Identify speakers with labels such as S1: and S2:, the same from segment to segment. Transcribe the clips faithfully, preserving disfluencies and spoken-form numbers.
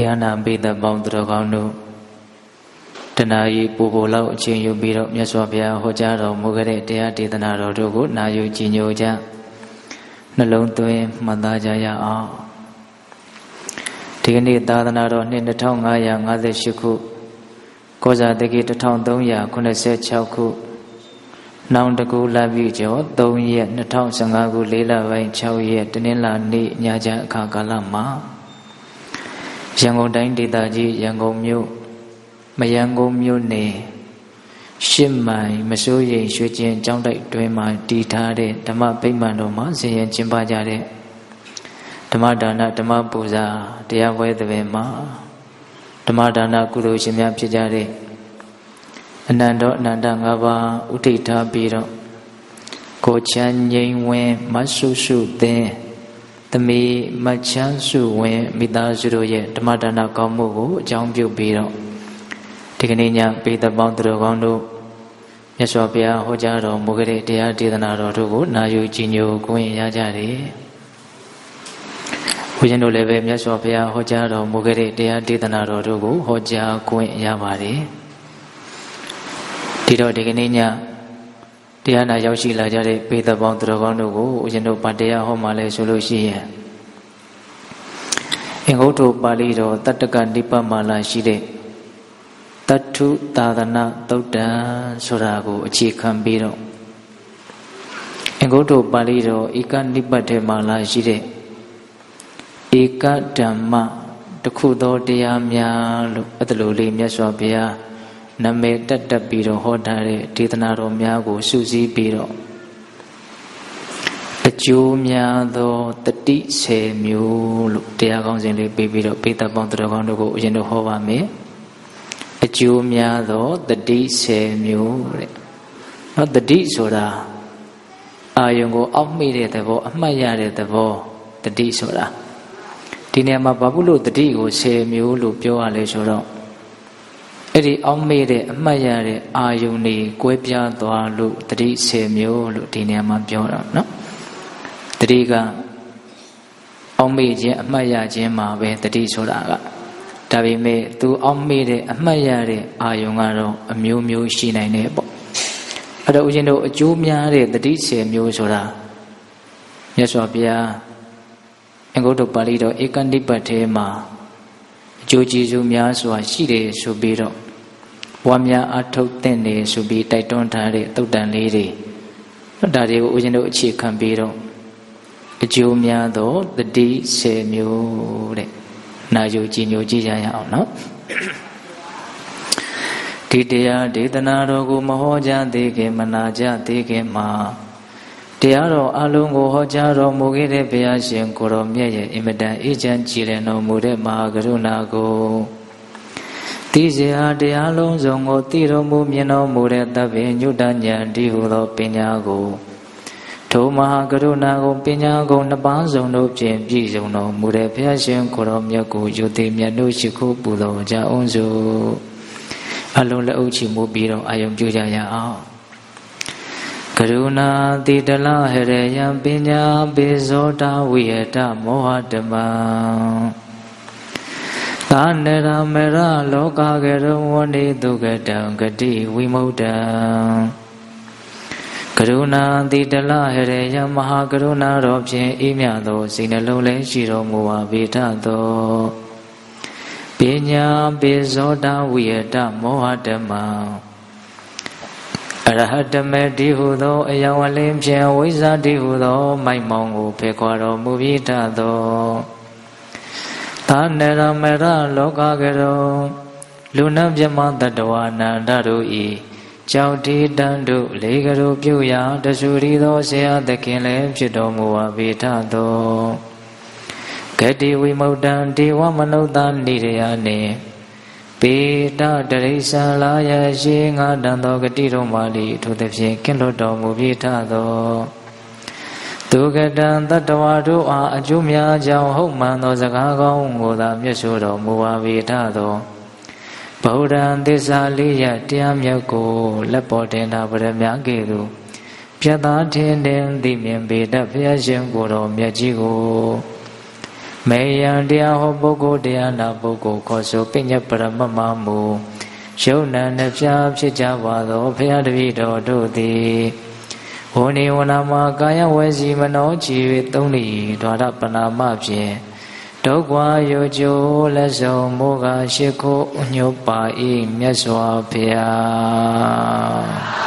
S1: Tiana Bida Boundrogano Tanayi Pubolo Chin Biro Yaswabia Hojaro Mugare Dea Titanaro Dogo Nayu Chinyoja Nalon Tue Madajaya Tini Dadanaro in the town Ayang Ade Shuku Koza the gate town Donya Kunese Chauku Noun the Gu Lavijo Donya the town Sangagu Lila Vain Chow yet Nila Ni Nyaja Kakalama Yango Dainti Daji Yango Mu Mayango Mu Ne Shimai Masuye Shujin Jangdai Dwema Ditare Dama Pimano Mazi and Chimbajare Tamadana Dama Puza Diawe the Vema Tamadana Guru Shimya Pijare Anando Nandangava Utita Biro Kochan Yingwe Masusu De The me Machansu when Midazuro yet Tamadana Kamu Jambu Biro Tikaninya Be the Boundrogondo Yaswapia Hojaro Mugare Dea Tidanaro Togo Nayu Jinyo Queen Yajari Ujano Leve Yaswapia Hojaro Mugare Dea Tidanaro Togo Hoja Queen Yavari Tito Tikaninya Tiana Yoshi Lajare Be the Boundrogondo Ujano Padea Homale Solushi Ingoto Balido Tataka Nipa Mala Shide Tatu Tadana Tota Sorago Chikam Biro Ingoto Balido Ika Nipate Mala Shide Ika Dhamma Takudo Diamya Adluli Myaswabia Name Tata Biro Hodare Titanaro Miago Susi Biro Jumia though the tea say mule, Diagons in the baby of Peter Bondragondo in the Hova me. A Jumia though the tea say mule, not the tea soda. I go up me at the vo, Maya at the vo, the tea soda. Tinema Babulu the tea go say mule, Pio Alesoro. Eddie on me the Maya, are you need Quepia though look the tea say mule, Tinema Piora, no? Triga Omiji Maya Jema with the Tisoraga. Tavi me to Omide Mayare Ayungaro, a Mew Mew Shina Nebo. Adojino Jumia the Dise Musora Yaswapia and go to Palido Ekandipatema Joji Zumia Swa Shide Subiro Wamia Atok Tene Subi Titon Tare Todan Lady. Daddy Ujino Chikambiro. Jumia though the D say mule Nayu Jinyo Jaya no Tidia Ditanaro Mahoja Deke Manaja Deke Ma Tiaro Alungo Hojaro Mugire Beashin Koromye Imeda Ejan Chileno Mure Magarunago Tizia de Alonzongo Tiro Mumino Mure Tabe Nudanya Dihulo Pinago Toma Garunago Pinago Nabanzo no Jim Gizono Mure Piashin Korom Yaku Yutim Yanushiko Budo Jaonzo Alola Uchi Mubiro Ayam Jujaya Karuna Didala Hereya Pinya Bizota Wieta Mohadama Tanera Mera Loka Garuni Dugata Gadi Wimoda Karuna Didala Hereya Mahakaruna Robje Imiado Sinalole Shiro Mua Vitado Pinya Bizoda Wieta Mohadama Arahadame Dihudo Ayawalim Wiza Dihudo Maimongo Pequaro Muvitado Tanera Mera Lokagero Luna Jamanta Dawana Darui Chauti Dandu Legaro Puya Dasurido Sea the Kile Pidomua Vitado Gedi Wimodan Diwamanodan Nidiane Pita Teresa Laya Shinga Dando Gatiro Mali to the Kilo Domu Vitado Tugadan Tatawadu Ajumia Jao Homano Zagago Muda Misuro Mua Vitado Baudan Desaliya Tiam Yako Lapotena Bramiagiru Piata Tendem Dimian Beda Piajem Goro Miajigo Mayan dia ho boko dia na boko koso pinya paramama mu Shona nepya pshija do phaya tapi do do ti Honi wanama kaya wesi mano chivi tongli dwara panama pye Dogwa yojo leso moga shiko unyopa i myaswa phaya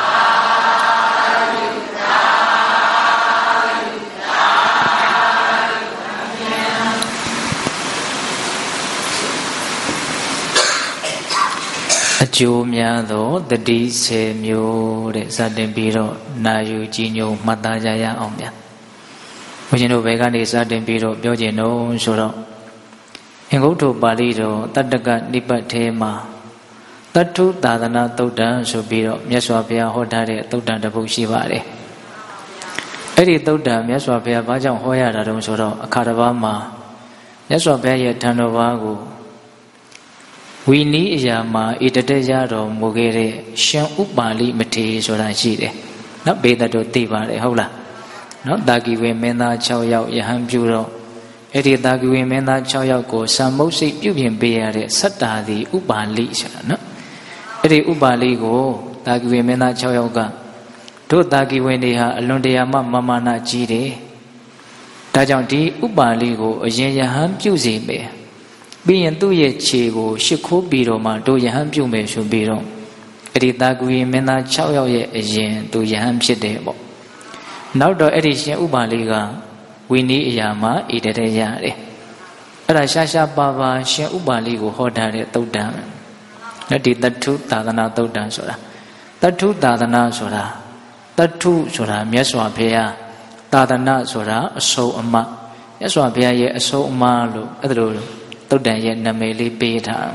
S1: Ajo mya do tati se myo de sa tin pi ro na yu ji nyou mat ta ja ya aung mya. Bùi zhinတို့ဘယ်ကနေစတင်ပြီးတော့ပြောကျင်တော့ဆိုတော့အင်္ဂုတ္တပါဠိတော်တတ္တကနိပတ်ထဲမှာတတ္ထုသာသနာသုတ်တံဆိုပြီးတော့မြတ်စွာဘုရားဟောထားတဲ့သုတ်တံတစ်ပုဒ်ရှိပါတယ်။အဲ့ဒီသုတ်တံမြတ်စွာဘုရားဘာကြောင့်ဟောရတာတုံးဆိုတော့အခါတစ်ပါးမှာမြတ်စွာဘုရားရဲ့ထံတော်ဘာကိုဝီနီးအရာမှာဣတတေရတော်မူခဲ့တဲ့ရှင်ဥပါလိမထေရဆိုတာရှိတယ်။နော်ဘေဒတို့သိပါတယ်ဟုတ်လား။နော်တာကီဝေမင်းသား၆ယောက်ယဟန်ပြုတော့အဲ့ဒီတာကီဝေမင်းသား၆ယောက်ကိုစံမုတ်စိတ်ပြုပြင်ပေးရတဲ့စတ္တာသည်ဥပါလိဆိုတာနော်။အဲ့ဒီဥပါလိကိုတာကီဝေမင်းသား၆ယောက်ကတို့တာကီဝေတွေဟာအလွန်တရာမှမာမာနာကြီးတယ်။ဒါကြောင့်ဒီဥပါလိကိုအရင်ယဟန်ပြုစီမယ်။ပြီးရင်သူ့ရဲ့ခြေကိုရှ िख ိုးပြီးတော့မှတို့ယဟန်ပြုမယ်ဆိုပြီးတော့အဲ့ဒီတာကူရင်မင်းသား၆ယောက်ရဲ့အရင်သူယဟန်ဖြစ်တယ်ပေါ့နောက်တော့အဲ့ဒီရှင်ဥပါလိကဝီနီးအရာမှာဣတရေရတယ်အဲ့ဒါရှားရှားပါပါရှင်ဥပါလိကိုဟောထားတဲ့သုတ်တံလက်ဒီတထုသာသနာသုတ်တံဆိုတာတထုသာသနာဆိုတာတထုဆိုတာမြတ်စွာဘုရားသာသနာဆိုတာအဆုံးအမမြတ်စွာဘုရားရဲ့အဆုံးအမလို့အဲ့ဒါလို့သုတ်တံရဲ့နာမည်လေးပေးထား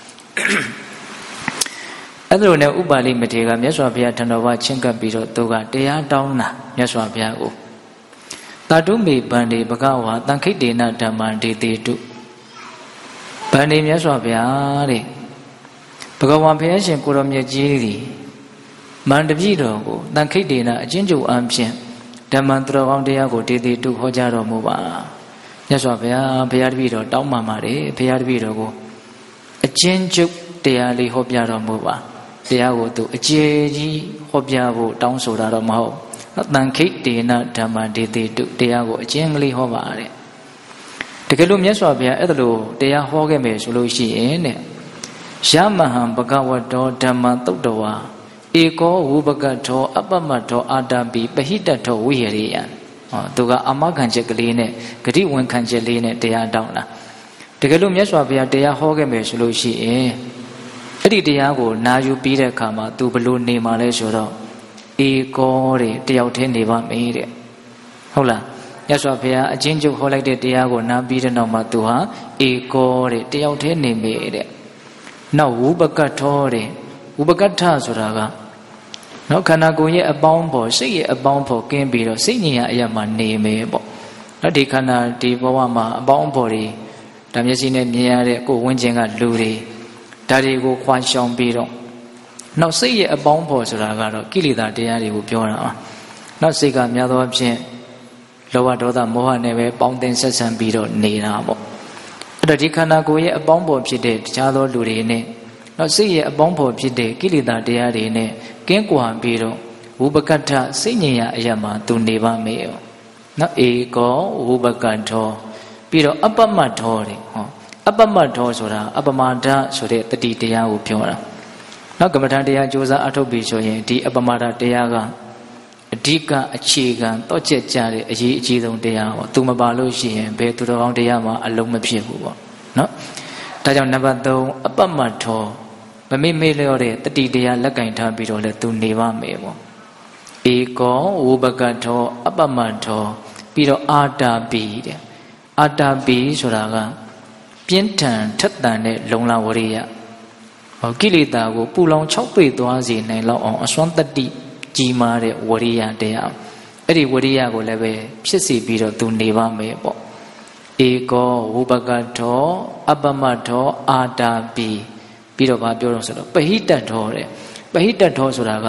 S1: အဲ့ဒါလိုနဲ့ဥပါလိမထေရကမြတ်စွာဘုရားထံတော်ဘာချင်းကပ်ပြီးတော့သူကတရားတောင်းတာမြတ်စွာဘုရားကိုတာတုမေဗန္ဒီဘဂဝါတန်ခိတေနဓမ္မံဒေတိတုဗန္ဒီမြတ်စွာဘုရားတဲ့ဘဂဝါဘုရားရှင်ကိုရောမြတ်ကြီးသည်မန္တပိတော်ကိုတန်ခိတေနအချင်းကျုပ်အဖြင့်ဓမ္မံသူတော်ကောင်းတရားကိုဒေတိတုဟောကြားတော်မူပါမြတ်စွာဘုရားဘုရားတပည့်တော်တောင်းပန်ပါတယ်ဘုရားတပည့်တော်ကိုအချင်းကျုပ်တရားလေးဟောပြတော်မူပါတရားကိုသူအကျေကြီးဟောပြဖို့တောင်းဆိုတာတော့မဟုတ်တန်ခိတေနဓမ္မဒေတိတုတရားကိုအချင်းကလေးဟောပါတဲ့တကယ်လို့မြတ်စွာဘုရားအဲ့ဒါလို့တရားဟောခဲ့မယ်ဆိုလို့ရှိရင်တဲ့ယမဟံဘဂဝတောဓမ္မသုတ်တဝါဧကောဝုပကထောအပ္ပမထောအာတပိပဟိတထောဝိဟရိယံဟောသူကအမခံချက်ကလေးနဲ့ဂတိဝန်ခံချက်လေးနဲ့တရားတောင်းတာတကယ်လို့မြတ်စွာဘုရားတရားဟောခဲ့မယ်ဆိုလို့ရှိရင်အဲ့ဒီတရားကိုနာယူပြီးတဲ့အခါမှာသူဘလို့နေမှာလဲဆိုတော့ဧကောတဲ့တယောက်တည်းနေပါမေးတဲ့ဟုတ်လားမြတ်စွာဘုရားအချင်းချုပ်ဟောလိုက်တဲ့တရားကိုနာပြီးတဲ့နောက်မှာသူဟာဧကောတဲ့တယောက်တည်းနေမေးတဲ့နောက်ဝုပကထောတဲ့ဝုပကထဆိုတာကနောက်ခန္ဓာကိုယ်ရဲ့အပေါင်းဖော်စိတ်ရဲ့အပေါင်းဖော်ကင်းပြီးတော့စိတ်ဉာဏ်အရာမှာနေမယ်ပေါ့နောက်ဒီခန္ဓာဒီဘဝမှာအပေါင်းဖော်တွေဒါမျက်စိနဲ့မြင်ရတဲ့ကိုယ်ဝန်းကျင်ကလူတွေဒါတွေကိုခွာရှောင်ပြီးတော့နောက်စိတ်ရဲ့အပေါင်းဖော်ဆိုတာကတော့ကိလေသာတရားတွေကိုပြောတာပါနောက်စိတ်ကများသောအားဖြင့်လောဘဒေါသမောဟနဲ့ပဲပေါင်းတင်ဆက်ဆံပြီးတော့နေတာပေါ့အဲ့တော့ဒီခန္ဓာကိုယ်ရဲ့အပေါင်းဖော်ဖြစ်တဲ့တခြားသောလူတွေနဲ့နောက်စိတ်ရဲ့အပေါင်းဖော်ဖြစ်တဲ့ကိလေသာတရားတွေနဲ့ကင်းကွာပြီးတော့ဝုပကထစိတ်ဉာဏ်အရာမှာသူနေပါမယ်နော်ဧကောဝုပကထောပြီးတော့အပ္ပမထောတဲ့ဟောအပ္ပမထောဆိုတာအပ္ပမဒဆိုတဲ့တတိတရားကိုပြောတာနောက်ကမ္မထာတရားကြိုးစားအထုတ်ပြီးဆိုရင်ဒီအပ္ပမဒတရားကအဓိကအခြေခံတော့ချက်ကြတဲ့အရေးအကြီးဆုံးတရားပေါ့သူမပါလို့ရှိရင်ဘယ်သူတော်ကောင်းတရားမှအလုံးမဖြစ်ဘူးပေါ့နော်ဒါကြောင့်နံပါတ်သုံးအပ္ပမထောမမေ့မေ့လျော့တဲ့တတိတရားလက်ကင်ထားပြီးတော့လဲသူနေပါမယ်ပေါ့ဧကောဝုပကထောအပ္ပမထောပြီးတော့အာတာပိတဲ့အာတာပိဆိုတာကပြင်းထန်ထက်သန်တဲ့လုံလဝရိယဟောကိလေသာကိုပူလောင်၆ပေသွားစေနိုင်လောက်အောင်အစွမ်းတတိကြီးမားတဲ့ဝရိယတရားအဲ့ဒီဝရိယကိုလည်းပဲဖြစ်စီပြီးတော့သူနေပါမယ်ပေါ့ဧကောဝုပကထောအပ္ပမထောအာတာပိပြီးတော့ဗာပြောတော့ဆိုတော့ပဟိတထောတဲ့ပဟိတထောဆိုတာက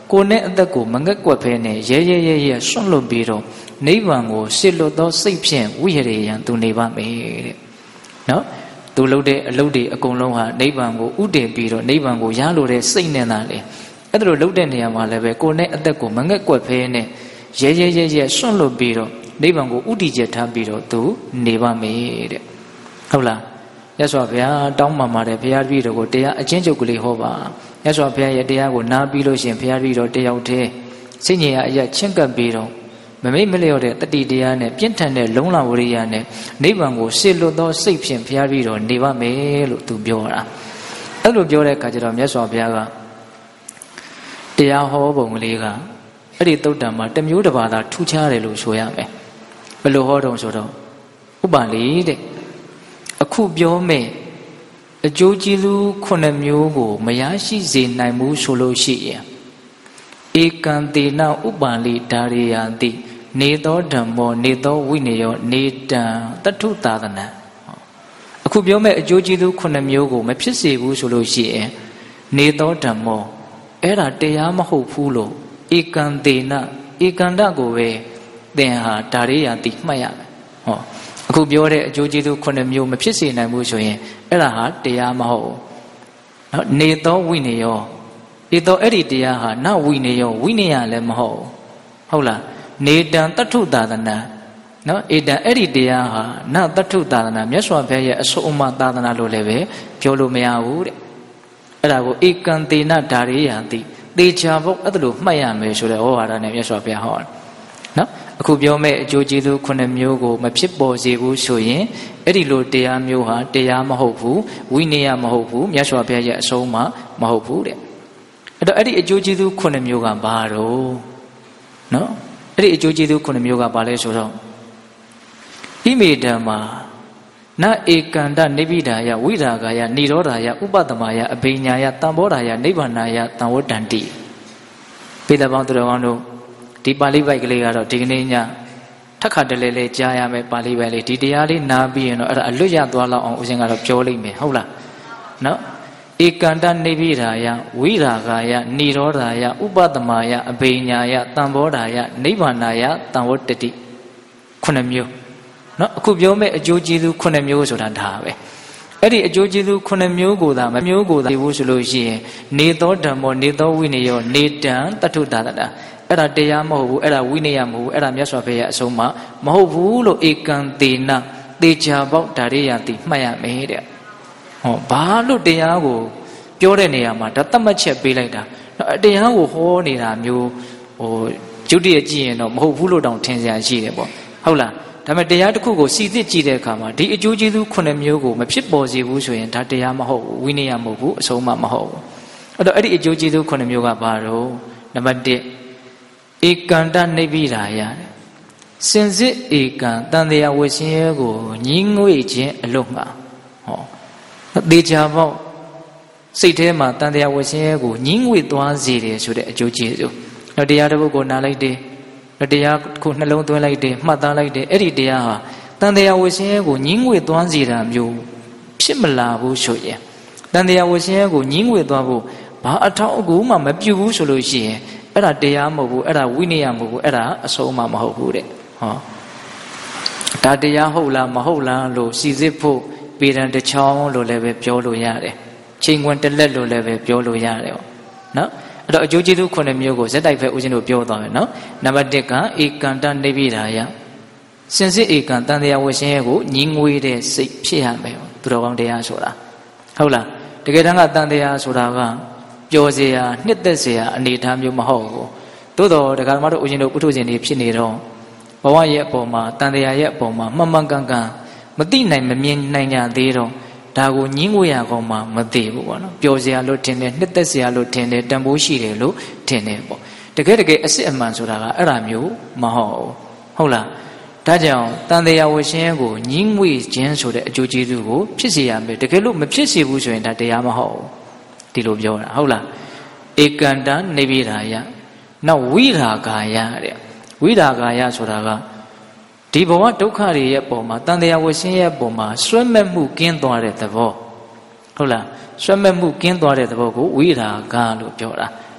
S1: ကိုယ်နဲ့အသက်ကိုမငက်ကွက်ဖဲနဲ့ရဲရဲရဲရဲစွန့်လွတ်ပြီးတော့နိဗ္ဗာန်ကိုရှေ့လွတ်သောစိတ်ဖြင့်ဝိဟရေယံသူနေပါမယ်တဲ့နော်သူလုပ်တဲ့အလုပ်တွေအကုန်လုံးဟာနိဗ္ဗာန်ကိုဥတည်ပြီးတော့နိဗ္ဗာန်ကိုရလိုတဲ့စိတ်နဲ့သာလေအဲ့ဒါလိုလုပ်တဲ့နေရာမှာလည်းပဲကိုယ်နဲ့အသက်ကိုမငက်ကွက်ဖဲနဲ့ရဲရဲရဲရဲစွန့်လွတ်ပြီးတော့နိဗ္ဗာန်ကိုဥတည်ချက်ထားပြီးတော့သူနေပါမယ်တဲ့ဟုတ်လားမြတ်စွာဘုရားတောင်းပန်ပါတယ်ဘုရားတပည့်တော်ကိုတရားအချင်းချုပ်ကလေးဟောပါမြတ်စွာဘုရားရဲ့တရားကိုနားပြီးလို့ရှိရင်ဘုရားတပည့်တော်တယောက်တည်းစိတ်ညင်ရအရာချင်းကပ်ပြီးတော့မမိတ်မလျော့တဲ့တတိတရားနဲ့ပြင်းထန်တဲ့လုံလဝရိယနဲ့နိဗ္ဗာန်ကိုရှေ့လွတ်သောစိတ်ဖြင့်ဘုရားတပည့်တော်နေပါမယ်လို့သူပြောတာအဲ့လိုပြောတဲ့အခါကျတော့မြတ်စွာဘုရားကတရားဟောပုံကလေးကအဲ့ဒီသုတ်တံမှာတစ်မျိုးတစ်ပါးသာထူးခြားတယ်လို့ဆိုရမယ်ဘယ်လိုဟောတုံဆိုတော့ဥပါလိတဲ့အခုပြောမယ်အကျိုးကျေးဇူးခုနှစ်မျိုးကိုမရရှိစေနိုင်ဘူးဆိုလို့ရှိရင်ဧကံတေနဥပါလိဓာရိယတိနေသောဓမ္မောနေသောဝိနယောနေတံတထုသာသနံအခုပြောမယ်အကျိုးကျေးဇူးခုနှစ်မျိုးကိုမဖြစ်စေဘူးဆိုလို့ရှိရင်နေသောဓမ္မောအဲ့ဒါတရားမဟုတ်ဘူးလို့ဧကံတေနဧကန္တကိုပဲသင်ဟာဓာရိယတိမှတ်ရမယ်ဟောအခုပြောတဲ့အကျိုးကျေးဇူးခုနှစ်မျိုးမဖြစ်စေနိုင်ဘူးဆိုရင်အဲ့ဒါဟာတရားမဟုတ်ဘူးနော်နေသောဝိနယောဧသောအဲ့ဒီတရားဟာနဝိနယောဝိနယလည်းမဟုတ်ဘူးဟုတ်လားနေတံတထုသာသနာနော်ဧတံအဲ့ဒီတရားဟာနတထုသာသနာမြတ်စွာဘုရားရဲ့အဆုံးအမသာသနာလို့လည်းပဲပြောလို့မရဘူးတဲ့အဲ့ဒါကိုဧကံတေနဓာရိယတိသေချာဖို့အဲ့ဒါလိုမှတ်ရမယ်ဆိုတဲ့ဩဝါဒနဲ့မြတ်စွာဘုရားဟောတယ်နော်အခုပြောမဲ့အကျိုးကျေးဇူးခုနှစ်မျိုးကိုမဖြစ်ပေါ်စေဘူးဆိုရင်အဲ့ဒီလိုတရားမျိုးဟာတရားမဟုတ်ဘူးဝိနည်းမဟုတ်ဘူးမြတ်စွာဘုရားရဲ့အဆုံးအမမဟုတ်ဘူးတဲ့အဲ့တော့အဲ့ဒီအကျိုးကျေးဇူးခုနှစ်မျိုးကဘာတော့နော်အဲ့ဒီအကျိုးကျေးဇူးခုနှစ်မျိုးကဘာလဲဆိုတော့ဣမေဓမ္မာနဧကန္တနိဗ္ဗိဒာယဝိရာဂာယနိရောဓာယဥပတမယအဘိညာယတံဘောဓာယနိဗ္ဗာနာယတံဝတ္တန္တိပိဋကပေါင်းသူတော်ကောင်းတို့ဒီပါဠိပိုက်ကလေးကတော့ဒီကနေ့ညထက်ခါတလဲလဲကြားရမယ်ပါဠိပိုက်လေးဒီတရားလေးနားပြီးရင်တော့အဲ့ဒါအလွတ်ရသွားလောက်အောင်ဦးဇင်းကတော့ပြောလိုက်မယ်ဟုတ်လားနော်ဧကန္တနိဗ္ဗိဒာယဝိရာဂာယနိရောဓာယဥပတမယအဘိညာယတံဘောဓာယနိဗ္ဗာနာယတံဝတ္တတိခုနှစ်မျိုးနော်အခုပြောမဲ့အကျိုးကျေးဇူးခုနှစ်မျိုးဆိုတာဒါပဲအဲ့ဒီအကျိုးကျေးဇူးခုနှစ်မျိုးကိုသာမမျိုးကိုသာဒီဘူးဆိုလို့ရှိရင်နေသောဓမ္မောနေသောဝိနယောနေတံတထုသာသနာအဲ့ဒါတရားမဟုတ်ဘူးအဲ့ဒါဝိနည်းမဟုတ်ဘူးအဲ့ဒါမြတ်စွာဘုရားအဆုံးအမမဟုတ်ဘူးလို့ဧကံတေနသေချာပေါက်ဓာရိယတိမှတ်ရမယ်တဲ့ဟောဘာလို့တရားကိုပြောတဲ့နေရာမှာဒါသတ်မှတ်ချက်ပေးလိုက်တာတရားကိုဟောနေတာမျိုးဟိုကျုပ်တည်းကြည့်ရင်တော့မဟုတ်ဘူးလို့တောင်ထင်စရာရှိတယ်ပေါ့ဟုတ်လားဒါပေမဲ့တရားတစ်ခုကိုစီစစ်ကြည့်တဲ့အခါမှာဒီအကျိုးကျေးဇူးခုနှစ်မျိုးကိုမဖြစ်ပေါ်စေဘူးဆိုရင်ဒါတရားမဟုတ်ဘူးဝိနည်းမဟုတ်ဘူးအဆုံးအမမဟုတ်ဘူးအဲ့တော့အဲ့ဒီအကျိုးကျေးဇူးခုနှစ်မျိုးကဘာတော့နံပါတ်တစ်ဧကန္တနိဗ္ဗိဒာယစင်စစ်ဧကံတန်တရားဝဆင်းရဲကိုညှင်းငွေ့ခြင်းအလို့မှာဟောသေချာပေါက်စိတ်ထဲမှာတန်တရားဝဆင်းရဲကိုညှင်းငွေ့သွားစေတယ်ဆိုတဲ့အကျိုးကျေးဇူးတော့တရားတစ်ပုဒ်ကိုနားလိုက်တယ်တရားခုနှလုံးသွင်းလိုက်တယ်မှတ်သားလိုက်တယ်အဲ့ဒီတရားဟာတန်တရားဝဆင်းရဲကိုညှင်းငွေ့သွားစေတာမျိုးဖြစ်မလာဘူးဆိုရင်တန်တရားဝဆင်းရဲကိုညှင်းငွေ့သွားဖို့ဘာအထောက်အကူမှမပြုဘူးဆိုလို့ရှိရင်အဲ့ဒါတရားမဟုတ်ဘူးအဲ့ဒါဝိနည်းမဟုတ်ဘူးအဲ့ဒါအဆုံးအမမဟုတ်ဘူးတဲ့ဟောဒါတရားဟုတ်လားမဟုတ်လားလို့စီစစ်ဖို့ပေရန်တစ်ချောင်းလို့လည်းပဲပြောလို့ရတယ်ချိန်ခွင်တစ်လက်လို့လည်းပဲပြောလို့ရတယ်ပေါ့နော်အဲ့တော့အကျိုးကျေးဇူးခုနှစ်မျိုးကိုဇက်တိုက်ပဲဦးဇင်းတို့ပြောသွားမယ်နော်နံပါတ်တစ်ကဧကန္တနိဗ္ဗိဒာယစင်စစ်ဧကံတန်တရားဝဆင်းရဲကိုညှင်းငွေတဲ့စိတ်ဖြစ်ရမယ်သူတော်ကောင်းတရားဆိုတာဟုတ်လားတကယ်တမ်းကတန်တရားဆိုတာကပျော်စရာနှစ်သက်စရာအနေအထားမျိုးမဟုတ်ဘူးသို့တော်တရားဓမ္မတို့ဦးဇင်းတို့ပုထုဇဉ်တွေဖြစ်နေတော့ဘဝရဲ့အပေါ်မှာတန်တရားရဲ့အပေါ်မှာမှန်မှန်ကန်ကန်မသိနိုင်မမြင်နိုင်ကြသေးတော့ဒါကိုညှင်းငွေရကောင်မှမသိဘူးပေါ့နော်ပျော်စရာလို့ထင်တယ်နှစ်သက်စရာလို့ထင်တယ်တန်ဖိုးရှိတယ်လို့ထင်တယ်ပေါ့တကယ်တကယ်အစစ်အမှန်ဆိုတာကအဲ့ဒါမျိုးမဟုတ်ဘူးဟုတ်လားဒါကြောင့်တန်တရားဝရှင်ကိုညှင်းငွေခြင်းဆိုတဲ့အကျိုးကျေးဇူးကိုဖြစ်စေရမယ်တကယ်လို့မဖြစ်စေဘူးဆိုရင်ဒါတရားမဟုတ်ဘူးဒီလိုပြောတာဟုတ်လားဧကန္တနိဗ္ဗိဒာယနောက်ဝိရာဂာယတဲ့ဝိရာဂာယဆိုတာကဒီဘဝဒုက္ခတွေရဲ့ပုံမှာတန်တရားဝရှင်ရဲ့ပုံမှာဆွဲမဲ့မှုကင်းသွားတဲ့သဘောဟုတ်လားဆွဲမဲ့မှုကင်းသွားတဲ့သဘောကိုဝိရာဂလို့ပြောတာ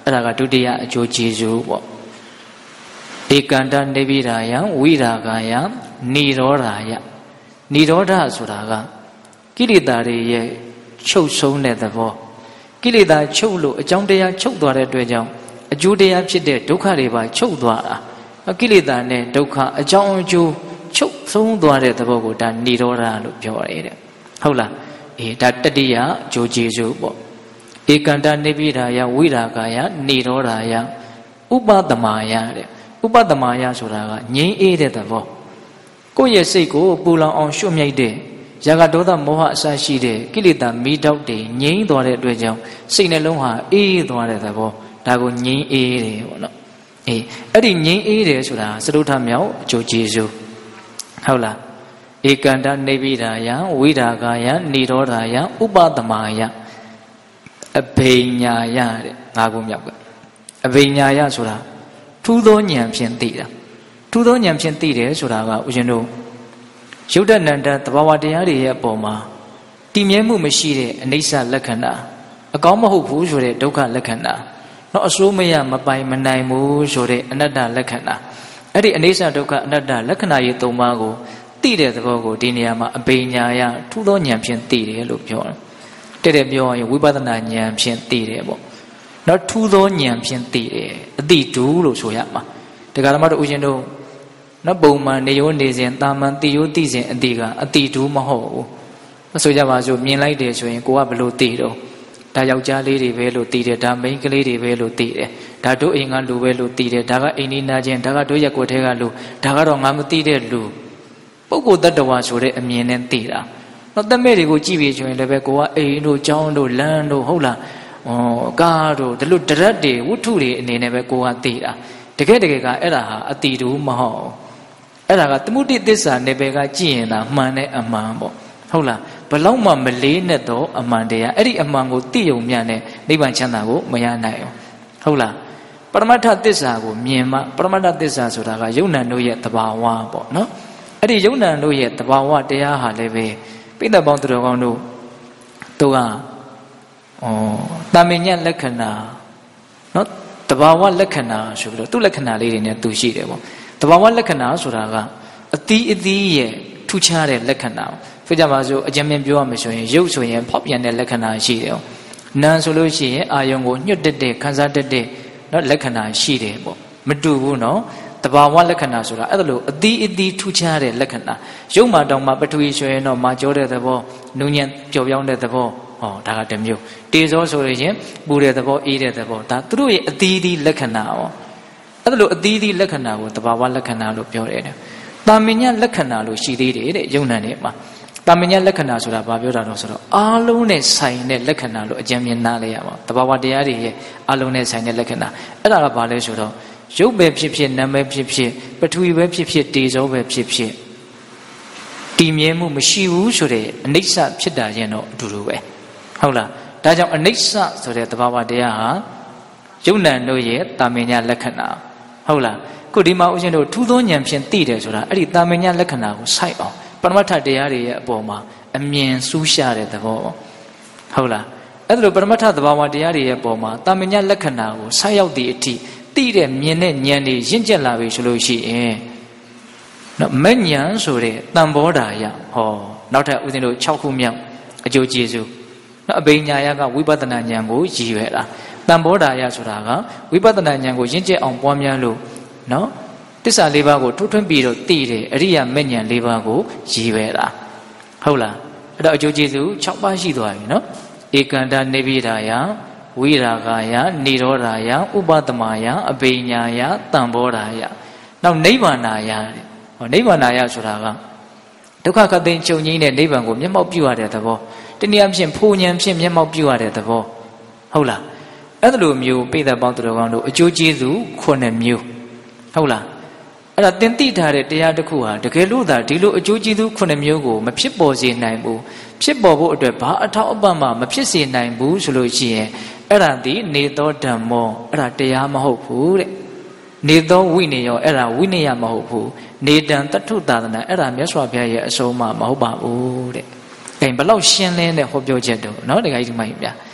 S1: အဲ့ဒါကဒုတိယအကျိုးကျေးဇူးပေါ့ဧကန္တနေပိဒါယဝိရာဂယနိရောဓယနိရောဓဆိုတာကကိလေသာတွေရဲ့ချုပ်ဆုံးတဲ့သဘောကိလေသာချုပ်လို့အကြောင်းတရားချုပ်သွားတဲ့အတွက်ကြောင့်အကျိုးတရားဖြစ်တဲ့ဒုက္ခတွေပါချုပ်သွားတာကိလေသာနဲ့ဒုက္ခအကြောင်းအကျိုးချုပ်ဆုံးသွားတဲ့သဘောကိုဒါနိရောဓလို့ပြောရတယ်တဲ့ဟုတ်လားအေးဒါတတိယအကျိုးကျေးဇူးပေါ့ဧကန္တနေပိဒါယဝိရာဂယနိရောဓယဥပဒမာယတဲ့ဥပဒမာယဆိုတာကငြိမ်းအေးတဲ့သဘောကိုယ့်ရဲ့စိတ်ကိုပူလောင်အောင်ရွှတ်မြိုက်တဲ့ရာဂဒေါသမောဟအစရှိတဲ့ကိလေသာမိတောက်တွေငြိမ်းသွားတဲ့အတွက်ကြောင့်စိတ်နှလုံးဟာအေးသွားတဲ့သဘောဒါကိုငြိမ်းအေးတယ်ပေါ့နော်အေးအဲ့ဒီငြိမ်းအေးတယ်ဆိုတာစတုထမြောက်အကျိုးကျေးဇူးဟုတ်လားဧကန္တနေပိဒါယဝိရာဂယနိရောဓယဥပဒမာယအဘိညာယတဲ့ငါးခုမြောက်ကအဘိညာယဆိုတာထူးသောဉာဏ်ဖြင့်သိတာထူးသောဉာဏ်ဖြင့်သိတယ်ဆိုတာကဦးဇင်းတို့ယုတ်တနန္တသဘာဝတရားတွေရဲ့အပေါ်မှာတည်မြဲမှုမရှိတဲ့အနိစ္စလက္ခဏာအကောင်းမဟုတ်ဘူးဆိုတဲ့ဒုက္ခလက္ခဏာတော့အစိုးမရမပိုင်မနိုင်ဘူးဆိုတဲ့အနတ္တလက္ခဏာအဲ့ဒီအနိစ္စဒုက္ခအနတ္တလက္ခဏာရဲ့သုံးပါးကိုသိတဲ့သဘောကိုဒီနေရာမှာအဘိညာယထူးသောဉာဏ်ဖြင့်သိတယ်လို့ပြောတယ်တဲ့တဲ့ပြောရင်ဝိပဿနာဉာဏ်ဖြင့်သိတယ်ပေါ့နော်ထူးသောဉာဏ်ဖြင့်သိတယ်အတိတူလို့ဆိုရမှာတရားဓမ္မတို့ဦးရှင်တို့နော်ပုံမှန်နေရောနေစဉ်တာမန်သိရောသိစဉ်အတိကအတိတူမဟုတ်ဘူးမဆိုကြပါစို့မြင်လိုက်တယ်ဆိုရင်ကိုကဘလို့သိတော့ဒါယောက်ျားလေးတွေပဲလို့သိတယ်ဒါမိန်းကလေးတွေပဲလို့သိတယ်ဒါတို့အိမ်ကလူပဲလို့သိတယ်ဒါကအိမ်နီးနားချင်းဒါကတို့ရက်ကိုယ်ထဲကလူဒါကတော့ငါမသိတဲ့လူပုဂ္ဂိုလ်တ attva ဆိုတဲ့အမြင်နဲ့သိတာနော်တမဲ့တွေကိုကြည့်ပြီးဆိုရင်လည်းပဲကိုကအိမ်တို့ကျောင်းတို့လမ်းတို့ဟုတ်လားဩကားတို့ဒီလိုတရက်တွေဝတ္ထုတွေအနေနဲ့ပဲကိုကသိတာတကယ်တကယ်ကအဲ့ဒါဟာအတိတူမဟုတ်အဲ့ဒါကသမုဒိသစ္စာနယ်ပယ်ကကြည့်ရင်ဒါမှန်တဲ့အမှန်ပေါ့ဟုတ်လားဘလောက်မှမလေးနဲ့တော့အမှန်တရားအဲ့ဒီအမှန်ကိုသိုံမြတ်နဲ့နိဗ္ဗာန်ချမ်းသာကိုမရနိုင်ဘူးဟုတ်လားပရမတ္ထသစ္စာကိုမြင်မှပရမတ္ထသစ္စာဆိုတာကယုံနံတို့ရဲ့သဘာဝပေါ့နော်အဲ့ဒီယုံနံတို့ရဲ့သဘာဝတရားဟာလည်းပဲပိဋကပေါင်းသူတော်ကောင်းတို့တို့ကဩတာမညလက္ခဏာနော်တဘာဝလက္ခဏာဆိုပြီးတော့သူ့လက္ခဏာလေးတွေနဲ့သူရှိတယ်ပေါ့တဘာဝလက္ခဏာဆိုတာကအသီးအသီးရဲ့ထူးခြားတဲ့လက္ခဏာဖြစ်ကြပါစို့အကျဉ်းမြင်ပြောရမယ်ဆိုရင်ရုပ်ဆိုရင်ဖောက်ပြန်တဲ့လက္ခဏာရှိတယ်နာမ်ဆိုလို့ရှိရင်အာယုံကိုညှတ်တက်တဲ့ခံစားတတ်တဲ့နော်လက္ခဏာရှိတယ်ပေါ့မတူဘူးနော်တဘာဝလက္ခဏာဆိုတာအဲ့ဒါလို့အသီးအသီးထူးခြားတဲ့လက္ခဏာရုပ်မှာတောင်မှပထဝီဆိုရင်တော့မာကျောတဲ့သဘောနူးညံ့ပျော်ပြောင်းတဲ့သဘောဟောဒါကတစ်မျိုးတေဇောဆိုရင်ပူတဲ့သဘောအေးတဲ့သဘောဒါသူတို့ရဲ့အသီးသီးလက္ခဏာ哦အဲ့ဒါလို့အသီးသီးလက္ခဏာကိုတဘာဝလက္ခဏာလို့ပြောတယ်တာမညလက္ခဏာလို့ရှိသေးတယ်တဲ့ယုံနံထဲမှာတာမညလက္ခဏာဆိုတာဘာပြောတာတော့ဆိုတော့အားလုံးနဲ့ဆိုင်တဲ့လက္ခဏာလို့အကျဉ်းမြင်နားလဲရပါတဘာဝတရားတွေရဲ့အားလုံးနဲ့ဆိုင်တဲ့လက္ခဏာအဲ့ဒါကဘာလဲဆိုတော့ရုပ်ပဲဖြစ်ဖြစ်နာမ်ပဲဖြစ်ဖြစ်ပထဝီပဲဖြစ်ဖြစ်တေဇောပဲဖြစ်ဖြစ်တည်မြဲမှုမရှိဘူးဆိုတဲ့အနိစ္စဖြစ်တာရင်တော့အတူတူပဲဟုတ်လားဒါကြောင့်အနိစ္စဆိုတဲ့သဘာဝတရားဟာယုံနံတို့ရဲ့တာမညလက္ခဏာဟုတ်လားခုဒီမှာဦးဇင်းတို့ထူးသောဉာဏ်ဖြင့်သိတယ်ဆိုတာအဲ့ဒီတာမညလက္ခဏာကိုစိုက်အောင်ပရမတ္ထတရားတွေရဲ့အပေါ်မှာအမြင်စူးရှာတဲ့သဘောဟုတ်လားအဲ့ဒါလိုပရမတ္ထသဘာဝတရားတွေရဲ့အပေါ်မှာတာမညလက္ခဏာကိုစိုက်ရောက်သည့်အထိသိတဲ့မြင်တဲ့ဉာဏ်တွေရင့်ကျက်လာပြီဆိုလို့ရှိရင်နော်မဉ္ဇဉ်ဆိုတဲ့တန်ဘောဓာယဟောနောက်ထပ်ဦးဇင်းတို့၆ခုမြောက်အကျိုးကျေးဇူးနော်အဘိညာယကဝိပဿနာဉာဏ်ကိုရည်ရွယ်တာတန်ဘောဓာယဆိုတာကဝိပဿနာဉာဏ်ကိုရင့်ကျက်အောင်ပွားများလို့နော်တစ္ဆာလေးပါးကိုထွန်းထွန်းပြီးတော့သိတယ်အရိယာမဉ္ဇဉ်လေးပါးကိုရည်ရွယ်တာဟုတ်လားအဲ့တော့အကျိုးကျေးဇူး၆ပါးရှိသွားပြီနော်ဧကန္တနေပိဒါယဝိရာဂယနိရောဓယဥပဒမာယအဘိညာယတန်ဘောဓာယနောက်နိဗ္ဗာနာယတဲ့ဟောနိဗ္ဗာနာယဆိုတာကဒုက္ခခတ်သိမ်းချုပ်ငြိမ်းတဲ့နိဗ္ဗာန်ကိုမျက်မှောက်ပြုရတဲ့သဘောတနည်းအားဖြင့်ဖိုလ်ဉဏ်ဖြင့်မျက်မှောက်ပြုရတဲ့သဘောဟုတ်လားအဲ့ဒါလိုမျိုးပိဋကပေါင်းသူတော်ကောင်းတို့အကျိုးကျေးဇူးခုနှစ်မျိုးဟုတ်လားအဲ့ဒါသင်သိထားတဲ့တရားတစ်ခုဟာတကယ်လို့သာဒီလိုအကျိုးကျေးဇူးခုနှစ်မျိုးကိုမဖြစ်ပေါ်စေနိုင်ဘူးဖြစ်ပေါ်ဖို့အတွက်ဘာအထောက်အပံ့မှမဖြစ်စေနိုင်ဘူးဆိုလို့ရှိရင်အဲ့ဒါဒီနေသောဓမ္မောအဲ့ဒါတရားမဟုတ်ဘူးတဲ့နေသောဝိနည်းရောအဲ့ဒါဝိနည်းမဟုတ်ဘူးနေတံတထုသာသနာအဲ့ဒါမြတ်စွာဘုရားရဲ့အဆုံးအမမဟုတ်ပါဘူးတဲ့အဲဘယ်လောက်ရှင်းလင်းတဲ့ဟောပြောချက်တော့เนาะတခါကြီးဒီမှာကြီးဗျာ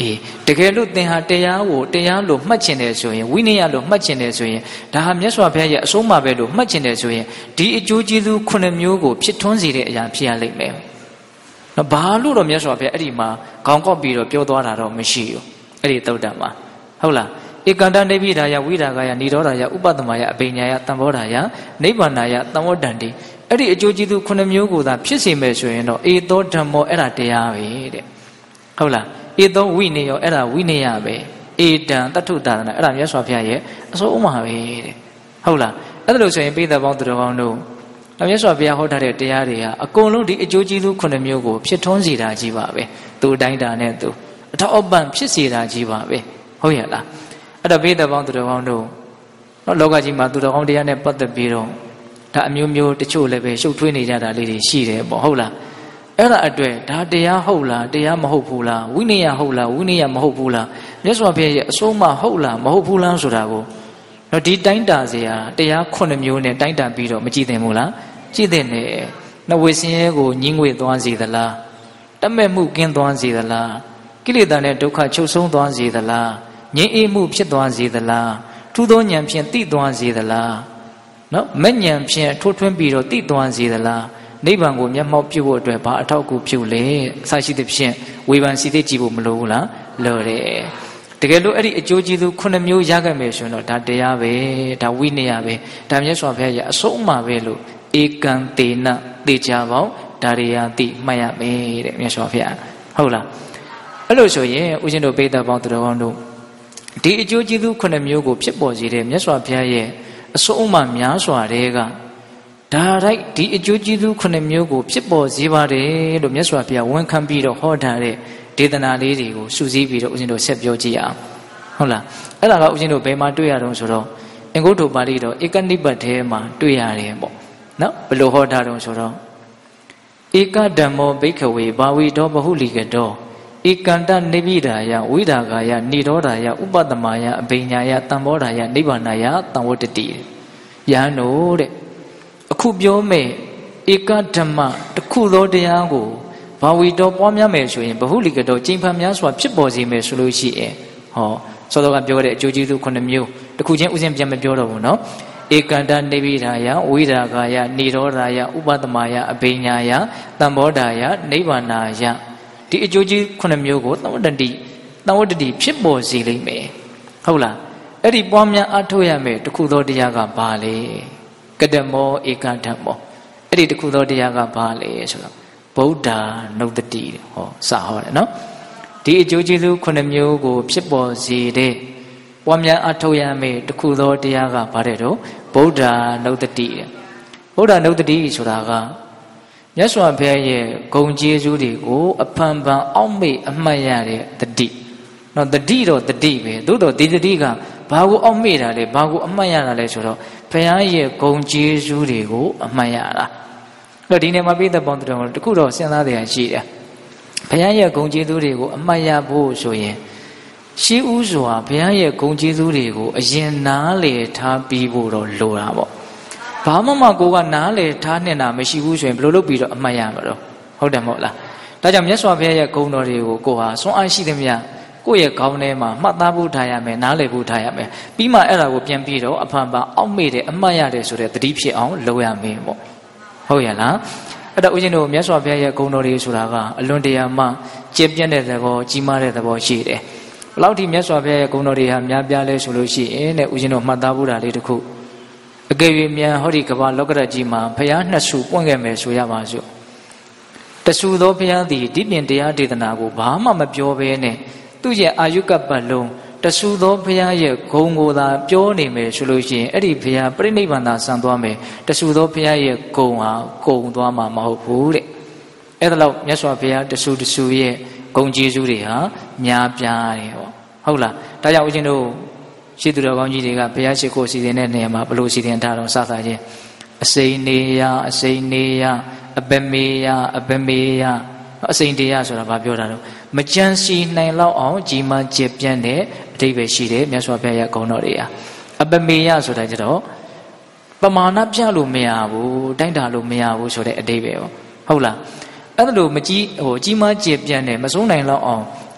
S1: အေးတကယ်လို့သင်ဟာတရားကိုတရားလို့မှတ်ချင်တယ်ဆိုရင်ဝိနည်းလို့မှတ်ချင်တယ်ဆိုရင်ဒါဟာမြတ်စွာဘုရားရဲ့အဆုံးအမပဲလို့မှတ်ချင်တယ်ဆိုရင်ဒီအကျိုးကျေးဇူးခုနှစ်မျိုးကိုဖြစ်ထွန်းစေတဲ့အရာဖြစ်ရလိမ့်မယ်နော်ဘာလို့တော့မြတ်စွာဘုရားအဲ့ဒီမှာခေါင်းကောက်ပြီးတော့ပြောသွားတာတော့မရှိဘူးအဲ့ဒီသုတ်တံမှာဟုတ်လားဧကန္တနေပိဒါယဝိရာဂယနိရောဓယဥပတ္တမယအဘိညာယတံဘောဓာယနိဗ္ဗာနယတံဝတ္တန္တိအဲ့ဒီအကျိုးကျေးဇူးခုနှစ်မျိုးကိုသာဖြစ်စေမယ်ဆိုရင်တော့ဧသောဓမ္မောအဲ့ဒါတရားပဲတဲ့ဟုတ်လားဧသောဝိနည်းရောအဲ့ဒါဝိနည်းပဲဧတံတတ္ထုတာနာအဲ့ဒါမြတ်စွာဘုရားရဲ့အစိုးအမပဲတဲ့ဟုတ်လားအဲ့ဒါလို့ဆိုရင်ပိဿပေါင်းသူတော်ကောင်းတို့မြတ်စွာဘုရားဟောထားတဲ့တရားတွေဟာအကုန်လုံးဒီအကျိုးကျေးဇူးခုနှစ်မျိုးကိုဖြစ်ထွန်းစေတာကြီးပါပဲသူအတိုင်းတာနဲ့သူအထောက်အပံ့ဖြစ်စေတာကြီးပါပဲဟုတ်ရဲ့လားအဲ့တော့ပိဿပေါင်းသူတော်ကောင်းတို့နော်လောကကြီးမှာသူတော်ကောင်းတရားနဲ့ပတ်သက်ပြီးတော့ဒါအမျိုးမျိုးတချို့လည်းပဲရှုပ်ထွေးနေကြတာလေးတွေရှိတယ်ပေါ့ဟုတ်လားအဲ့ဒါအတွက်ဒါတရားဟုတ်လားတရားမဟုတ်ဘူးလားဝိနည်းဟုတ်လားဝိနည်းမဟုတ်ဘူးလားမြတ်စွာဘုရားရဲ့အဆုံးအမဟုတ်လားမဟုတ်ဘူးလားဆိုတာကိုတော့ဒီတိုင်းတာစရာတရားခုနှစ်မျိုးနဲ့တိုင်းတာပြီးတော့မကြည့်သင့်ဘူးလားကြည့်သင့်တယ်နဝေစင်းရဲကိုညှင်းငွေသွားစေသလားတမဲ့မှုကင်းသွားစေသလားကိလေသာနဲ့ဒုက္ခချုပ်ဆုံးသွားစေသလားငြိမ်းအေးမှုဖြစ်သွားစေသလားထူးသောဉာဏ်ဖြင့်သိသွားစေသလားနော်မဲ့ဉာဏ်ဖြင့်ထိုးထွင်းပြီးတော့သိသွားစေသလားနိဗ္ဗာန်ကိုမျက်မှောက်ပြုဖို့အတွက်ဘာအထောက်အကူပြုလဲအစရှိသဖြင့်ဝေဖန်စီသိကြည့်ဖို့မလိုဘူးလားလိုတယ်တကယ်လို့အဲ့ဒီအကျိုးကျေးဇူးခုနှစ်မျိုးရခဲ့မယ်ဆိုရင်တော့ဒါတရားပဲဒါဝိနည်းပဲဒါမြတ်စွာဘုရားရဲ့အဆုံးအမပဲလို့ဧကံတေနသိကြပါဦးဒါရိယာတိမှတ်ရမယ်တဲ့မြတ်စွာဘုရားဟုတ်လားအဲ့လိုဆိုရင်ဦးဇင်းတို့ပိဿပေါင်းသူတော်ကောင်းတို့ဒီအကျိုးကျေးဇူးခုနှစ်မျိုးကိုဖြစ်ပေါ်စေတဲ့မြတ်စွာဘုရားရဲ့အဆုံးအမများစွာတဲ့ကဒါရိုက်ဒီအကျိုးကျေးဇူးခုနှစ်မျိုးကိုဖြစ်ပေါ်စေပါတယ်လို့မြတ်စွာဘုရားဝန်ခံပြီးတော့ဟောထားတဲ့ဒေသနာလေးတွေကိုစုစည်းပြီးတော့ဦးဇင်းတို့ဆက်ပြောကြည့်အောင်ဟုတ်လားအဲ့ဒါကဦးဇင်းတို့ဘယ်မှာတွေ့ရတော့ဆိုတော့အင်္ဂုတ္တပါဠိတော်ဧကနိပတ်ထဲမှာတွေ့ရတယ်ပေါ့နော်ဘယ်လိုဟောထားတော့ဆိုတော့ဧကဓမ္မောဘိက္ခဝေဘာဝိတောဘဟုလိကတောဧကန္တနိဗ္ဗိဒာယဝိဒါဂာယနိရောဓာယဥပတ္တမယအဘိညာယတံဘောဓာယနိဗ္ဗာနယတံဝတ္တတိယဟန်တို့တဲ့အခုပြောမယ်ဧကဓမ္မတစ်ခုသောတရားကိုဘာဝီတော်ပွားများမယ်ဆိုရင်ဘဟုလိကတော်ကျင့်ဖန်များစွာဖြစ်ပေါ်စေမယ်ဆိုလို့ရှိရင်ဟောစောစောကပြောတဲ့အကျိုးကျေးဇူးခုနှစ်မျိုးတစ်ခုချင်းဥစဉ်ပြန်မပြောတော့ဘူးနော်ဧကန္တနိဗ္ဗိဒာယဝိရာဂာယနိရောဓာယဥပတ္တမယအဘိညာယတံဘောဓာယနိဗ္ဗာနယဒီအကျိုးကျေးခုနှစ်မျိုးကိုသဝတ္တတိသဝတ္တတိဖြစ်ပေါ်စေလိမ့်မယ်ဟုတ်လားအဲ့ဒီပွားများအထောက်ရမယ်တစ်ခုသောတရားကဘာလဲကတမောဧကဓမ္မောအဲ့ဒီတစ်ခုသောတရားကဘာလဲဆိုတော့ဗုဒ္ဓနုတ္တိဟောစဟောတယ်နော်ဒီအကျိုးကျေးဇူးခုနှစ်မျိုးကိုဖြစ်ပေါ်စေတဲ့ပွားများအထောက်ရမယ်တစ်ခုသောတရားကဘာတဲ့တော့ဗုဒ္ဓနုတ္တိဗုဒ္ဓနုတ္တိဆိုတာကမြတ်စွာဘုရားရဲ့ဂုဏ်ကျေးဇူးတွေကိုအဖန်ဖန်အောက်မေ့အမှတ်ရတဲ့တတိနော်တတိတော့တတိပဲသို့တော့ဒီတတိကဘာကိုအောက်မေ့တာလဲဘာကိုအမှတ်ရတာလဲဆိုတော့ဘုရားရဲ့ဂုဏ်ကျေးဇူးတွေကိုအမှတ်ရတာအဲ့တော့ဒီနေ့မှာပိဿပေါင်းတော်တခုတော့စဉ်းစားတရားရှိတယ်ဘုရားရဲ့ဂုဏ်ကျေးဇူးတွေကိုအမှတ်ရဖို့ဆိုရင်ရှိဥစွာဘုရားရဲ့ဂုဏ်ကျေးဇူးတွေကိုအရင်နားလေထားပြီးဖို့တော့လိုတာပေါ့ဘာမှမကိုကနားလေထားနေတာမရှိဘူးဆိုရင်ဘယ်လိုလုပ်ပြီးတော့အမှတ်ရမှာတော့ဟုတ်တယ်မဟုတ်လားဒါကြောင့်မြတ်စွာဘုရားရဲ့ဂုဏ်တော်တွေကိုကိုဟာစွမ်းအားရှိသမျှကိုယ့်ရဲ့ခေါင်းထဲမှာမှတ်သားဖို့ထားရမယ်နားလည်ဖို့ထားရမယ်ပြီးမှအဲ့ဒါကိုပြန်ပြီးတော့အဖန်ဖန်အောက်မေ့တယ်အမှတ်ရတယ်ဆိုတဲ့သတိဖြစ်အောင်လုပ်ရမယ်ပေါ့ဟုတ်ရဲ့လားအဲ့တော့ဦးဇင်းတို့မြတ်စွာဘုရားရဲ့ဂုဏ်တော်တွေဆိုတာကအလွန်တရာမှကျင့်ပြတဲ့သဘောကြီးမားတဲ့သဘောရှိတယ်ဘယ်လောက်ထိမြတ်စွာဘုရားရဲ့ဂုဏ်တော်တွေဟာများပြားလဲဆိုလို့ရှိရင်တဲ့ဦးဇင်းတို့မှတ်သားဖို့တာလေးတစ်ခုအကယ်၍မြန်ဟောဒီကမ္ဘာလောကရကြီးမှာဘုရားနှစ်ဆူပွင့်ခဲ့မယ်ဆိုရပါစို့တဆူသောဘုရားသည်ဒီပြင်တရားဒေသနာကိုဘာမှမပြောဘဲနဲ့သူ့ရဲ့အာယုကပတ်လုံးတဆူသောဘုရားရဲ့ဂုဏ်ကိုသာပြောနေမယ်ဆိုလို့ရှိရင်အဲ့ဒီဘုရားပြိဋိဘံသာဆံသွားမယ်တဆူသောဘုရားရဲ့ဂုဏ်ဟာဂုဏ်သွားမှာမဟုတ်ဘူးတဲ့အဲ့ဒါလို့မြတ်စွာဘုရားတဆူတဆူရဲ့ဂုဏ်ကျေးဇူးတွေဟာများပြားတယ်ဟောဟုတ်လားဒါကြောင့်ဦးဇင်းတို့ရှိသူတော်ကောင်းကြီးတွေကဘုရားရှိခိုးစီစဉ်တဲ့နေရာမှာဘလို့စီစဉ်ထားတော့စသချင်းအစိမ့်နေယအစိမ့်နေယအပမေယအပမေယအစိမ့်တရားဆိုတာဘာပြောတာတော့မကြံစီနိုင်လောက်အောင်ကြီးမားကျယ်ပြန့်တဲ့အဓိပ္ပာယ်ရှိတယ်မြတ်စွာဘုရားရဲ့ဂုဏ်တော်တွေဟာအပမေယဆိုတာကြတော့ပမာဏပြလို့မရဘူးတိုင်းတာလို့မရဘူးဆိုတဲ့အဓိပ္ပာယ်ပေါ့ဟုတ်လားအဲ့ဒါလို့မကြီးဟိုကြီးမားကျယ်ပြန့်တဲ့မစိုးနိုင်လောက်အောင်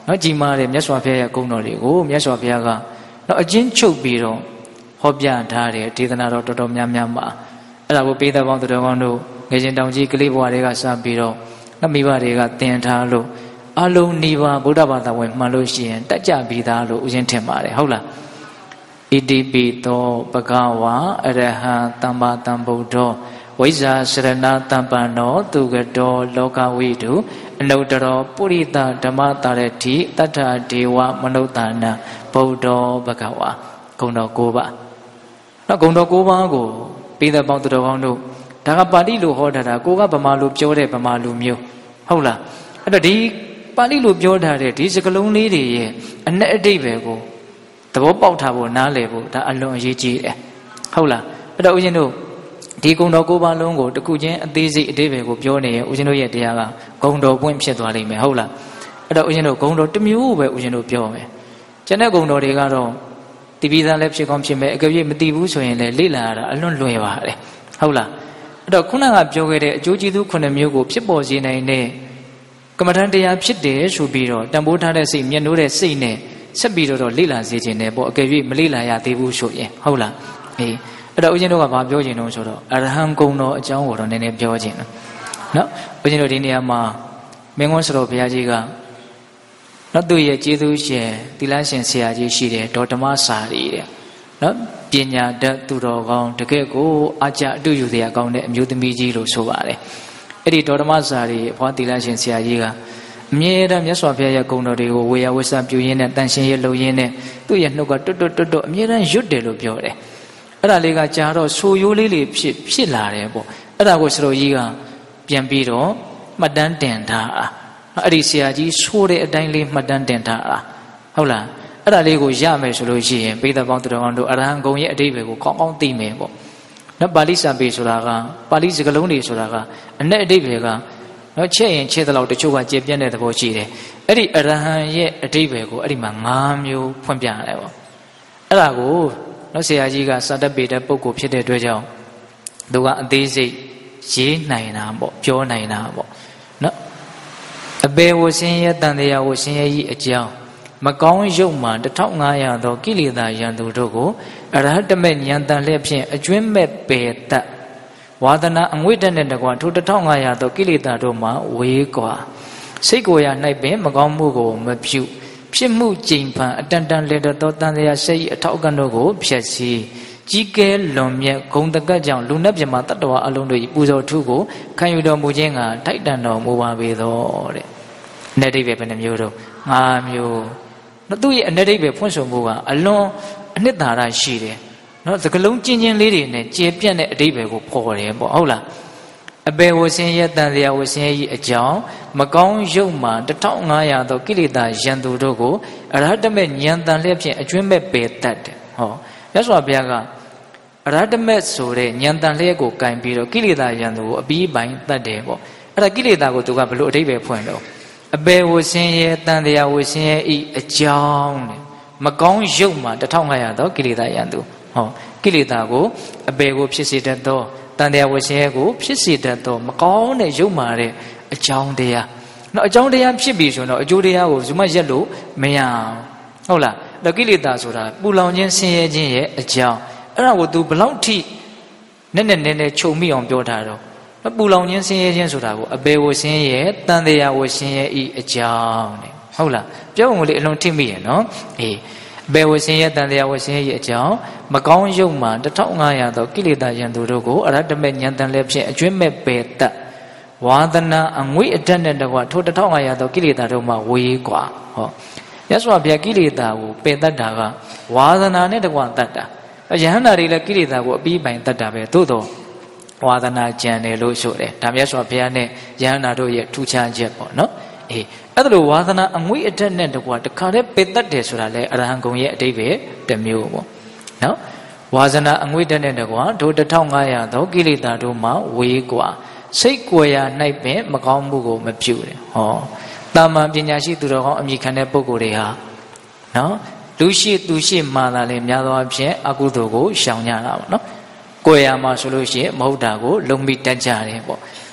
S1: နော်ကြီးမားတဲ့မြတ်စွာဘုရားရဲ့ဂုဏ်တော်တွေကိုမြတ်စွာဘုရားကနော်အချင်းချုပ်ပြီးတော့ဟောပြထားတဲ့ဒေသနာတော်တော်တော်များများမှာအဲ့ဒါကိုပိဿပေါင်းသူတော်ကောင်းတို့ငယ်ချင်းတောင်ကြီးကလေးဘဝတွေကစပြီးတော့နမိဘတွေကသင်ထားလို့အလုံးနီးပါးဗုဒ္ဓဘာသာဝင်မှန်လို့ရှိရင်တက်ကြပြီးသားလို့ဥစဉ်ထင်ပါတယ်ဟုတ်လားဣတိပိသောဘဂဝါအရဟံသမ္မာသမ္ဗုဒ္ဓောဝိဇ္ဇာစရဏတမ္ပန္နောသူကတောလောကဝိတုအနုတ္တရောပုရိသဓမ္မတာရတိတတ္ထဒေဝမနုဿာနံဗုဒ္ဓောဘဂဝါဂုဏ်တော်၉ပါးနော်ဂုဏ်တော်၉ပါးကိုပိဿပေါင်းသူတော်ကောင်းတို့ဒါကပါဠိလိုဟောထားတာကိုကဗမာလိုပြောတဲ့ဗမာလူမျိုးဟုတ်လားအဲ့တော့ဒီပါဠိလိုပြောထားတဲ့ဒီစကားလုံးလေးတွေရဲ့အ내အတိတ်ပဲကိုသဘောပေါက်ထားဖို့နားလည်ဖို့ဒါအလွန်အရေးကြီးတယ်ဟုတ်လားအဲ့တော့ဦးဇင်းတို့ဒီဂုဏ်တော်၉ပါးလုံးကိုတခုချင်းအသေးစိတ်အတိတ်ပဲကိုပြောနေရင်ဦးဇင်းတို့ရဲ့တရားကဂုဏ်တော်ပွင့်ဖြစ်သွားလိမ့်မယ်ဟုတ်လားအဲ့တော့ဦးဇင်းတို့ဂုဏ်တော်တစ်မျိုးပဲဦးဇင်းတို့ပြောမယ်ကျန်တဲ့ဂုဏ်တော်တွေကတော့တပိသားလည်းဖြစ်ကောင်းဖြစ်မယ်အကယ်၍မတည်ဘူးဆိုရင်လည်းလေ့လာရတာအလွန်လွယ်ပါတယ်ဟုတ်လားအဲ့တော့ခုနကပြောခဲ့တဲ့အကျိုးကျေးဇူးခုနှစ်မျိုးကိုဖြစ်ပေါ်စေနိုင်တဲ့ကမ္မထံတရားဖြစ်တယ်ဆိုပြီးတော့တန်ဖိုးထားတဲ့စိတ်မျက်နှိုးတဲ့စိတ်နဲ့ဆက်ပြီးတော့လေ့လာစေခြင်းနဲ့ပေါ့အကယ်၍မလေ့လာရသေးဘူးဆိုရင်ဟုတ်လားအေးအဲ့တော့ဦးဇင်းတို့ကဘာပြောခြင်းတုံးဆိုတော့အရဟံဂုဏ်တော်အကြောင်းကိုတော့နည်းနည်းပြောခြင်းနော်ဦးဇင်းတို့ဒီနေရာမှာမင်းကွန်းစတော်ဘုရားကြီးကနော်သူ့ရဲ့ကျေးဇူးရှင်သီလရှင်ဆရာကြီးရှိတယ်ဒေါတမစာရီတဲ့နော်ပညာတတ်သူတော်ကောင်းတကယ့်ကိုအာကြအတူယူစရာကောင်းတဲ့အမျိုးသမီးကြီးလို့ဆိုပါတယ်အဲ့ဒီဒေါတမစာရီအဖွားသီလရှင်ဆရာကြီးကအမြဲတမ်းမြတ်စွာဘုရားရဲ့ဂုဏ်တော်တွေကိုဝေယဝိဆပြုရင်းနဲ့တန်ရှင်းရလုံရင်းနဲ့သူ့ရဲ့နှုတ်ကတွတ်တွတ်တွတ်တွတ်အမြဲတမ်းရွတ်တယ်လို့ပြောတယ်အဲ့ဒါလေးကကြာတော့ဆူရိုးလေးလေးဖြစ်ဖြစ်လာတယ်ပေါ့အဲ့ဒါကိုဆရာကြီးကပြန်ပြီးတော့မှတ်တမ်းတင်ထားတာအဲ့ဒီဆရာကြီးဆိုးတဲ့အတိုင်းလေးမှတ်တမ်းတင်ထားတာဟုတ်လားအဲ့ဒါလေးကိုရမယ်ဆိုလို့ရှိရင်ပိဿပေါင်းသူတော်ကောင်းတို့အရဟံဂုဏ်ရဲ့အတိတ်ပဲကိုကောင်းကောင်းသိမယ်ပေါ့နော်ပါဠိစာပေဆိုတာကပါဠိစကားလုံးတွေဆိုတာကအ내အတိတ်ပဲကနော်ချက်ရင်ချက်တဲ့လောက်တချို့ကကျေပြတ်တဲ့သဘောရှိတယ်အဲ့ဒီအရဟံရဲ့အတိတ်ပဲကိုအဲ့ဒီမှာ၅မျိုးဖွင့်ပြရတယ်ပေါ့အဲ့ဒါကိုနော်ဆရာကြီးကစာတတ်ပေတဲ့ပုဂ္ဂိုလ်ဖြစ်တဲ့အတွက်ကြောင့်သူကအသေးစိတ်ရေးနိုင်တာပေါ့ပြောနိုင်တာပေါ့နော်အပေဝဆင်းရဲတန်တရားဝဆင်းရဲကြီးအကြောင်းမကောင်းရုပ်မှတစ်ထောင်ငါးရာသောကိလေသာယံသူတို့ကိုအရဟတမေဉာဏ်တန်လျက်ဖြင့်အကျွင်းမဲ့ပေတတ်ဝါဒနာအငွေ့တက်တဲ့တကွာထိုတစ်ထောင်ငါးရာသောကိလေသာတို့မှဝေးကွာစိတ်ကိုယ်ရ၌ပင်မကောင်းမှုကိုမပြုဖြစ်မှုကြိမ်ဖန်အတန်တန်လေတော်တန်တရားစိတ်အထောက်အကန်တို့ကိုဖျက်ဆီးကြီးကဲလွန်မြတ်ဂုံတကတ်ကြောင့်လူနဲ့ပြမတတ္တဝါအလုံးတို့၏ပူဇော်ထုကိုခံယူတော်မူခြင်းကထိုက်တန်တော်မူပါပေသောတဲ့။အ내ဒိဗ္ဗေဘယ်နှမျိုးတော့၅မျိုး။နော်သူ့ရဲ့အ내ဒိဗ္ဗေဖွင့်ဆိုမှုကအလွန်အနှစ်သာရရှိတယ်။နော်သကလုံးချင်းချင်းလေးတွေနဲ့ကျေပြန့်တဲ့အဓိပ္ပာယ်ကိုဖော်တယ်ပေါ့ဟုတ်လား။အပေဝဆင်းရဲတန်တရားဝဆင်းရဲ၏အကြောင်းမကောင်းရုပ်မှတစ်ထောင်ငါးရာသောကိလေသာယံသူတို့ကိုအရဟတမေဉာဏ်တန်လျက်ဖြင့်အကျွင်းမဲ့ပယ်တတ်တယ်။ဟောမြတ်စွာဘုရားကအရဟတမေဆိုတဲ့ဉာဏ်တန်လျက်ကိုကင်ပြီးတော့ကိလေသာယံသူကိုအပြီးပိုင်းတတ်တယ်ပေါ့။အဲ့ဒါကိလေသာကိုသူကဘယ်လိုအဓိပ္ပာယ်ဖွင့်တော့အပေဝဆင်းရဲတန်တရားဝဆင်းရဲ၏အကြောင်းတဲ့မကောင်းရုပ်မှတစ်ထောင်ငါးရာသောကိလေသာယံသူဟောကိလေသာကိုအပေကိုဖြစ်စေတတ်သောတန်တရားဝဆင်းရဲကိုဖြစ်စေတတ်သောမကောင်းတဲ့ရုပ်မှတဲ့အကြောင်းတရားနော်အကြောင်းတရားဖြစ်ပြီဆိုတော့အကျိုးတရားကိုဇုမရက်လို့မရဟုတ်လားဒါကိလေသာဆိုတာပူလောင်ခြင်းဆင်းရဲခြင်းရဲ့အကြောင်းအဲ့ဒါကို तू ဘလောက်ထိနဲ့နဲ့နဲ့နဲ့ခြုံမိအောင်ပြောထားတော့ပူလောင်ခြင်းဆင်းရဲခြင်းဆိုတာကိုအပေဝဆင်းရဲတန်တရားဝဆင်းရဲဤအကြောင်းတဲ့ဟုတ်လားပြောဝင်လေအလွန်ထိမိရနော်အေးအပေဝဆင်းရဲတန်တရားဝဆင်းရဲဤအကြောင်းမကောင်းရုပ်မှတစ်ထောင်ငါးရာသောကိလေသာယံသူတို့ကိုအရဟတမေဉာဏ်တန်လည်းဖြင့်အကျွင့်မဲ့ပယ်တတ်ဝါဒနာအငွေ့အတက်နဲ့တကွာထိုတစ်ထောင်ငါးရာသောကိလေသာတို့မှဝေးกว่าဟောရသော်ဗျာကိလေသာကိုပယ်တတ်တာကဝါဒနာနဲ့တကွာတတ်တာယဟန္တာတွေလည်းကိလေသာကိုအပြီးပိုင်တတ်တာပဲသို့တော့ဝါဒနာကြံတယ်လို့ဆိုတယ်ဒါမြတ်စွာဘုရားနဲ့ယဟန္တာတို့ရဲ့ထူးခြားချက်ပေါ့နော်အေးအဲ့ဒါလိုဝါဒနာအငွေ့အတက်နဲ့တကွာတခါတည်းပယ်တတ်တယ်ဆိုတာလေအရဟံဂုံရဲ့အဓိပ္ပာယ်တစ်မျိုးပေါ့နော်ဝါဇနာအငွေ့တက်တဲ့တကွာဒုတစ်ထောင်ငါးရာသောကိလေသာတို့မှဝေးกว่าစိတ်ကိုယ်ရာ၌ပင်မကောင်းမှုကိုမပြုတယ်ဟောတာမန်ပညာရှိသူတော်ကောင်းအမိခံတဲ့ပုဂ္ဂိုလ်တွေဟာနော်လူရှိသူရှိမှသာလေများသောအားဖြင့်အကုသိုလ်ကိုရှောင်ကြတာပေါ့နော်ကိုယ်ရာမှာဆိုလို့ရှိရင်မဟုတ်တာကိုလုံမိတတ်ကြတယ်ပေါ့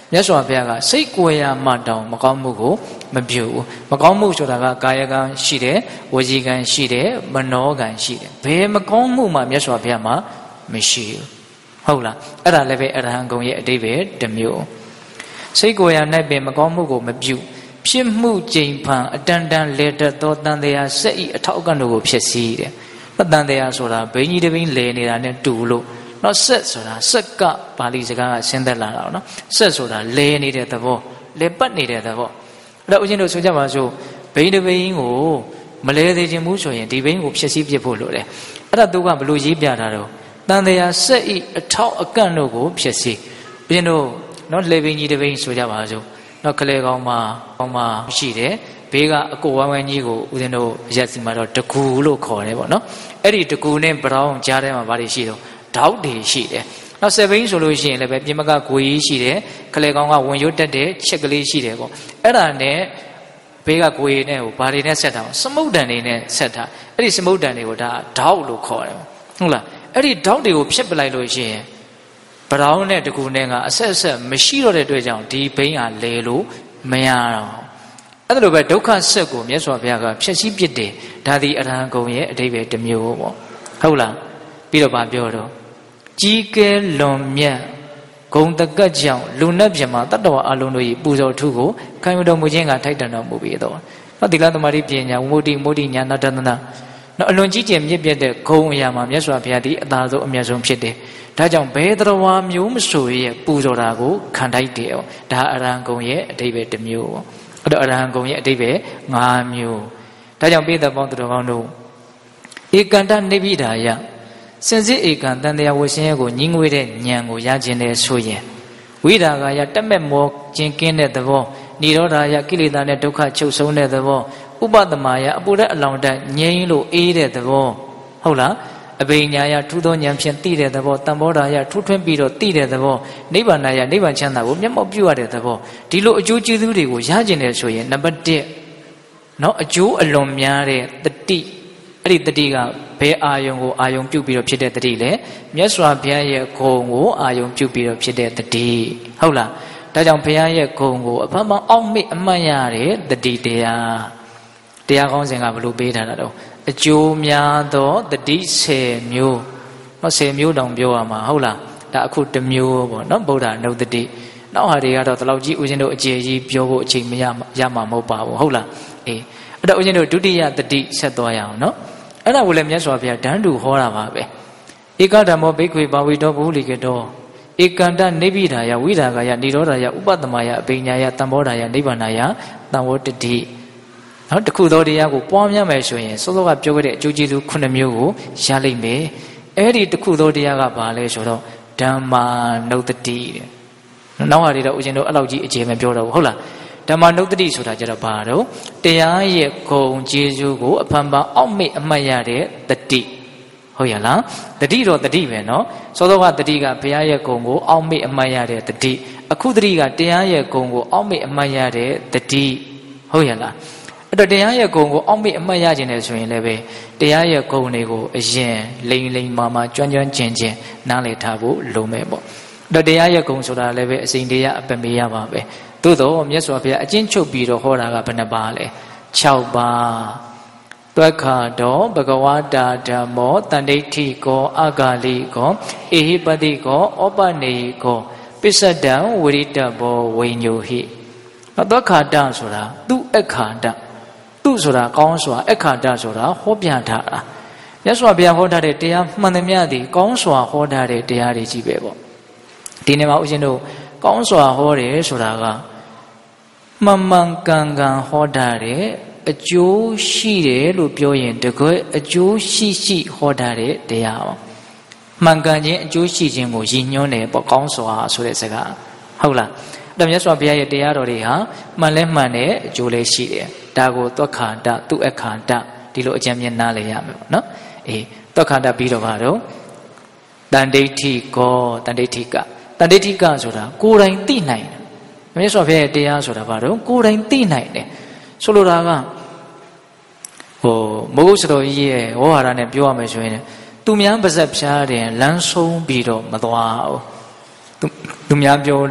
S1: မြတ်စွာဘုရားကစိတ်ကိုယ်ရမှတောင်မကောင်းမှုကိုမပြုဘူးမကောင်းမှုဆိုတာကကာယကံရှိတယ်ဝစီကံရှိတယ်မနောကံရှိတယ်ဘယ်မကောင်းမှုမှမြတ်စွာဘုရားမှာမရှိဘူးဟုတ်လားအဲ့ဒါလည်းပဲအရဟံဂုံရဲ့အဓိပ္ပာယ်တစ်မျိုးစိတ်ကိုယ်ရ၌ပင်မကောင်းမှုကိုမပြုဖြစ်မှုကြိမ်ဖန်အတန်တန်လေတတ်သောတန်တရားစက်ဤအထောက်အကန့်တို့ကိုဖြစ်စည်းတယ်တန်တရားဆိုတာဘိန်းကြီးတစ်ဘိန်းလဲနေတာနဲ့တူလို့နော်ဆက်ဆိုတာဆက်ကပါဠိစကားကဆင်းသက်လာတာနော်ဆက်ဆိုတာလဲနေတဲ့သဘောလဲပတ်နေတဲ့သဘောအဲ့တော့ဦးဇင်းတို့ဆိုကြပါစို့ဘိန်းတစ်ဘိန်းကိုမလဲသေးခြင်းဘူးဆိုရင်ဒီဘိန်းကိုဖြစ်စည်းပြဖို့လိုတယ်အဲ့ဒါသူကဘလို့ရေးပြတာတော့တန်တရားစက်ဤအထောက်အကန့်တို့ကိုဖြစ်စည်းဦးဇင်းတို့နော်လေဘိန်းကြီးတစ်ဘိန်းဆိုကြပါစို့နော်ကလေးကောင်းမှာကောင်းမှာရှိတယ်ဘေးကအကိုဝိုင်းဝိုင်းကြီးကိုဦးဇင်းတို့ရက်စီမှာတော့တကူလို့ခေါ်တယ်ပေါ့နော်အဲ့ဒီတကူနဲ့ဘရောင်းကြားထဲမှာဘာတွေရှိတော့ဓာတ်တွေရှိတယ်နောက်ဆယ်ဘိန်းဆိုလို့ရှိရင်လည်းပဲပြင်မကဂွေကြီးရှိတယ်ကလေးကောင်းကဝင်ရွတ်တက်တဲ့ချက်ကလေးရှိတယ်ပေါ့အဲ့ဒါနဲ့ဘေးကဂွေနဲ့ဟိုဘာတွေနဲ့ဆက်တာစမုတ်တန်တွေနဲ့ဆက်တာအဲ့ဒီစမုတ်တန်တွေကိုဒါဓာတ်လို့ခေါ်တယ်ဟုတ်လားအဲ့ဒီဓာတ်တွေကိုဖြတ်ပလိုက်လို့ရှိရင်ဘရောင်းနဲ့တကူနဲ့ကအဆက်အဆက်မရှိတော့တဲ့အတွက်ကြောင့်ဒီဘိန်းဟာလဲလို့မရတော့အဲ့ဒါလိုပဲဒုက္ခဆက်ကိုမြတ်စွာဘုရားကဖြည့်ဆည်းပြစ်တယ်ဒါသည်အရဟံဂုံရဲ့အဓိပ္ပာယ်တစ်မျိုးပေါ့ဟုတ်လားပြီးတော့ဗာပြောတော့ကြီးကဲလွန်မြတ်ဂုံတကတ်ကြောင့်လူနဲ့ပြမှာတတ္တဝါအလုံးတို့၏ပူဇော်ထုကိုခံယူတော်မူခြင်းကထိုက်တန်တော်မူပြီးတော့နော်သီလသမารိပညာဝိမု ക്തി မု ക്തി ညာနာတနာနော်အလွန်ကြီးကျယ်မြင့်ပြတ်တဲ့ဂုံအရာမှာမြတ်စွာဘုရားသည်အသာဆုံးအမြတ်ဆုံးဖြစ်တယ်ဒါကြောင့်ဘယ်တော်ဝါမျိုးမဆိုရဲ့ပူဇော်တာကိုခံထိုက်တယ်ဒါအရဟံဂုံရဲ့အဓိပ္ပာယ်တစ်မျိုးပေါ့အဲ့တော့အရဟံဂုံရဲ့အဓိပ္ပာယ်၅မျိုးဒါကြောင့်ပိဿပေါင်းသူတော်ကောင်းတို့ဧကန္တနိဗ္ဗိဒာယစင်စစ်ဧကံတန်တရားဝရှင်ရဲ့ကိုညင်းငွေတဲ့ဉာဏ်ကိုရခြင်းနဲ့ဆိုရင်ဝိဒါဂာယတက်မဲ့မောခြင်းကင်းတဲ့သဘောនិရောဓာယကိလေသာနဲ့ဒုက္ခချုပ်ဆုံးတဲ့သဘောဥပဒမာယအပူတဲ့အလောင်းတငြိမ်းလို့အေးတဲ့သဘောဟုတ်လားအဘိညာယထူးသောဉာဏ်ဖြင့်သိတဲ့သဘောတံဘောဓာယထူးထွင်းပြီးတော့သိတဲ့သဘောနိဗ္ဗာန်ယနိဗ္ဗာန်ချမ်းသာကိုမျက်မှောက်ပြုရတဲ့သဘောဒီလိုအကျိုးကျေးဇူးတွေကိုရကျင်တယ်ဆိုရင်နံပါတ်တစ်เนาะအကျိုးအလွန်များတဲ့တတိအဲ့ဒီတတိကဘယ်အာယုံကိုအာယုံပြုပြီးတော့ဖြစ်တဲ့တတိလဲမြတ်စွာဘုရားရဲ့ဂုဏ်ကိုအာယုံပြုပြီးတော့ဖြစ်တဲ့တတိဟုတ်လားဒါကြောင့်ဘုရားရဲ့ဂုဏ်ကိုအဖမအောက်မေ့အမှတ်ရတဲ့တတိတရားတရားကောင်းစဉ်ကဘလို့ပေးထားတာတော့အကျိုးများသောတတိဆယ်မျိုးเนาะဆယ်မျိုးတောင်ပြောရမှာဟုတ်လားဒါအခုတစ်မျိုးပေါ့เนาะဗုဒ္ဓနုတ္တိနောက်ဟာတွေကတော့ဒီလောက်ကြီးဦးဇင်းတို့အခြေကြီးပြောဖို့အချိန်မရရမှာမဟုတ်ပါဘူးဟုတ်လားအေးအဲ့တော့ဦးဇင်းတို့ဒုတိယတတိဆက်သွားရအောင်เนาะအဲ့ဒါကိုလည်းမြတ်စွာဘုရားတန်းတူဟောတာပါပဲဧကဓမ္မောဘိက္ခွေဘာဝိတောဘုလိကေတောဧကန္တနိဗ္ဗိဒာယဝိဒါဂာယនិရောဓာယဥပတ္တမယအပိညာယတံဘောဓာယနိဗ္ဗာန်ယတံဝတ္တိနော်တခုသောတရားကိုပွားများမယ်ဆိုရင်စောစောကပြောခဲ့တဲ့အကျိုးကျေးဇူးခုနှစ်မျိုးကိုရလိမ့်မယ်အဲ့ဒီတခုသောတရားကဘာလဲဆိုတော့ဓမ္မာနုတ္တိတဲ့နောက်ဟာတွေတော့ဦးဇင်းတို့အဲ့လောက်ကြီးအခြေမပြောတော့ဘူးဟုတ်လားဓမ္မနုတ္တိဆိုတာကြတော့ဘာတော့တရားရဲ့ဂုဏ်ကျေးဇူးကိုအဖန်ဖန်အောက်မေ့အမှတ်ရတဲ့တတိဟုတ်ရလားတတိတော့တတိပဲเนาะစောစောကတတိကဘုရားရဲ့ဂုဏ်ကိုအောက်မေ့အမှတ်ရတဲ့တတိအခုတတိကတရားရဲ့ဂုဏ်ကိုအောက်မေ့အမှတ်ရတဲ့တတိဟုတ်ရလားအဲ့တော့တရားရဲ့ဂုဏ်ကိုအောက်မေ့အမှတ်ရခြင်းနဲ့ဆိုရင်လည်းပဲတရားရဲ့ဂုဏ်တွေကိုအရင်လိမ့်လိမ့်မာမာကျွမ်းကျွမ်းကျင်ကျင်နားလည်ထားဖို့လိုမယ်ပေါ့အဲ့တော့တရားရဲ့ဂုဏ်ဆိုတာလည်းပဲအစဉ်တရားအပမေရပါပဲသို့တော့မြတ်စွာဘုရားအကျဉ်းချုပ်ပြီးတော့ဟောတာကဘယ်နှပါလဲ၆ပါးတွက်ခါတော့ဘဂဝတာဓမ္မောတန်ဋိဋ္ဌိကောအဂါလိကောအေဟိပတိကောဩပနေကောပစ္စဒံဝရိတဘောဝိညုဟိတွက်ခါတဆိုတာသူ့အခါတသူ့ဆိုတာကောင်းစွာအခါတဆိုတာဟောပြထားတာမြတ်စွာဘုရားဟောထားတဲ့တရားမှန်သမျှသည်ကောင်းစွာဟောထားတဲ့တရားတွေကြီးပဲပေါ့ဒီနေ့မှာဦးဇင်းတို့ကောင်းစွာဟောတယ်ဆိုတာကမှန်မှန်ကန်ကန်ဟောထားတဲ့အကျိုးရှိတယ်လို့ပြောရင်တကယ်အကျိုးရှိရှိဟောထားတဲ့တရားပါမှန်ကန်ခြင်းအကျိုးရှိခြင်းကိုရည်ညွှန်းတယ်ပေါ့ကောင်းစွာဆိုတဲ့စကားဟုတ်လားအဲ့မြတ်စွာဘုရားရဲ့တရားတော်တွေဟာမှန်လဲမှန်တယ်အကျိုးလည်းရှိတယ်ဒါကိုသွက်ခါတသူ့အခါတဒီလိုအကြံဉာဏ်နားလည်ရမယ်ပေါ့နော်အေးသွက်ခါတပြီးတော့ပါတော့တန်ဋိဋ္ဌိကောတန်ဋိဋ္ဌိကတန်ဋိဋ္ဌိကဆိုတာကိုယ်တိုင်သိနိုင်တယ်မြတ်စွာဘုရားရဲ့တရားဆိုတာဘာလို့ကိုယ်တိုင်သိနိုင်တယ်ဆိုလိုတာကဟိုမိုးကုတ်စတော်ကြီးရဲ့ဝေါဟာရနဲ့ပြောရမယ်ဆိုရင်သူများပါဇက်ဖြားတယ်လမ်းဆုံးပြီးတော့မသွားဘူးသူသူများပြောလို့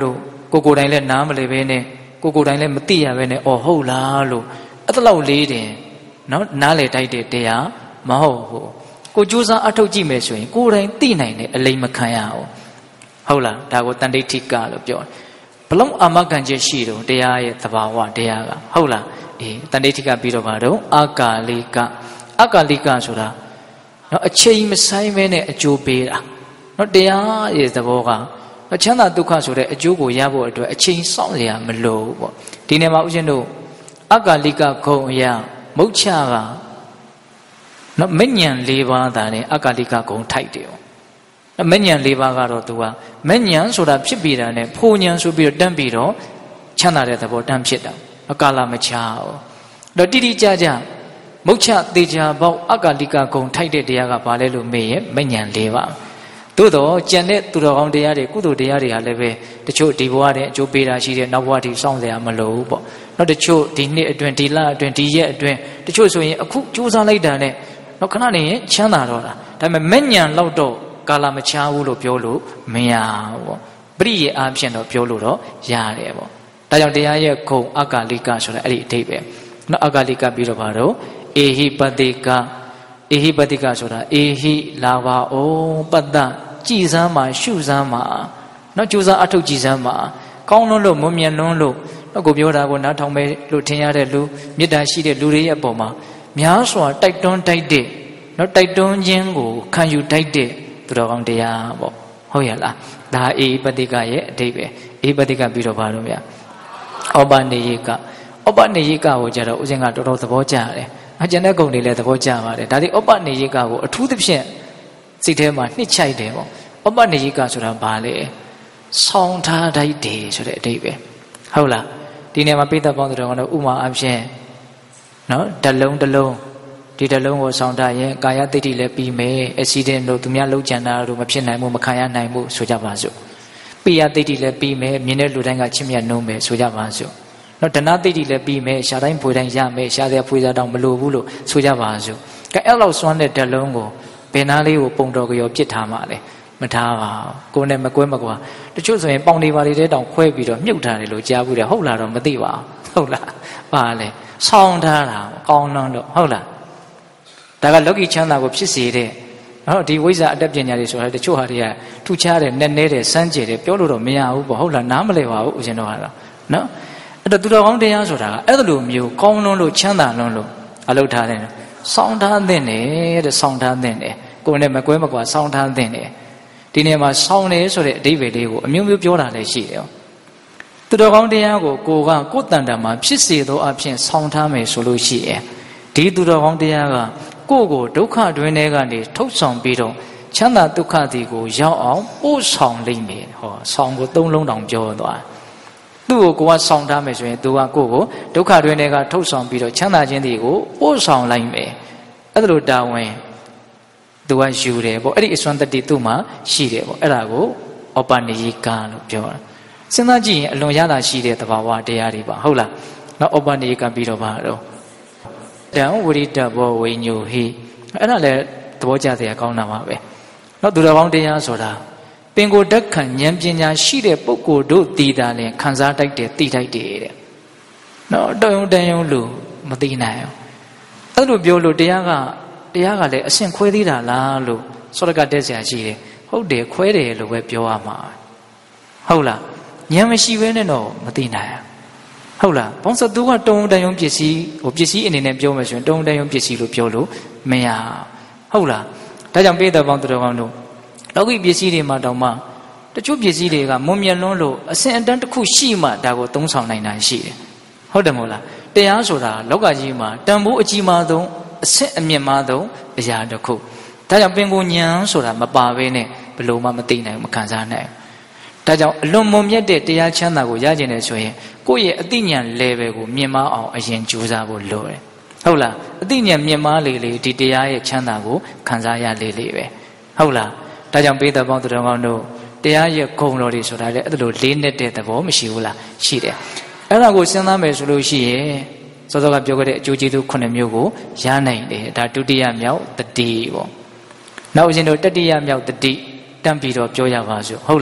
S1: ကိုကိုတိုင်းလဲနားမလဲပဲနဲ့ကိုကိုတိုင်းလဲမသိရပဲနဲ့အော်ဟုတ်လားလို့အဲ့ဒါလောက်လေးတင်နော်နားလေတိုက်တဲ့တရားမဟုတ်ဘူးကိုကြိုးစားအထောက်ကြည့်မယ်ဆိုရင်ကိုယ်တိုင်သိနိုင်တယ်အလိမ်မခံရအောင်ဟုတ်လားဒါကိုတန်ဋိဋ္ဌိကလို့ပြောတယ်ဘလုံးအာမခံချက်ရှိတော့တရားရဲ့သဘာဝတရားကဟုတ်လားအေးတန်ဋိဋ္ဌိကပြီးတော့ဗါတော့အာကာလိကအကာလိကဆိုတာနော်အချိန်မဆိုင်မဲနဲ့အကျိုးပေးတာနော်တရားရဲ့သဘောကချမ်းသာဒုက္ခဆိုတဲ့အကျိုးကိုရဖို့အတွက်အချိန်စောင့်ရမလို့ပေါ့ဒီနေ့မှာဦးဇင်းတို့အကာလိကခုံအရာမုတ်ချကနော်မဉ္ဇဉ်၄ပါးသာနဲ့အကာလိကခုံထိုက်တယ်နော်မဉ္ဇဉ်၄ပါးကတော့သူကမဉ္ဇဉ်ဆိုတာဖြစ်ပြီးတာနဲ့ဖိုဉ္ဇဉ်ဆိုပြီးတော့တန်းပြီးတော့ချမ်းသာတဲ့သဘောတန်းဖြစ်တာအကာလမချဘူးတော့တိတိကျကျမုတ်ချသေချာပေါက်အကာလိကခုံထိုက်တဲ့တရားကဘာလဲလို့မေးရင်မဉ္ဇဉ်၄ပါးသို့တော့ကျန်တဲ့သူတော်ကောင်းတရားတွေကုသိုလ်တရားတွေဟာလည်းပဲတချို့ဒီဘဝတည်းအကျိုးပေးတာရှိတယ်နောက်ဘဝတည်းစောင့်စရာမလိုဘူးပေါ့နောက်တချို့ဒီနှစ်အတွင်းဒီလအတွင်းဒီရက်အတွင်းတချို့ဆိုရင်အခုကြိုးစားလိုက်တာနဲ့နောက်ခဏနေရင်ချမ်းသာတော့တာဒါပေမဲ့မဉ္ဇဉ်လောက်တော့ကာလမချဘူးလို့ပြောလို့မရဘူးပေါ့ပရိယေအားဖြင့်တော့ပြောလို့တော့ရတယ်ပေါ့ဒါကြောင့်တရားရဲ့ခုံအကာလိကဆိုတာအဲ့ဒီအဓိပ္ပာယ်နော်အကာလိကပြီးတော့ပါတော့အေဟိပတိကအေဟိပတိကဆိုတာအေဟိလာပါအောင်ပတ္တကြည်စမ်းမှာရှုစမ်းမှာနော်ကြိုးစားအထောက်ကြည်စမ်းမှာကောင်းလွန်းလို့မွန်မြတ်လွန်းလို့တော့ကိုပြောတာကိုနားထောင်ပဲလို့ထင်ရတဲ့လူမေတ္တာရှိတဲ့လူတွေရဲ့အပေါ်မှာများစွာတိုက်တွန်းတိုက်တဲ့နော်တိုက်တွန်းခြင်းကိုခံယူတိုက်တဲ့သူတော်ကောင်းတရားပေါ့ဟုတ်ရလားဒါအေဟိပတိကရဲ့အဓိပ္ပာယ်အေဟိပတိကပြီးတော့ပါတော့ဗျာဩပနိယေကဩပနိယေကကိုကြတော့ဦးဇင်းကတော်တော်သဘောကျတယ်အကျဉ်းတဲ့ဂုဏ်တွေလည်းသဘောကျပါတယ်ဒါဒီဩပနိယေကကိုအထူးသဖြင့်စိတ်ထဲမှာနှစ်ချိုက်တယ်ပေါ့ဩပနိယေကဆိုတာဘာလဲဆောင်းထားတိုက်တယ်ဆိုတဲ့အဓိပ္ပာယ်ဟုတ်လားဒီနေရာမှာပိဋကပေါင်းတော်ကတော့ဥမာအဖြစ်နော်ဓလုံးတစ်လုံးဒီဓလုံးကိုဆောင်းထားရင်ကာယတိတ်တိလည်းပြီးမယ်အက်ဆီဒင့်တို့သူများလုံးကြံတာတို့မဖြစ်နိုင်ဘူးမခံရနိုင်ဘူးဆိုကြပါစို့ပိယတိတ်တိလည်းပြီးမယ်မြင်တဲ့လူတိုင်းကချစ်မြတ်နှုံးမယ်ဆိုကြပါစို့နော်ဒနာတိတ်တိလည်းပြီးမယ်ရှားတိုင်းဖွေတိုင်းရမယ်ရှားတဲ့ဖွေစားတော့မလိုဘူးလို့ဆိုကြပါစို့ကဲအဲ့လောက်စွမ်းတဲ့ဓလုံးကိုဘယ်နာလေးကိုပုံတော်ကြောပြစ်ထားမှာလဲမထားပါဘူးကိုယ်နဲ့မကွဲမကွာတချို့ဆိုရင်ပေါင်တွေပါတွေတဲတောင်ခွဲပြီးတော့မြုပ်ထားတယ်လို့ကြားဘူးတယ်ဟုတ်လားတော့မသိပါဘူးဟုတ်လားပါလေဆောင်းထားတာကောင်းတော့ဟုတ်လားဒါကလောကီချမ်းသာကိုဖြစ်စေတဲ့နော်ဒီဝိဇ္ဇာအတတ်ပညာတွေဆိုတာတချို့ဟာတွေကထူခြားတယ်နဲ့နဲတယ်စမ်းကြယ်တယ်ပြောလို့တော့မရဘူးပေါ့ဟုတ်လားနားမလည်ပါဘူးဦးဇင်းတော်ကတော့နော်အဲ့တော့သူတော်ကောင်းတရားဆိုတာကအဲ့လိုမျိုးကောင်းလွန်းလို့ချမ်းသာလွန်းလို့အလုပ်ထားတယ်ဆောင်းထားတဲ့နဲ့တဲ့ဆောင်းထားတဲ့နဲ့ကိုယ်နဲ့မကွဲမကွာဆောင်းထားတဲ့နဲ့ဒီနေရာမှာဆောင်းတယ်ဆိုတဲ့အဓိပ္ပာယ်လေးကိုအမျိုးမျိုးပြောတာလည်းရှိတယ်သူတော်ကောင်းတရားကိုကိုကကိုယ်တန်တာမှာဖြစ်စေသောအဖြစ်ဆောင်းထားမယ်ဆိုလို့ရှိရင်ဒီသူတော်ကောင်းတရားကကိုယ့်ကိုဒုက္ခတွင်ထဲကနေထုတ်ဆောင်ပြီးတော့ချမ်းသာဒုက္ခသည်ကိုရောက်အောင်ပို့ဆောင်လိမ့်မယ်ဟောဆောင်းကိုသုံးလုံးတောင်ပြောသွားသူ့ကိုကိုကဆောင်းထားမယ်ဆိုရင်သူကကိုယ့်ကိုဒုက္ခတွင်ထဲကထုတ်ဆောင်ပြီးတော့ချမ်းသာခြင်းသည်ကိုပို့ဆောင်လိုက်မယ်အဲ့ဒါလိုတာဝန်သူကယူတယ်ပေါ့အဲ့ဒီအစွမ်းတတိသူ့မှာရှိတယ်ပေါ့အဲ့ဒါကိုဩပနိယေကလို့ပြောတာစဉ်းစားကြည့်ရင်အလွန်ရတာရှိတဲ့သဘာဝတရားတွေပါဟုတ်လားနော်ဩပနိယေကပြီးတော့ပါတော့တံဝရိတဘောဝိညုဟိအဲ့ဒါလည်းသဘောကျစရာကောင်းတာပါပဲနော်သူတော်ကောင်းတရားဆိုတာပင်ကိုယ်တက်ခံဉာဏ်ပညာရှိတဲ့ပုဂ္ဂိုလ်တို့တည်တာလည်းခံစားတတ်တယ်သိတတ်တယ်တဲ့နော်တောင်ယုံတန်ယုံလို့မသိနိုင်အောင်အဲ့လိုပြောလို့တရားကတရားကလည်းအဆင့်ခွဲသေးတာလားလို့စောရကတက်ဆရာရှိတယ်ဟုတ်တယ်ခွဲတယ်လို့ပဲပြောရမှာဟုတ်လားဉာဏ်မရှိဘဲနဲ့တော့မသိနိုင်ဟုတ်လားဘောင်းစသူကတုံတန်ယုံပစ္စည်းဟိုပစ္စည်းအနေနဲ့ပြောမှဆိုရင်တုံတန်ယုံပစ္စည်းလို့ပြောလို့မရဟုတ်လားဒါကြောင့်ပိဋကပေါင်းသူတော်ကောင်းတို့လောကီပစ္စည်းတွေမှာတောင်မှတချို့ပစ္စည်းတွေကမွန်မြတ်လွန်းလို့အဆင့်အတန်းတစ်ခုရှိမှဒါကိုသုံးဆောင်နိုင်တာရှိတယ်ဟုတ်တယ်မို့လားတရားဆိုတာလောကကြီးမှာတန်ဖိုးအကြီးမားဆုံးအဆင့်အမြင့်မားဆုံးအရာတစ်ခုဒါကြောင့်ပင်ကိုဉာဏ်ဆိုတာမပါဘဲနဲ့ဘယ်လိုမှမသိနိုင်မခံစားနိုင်ဒါကြောင့်အလွန်မွန်မြတ်တဲ့တရားချမ်းသာကိုရကျင်တယ်ဆိုရင်ကိုယ့်ရဲ့အသိဉာဏ် level ကိုမြင့်မားအောင်အရင်ကြိုးစားဖို့လိုတယ်ဟုတ်လားအသိဉာဏ်မြင့်မားလေလေဒီတရားရဲ့ချမ်းသာကိုခံစားရလေလေပဲဟုတ်လားဒါကြောင့်ပိဋကပေါင်းသူတော်ကောင်းတို့တရားရဲ့ဂုဏ်တော်တွေဆိုတာလည်းအဲ့လိုလေးနဲ့တဲ့သဘောမရှိဘူးလားရှိတယ်အဲ့ဒါကိုစဉ်းစားမယ်ဆိုလို့ရှိရင်စောစောကပြောခဲ့တဲ့အကျိုးကျေးဇူးခုနှစ်မျိုးကိုရနိုင်တယ်ဒါဒုတိယမြောက်တတိပေါ့နောက်ဦးဇင်းတို့တတိယမြောက်တတိတန့်ပြီးတော့ပြောရပါစို့ဟုတ်လား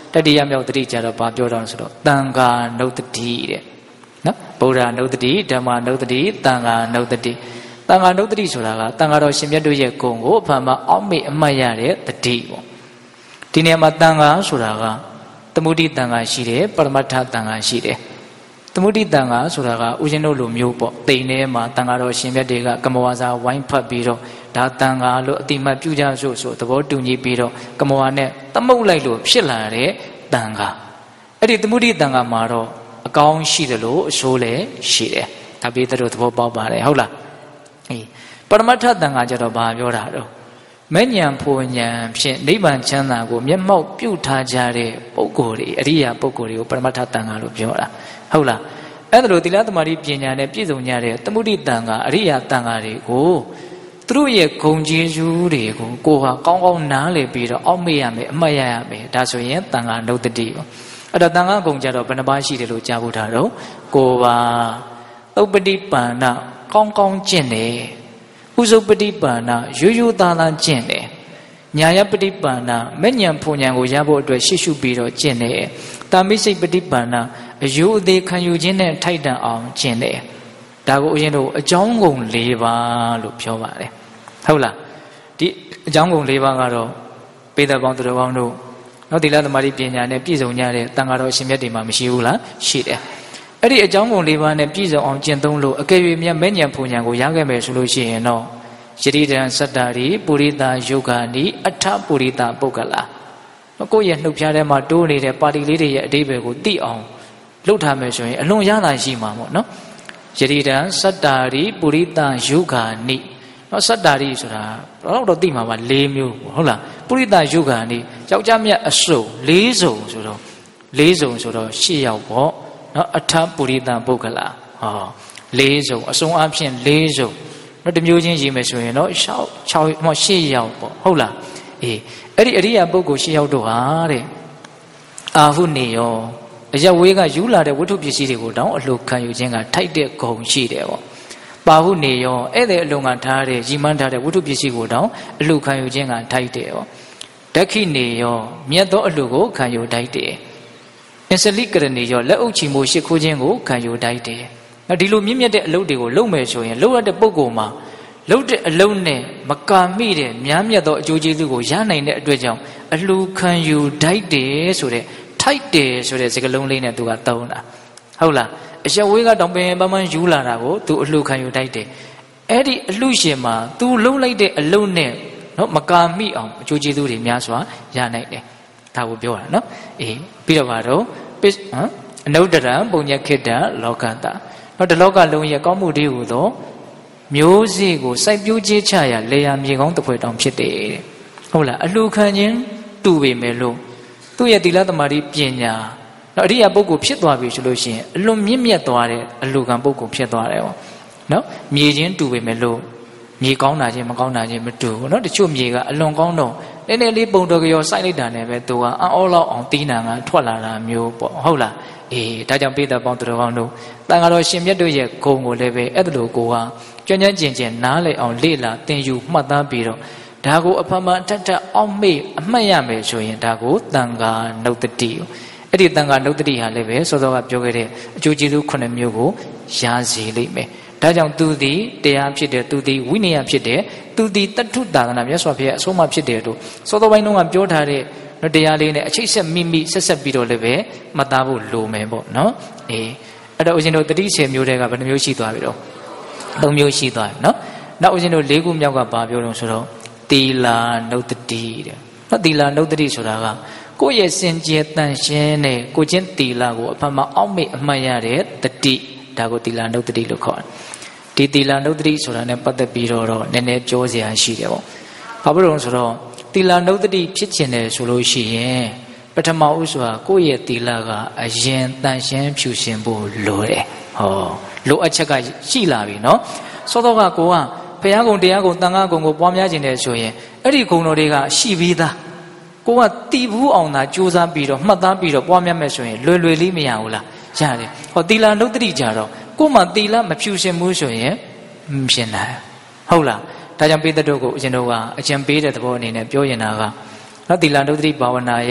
S1: တတိယမြောက်တတိကြတော့ဘာပြောတော့ဆိုတော့တန်ခါနုတ္တိတဲ့နော်ဗုဒ္ဓနုတ္တိဓမ္မနုတ္တိတန်ခါနုတ္တိတန်ခါနုတ္တိဆိုတာကတန်ခါတော်ရှင်မြတ်တို့ရဲ့ဂုဏ်ကိုအဖန်မှာအောက်မေ့အမှတ်ရတဲ့တတိပေါ့ဒီနေရာမှာတန်ခါဆိုတာကသမုဒိတန်ခါရှိတယ်ပရမတ္ထတန်ခါရှိတယ်သမုဒိတန်ခါဆိုတာကဥရှင်တို့လိုမျိုးပေါ့တိမ်ထဲမှာတန်ခါတော်ရှင်မြတ်တွေကကမဝါစာဝိုင်းဖတ်ပြီးတော့ဒါတန်ခါလို့အတိမတ်ပြုကြစို့ဆိုသဘောတူညီပြီးတော့ကမဝါနဲ့သမုတ်လိုက်လို့ဖြစ်လာတဲ့တန်ခါအဲ့ဒီသမုဒိတန်ခါမှာတော့အကောင်းရှိတယ်လို့အဆိုးလည်းရှိတယ်ဒါပြီးတော့သဘောပေါက်ပါတယ်ဟုတ်လားအေးပရမတ္ထတန်ခါကျတော့ဘာပြောတာတော့မဉ္ဇဉ်ဖွဉ္ဇဉ်ဖြင့်နိဗ္ဗာန်ချမ်းသာကိုမျက်မှောက်ပြုထားကြတဲ့ပုဂ္ဂိုလ်တွေအရိယာပုဂ္ဂိုလ်တွေကိုပရမတ္ထတန်ခါလို့ပြောတာဟုတ်လားအဲ့ဒါလိုသီလသမารိပညာနဲ့ပြည့်စုံကြတဲ့သမုဒိတန်ခါအရိယာတန်ခါတွေကိုသူတို့ရဲ့ဂုဏ်ကျေးဇူးတွေကိုကိုယ်ဟာကောင်းကောင်းနားလည်ပြီးတော့အောက်မေ့ရမယ်အမှတ်ရရမယ်ဒါဆိုရင်တန်ခါနုတ္တိပေါ့အဲ့တော့တန်ခါဂုဏ်ကြတော့ဘယ်နှပါးရှိတယ်လို့ကြားဖို့ထားတော့ကိုယ်ပါသုပ္ပတိပန္နကောင်းကောင်းကျင့်တယ်ဥစုပတိပန္နရိုးရိုးသားသားကျင့်တယ်ညာယပတိပန္နမဉ္ဇဉ်ဖွဉ္ဇဉ်ကိုရဖို့အတွက်ရှေ့ရှုပြီးတော့ကျင့်တယ်တာမိစိတ်ပတိပန္နအယုအသေးခံယူခြင်းနဲ့ထိုက်တန်အောင်ကျင့်တယ်ဒါကိုအရင်တို့အကြောင်းကုန်၄ပါးလို့ပြောပါတယ်ဟုတ်လားဒီအကြောင်းကုန်၄ပါးကတော့ပေဒပေါင်းသူတော်ကောင်းတို့နောက်သီလသမารိပညာနဲ့ပြည့်စုံကြတဲ့တန်ခါတော်ရှင်မြတ်တွေမှာမရှိဘူးလားရှိတယ်အဲ့ဒီအကြောင်းကုန်၄ပါးနဲ့ပြည့်စုံအောင်ကျင့်သုံးလို့အကယ်၍မြတ်မဉ္ဇဉ်ဖွဉ္ဇဉ်ကိုရခဲ့မယ်ဆိုလို့ရှိရင်တော့ယတိတံစတ္တာရိပုရိသယုဂာနိအထပုရိသပုဂ္ဂလာကိုယ့်ရဲ့နှုတ်ဖျားထဲမှာတိုးနေတဲ့ပါဠိလေးတွေရဲ့အဓိပ္ပာယ်ကိုသိအောင်လုပ်ထားမယ်ဆိုရင်အလွန်ရတာရှိမှာပေါ့နော်ယတိတံစတ္တာရိပုရိသယုဂာနိနော်စတ္တာရိဆိုတာတော့တော့သိမှာပါ၄မျိုးဟုတ်လားပုရိသယုဂာနိယောက်ျားမြတ်အစုံ၄စုံဆိုတော့၄စုံဆိုတော့၈ယောက်ပေါ့နော်အထပုရိသပုဂ္ဂလာဟော၄စုံအစုံအဖြစ်၄စုံနော်တမျိုးချင်းရေးမယ်ဆိုရင်တော့၆ဟော၈ယောက်ပေါ့ဟုတ်လားအေးအဲ့ဒီအရိယာပုဂ္ဂိုလ်၈ယောက်တို့ဟာတဲ့အာဟုနေယောအယဝေးကယူလာတဲ့ဝတ္ထုပစ္စည်းတွေကိုတောင်းအလှခံယူခြင်းကထိုက်တဲ့ဂုဏ်ရှိတယ်ပေါ့ပါဟုနေယောဧည့်သည်အလုံကထားတဲ့ရီမန်းထားတဲ့ဝတ္ထုပစ္စည်းကိုတောင်းအလှခံယူခြင်းကထိုက်တယ်ပေါ့ဒက္ခိနေယောမြတ်သောအလှကိုခံယူထိုက်တယ်အစ္စလိကရဏီယောလက်အုပ်ချီမိုးရှစ်ခိုးခြင်းကိုခံယူထိုက်တယ်ဒီလိုမြင့်မြတ်တဲ့အလုပ်တွေကိုလုပ်မယ်ဆိုရင်လုပ်ရတဲ့ပုဂ္ဂိုလ်မှာလုပ်တဲ့အလုပ်နဲ့မကာမိတဲ့များမြတ်သောအကျိုးကျေးဇူးကိုရနိုင်တဲ့အတွက်ကြောင့်အလှခံယူထိုက်တယ်ဆိုတဲ့ထိုက်တယ်ဆိုတဲ့စကားလုံးလေးနဲ့သူကသုံးတာဟုတ်လားအရှက်ဝေးကတောင်ပင်ပန်းပန်းယူလာတာကိုသူအလှခံယူထိုက်တယ်အဲ့ဒီအလှရှင်မှာသူလှုပ်လိုက်တဲ့အလုပ်နဲ့နော်မကာမိအောင်အကျိုးကျေးဇူးတွေများစွာရနိုင်တယ်ဒါကိုပြောတာနော်အေးပြီးတော့ပါတော့ဟမ်အနုတ္တရံပုံညခိတ္တလောကတနော်ဒီလောကလုံးရဲ့ကောင်းမှုတွေဟူသောမျိုးစေ့ကိုစိုက်ပျိုးခြင်းချရာလေယာမြေကောင်းတစ်ဖွဲတောင်ဖြစ်တယ်တဲ့ဟုတ်လားအလှခံခြင်းတူပေမဲ့လို့သူ့ရဲ့သီလသမารိပညာနော်အရိယာပုဂ္ဂိုလ်ဖြစ်သွားပြီဆိုလို့ရှိရင်အလွန်မြင့်မြတ်သွားတဲ့အလှခံပုဂ္ဂိုလ်ဖြစ်သွားတယ်ပေါ့နော်မြေချင်းတူပေမဲ့လို့မြေကောင်းတာချင်းမကောင်းတာချင်းမတူဘူးနော်တချို့မြေကအလွန်ကောင်းတော့နည်းနည်းလေးပုံတော်ကြောစိုက်လိုက်တာနဲ့ပဲသူကအံ့ဩလောက်အောင်တီးနာကထွက်လာတာမျိုးပေါ့ဟုတ်လားအေးဒါကြောင့်ပိဿပေါင်းသူတော်ကောင်းတို့တန်ခါတော်ရှင်မြတ်တို့ရဲ့ဂုဏ်ကိုလည်းပဲအဲ့ဒါလိုကိုဟာကြွကြွကျင်ကျင်နားလည်အောင်လေ့လာသင်ယူမှတ်သားပြီးတော့ဒါကိုအဖမအထက်ထက်အောက်မေ့အမှတ်ရမယ်ဆိုရင်ဒါကိုတန်ခါနုတ္တိအဲ့ဒီတန်ခါနုတ္တိဟာလည်းပဲစောစောကပြောခဲ့တဲ့အကျိုးကျေးဇူးခုနှစ်မျိုးကိုရစေလိမ့်မယ်ဒါကြောင့်သူသည်တရားဖြစ်တယ်သူသည်ဝိနည်းဖြစ်တယ်သူသည်တတ္ထုသာသနာမြတ်စွာဘုရားအဆုံးအမဖြစ်တယ်လို့စောစောပိုင်းတုန်းကပြောထားတဲ့တရားလေးနဲ့အချိတ်ဆက်မိမိဆက်ဆက်ပြီးတော့လည်းပဲမှတ်သားဖို့လိုမယ်ပေါ့နော်အေးအဲ့တော့ဦးဇင်းတို့တတိဆယ်မျိုးတွေကဘယ်နှမျိုးရှိသွားပြီတော့သုံးမျိုးရှိသွားပြီနော်နောက်ဦးဇင်းတို့လေးခုမြောက်ကဘာပြောလို့ဆိုတော့သီလာနုတ္တိတဲ့နော်သီလာနုတ္တိဆိုတာကကိုယ့်ရဲ့စင်ကြယ်တန်ရှင်းတဲ့ကိုချင်းသီလာကိုအဖမအောက်မေ့အမှတ်ရတဲ့တတိဒါကိုသီလာနုတ္တိလို့ခေါ်တယ်ဒီသီလာနုတ္တိဆိုတာနဲ့ပတ်သက်ပြီးတော့နည်းနည်းပြောစရာရှိတယ်ပေါ့ဘာဖြစ်လို့ဆိုတော့သီလာနုတ္တိဖြစ်ခြင်းတယ်ဆိုလို့ရှိရင်ပထမဦးစွာကိုယ့်ရဲ့သီလကအရင်တန်ရှင်းဖြူရှင်ဖို့လိုတယ်ဟောလိုအပ်ချက်ကရှိလာပြီနော်စောတော့ကကိုကဘုရားကုံတရားကုံတန်ခါကုံကိုပွားများခြင်းတယ်ဆိုရင်အဲ့ဒီဂုဏ်တော်တွေကရှိပြီးသားကိုကတီးဘူးအောင်သာကြိုးစားပြီးတော့မှတ်သားပြီးတော့ပွားများမယ်ဆိုရင်လွယ်လွယ်လေးမရဘူးလားရတယ်ဟောသီလာနုတ္တိကြတော့ကိုမှသီလမဖြူရှင်ဘူးဆိုရင်မဖြစ်နိုင်ဟုတ်လားဒါကြောင့်ပိဿတို့ကိုအရှင်တို့ကအကျင့်ပေးတဲ့သဘောအနေနဲ့ပြောရင်တာကနော်သီလာနုတ္တိဘာဝနာရဲ့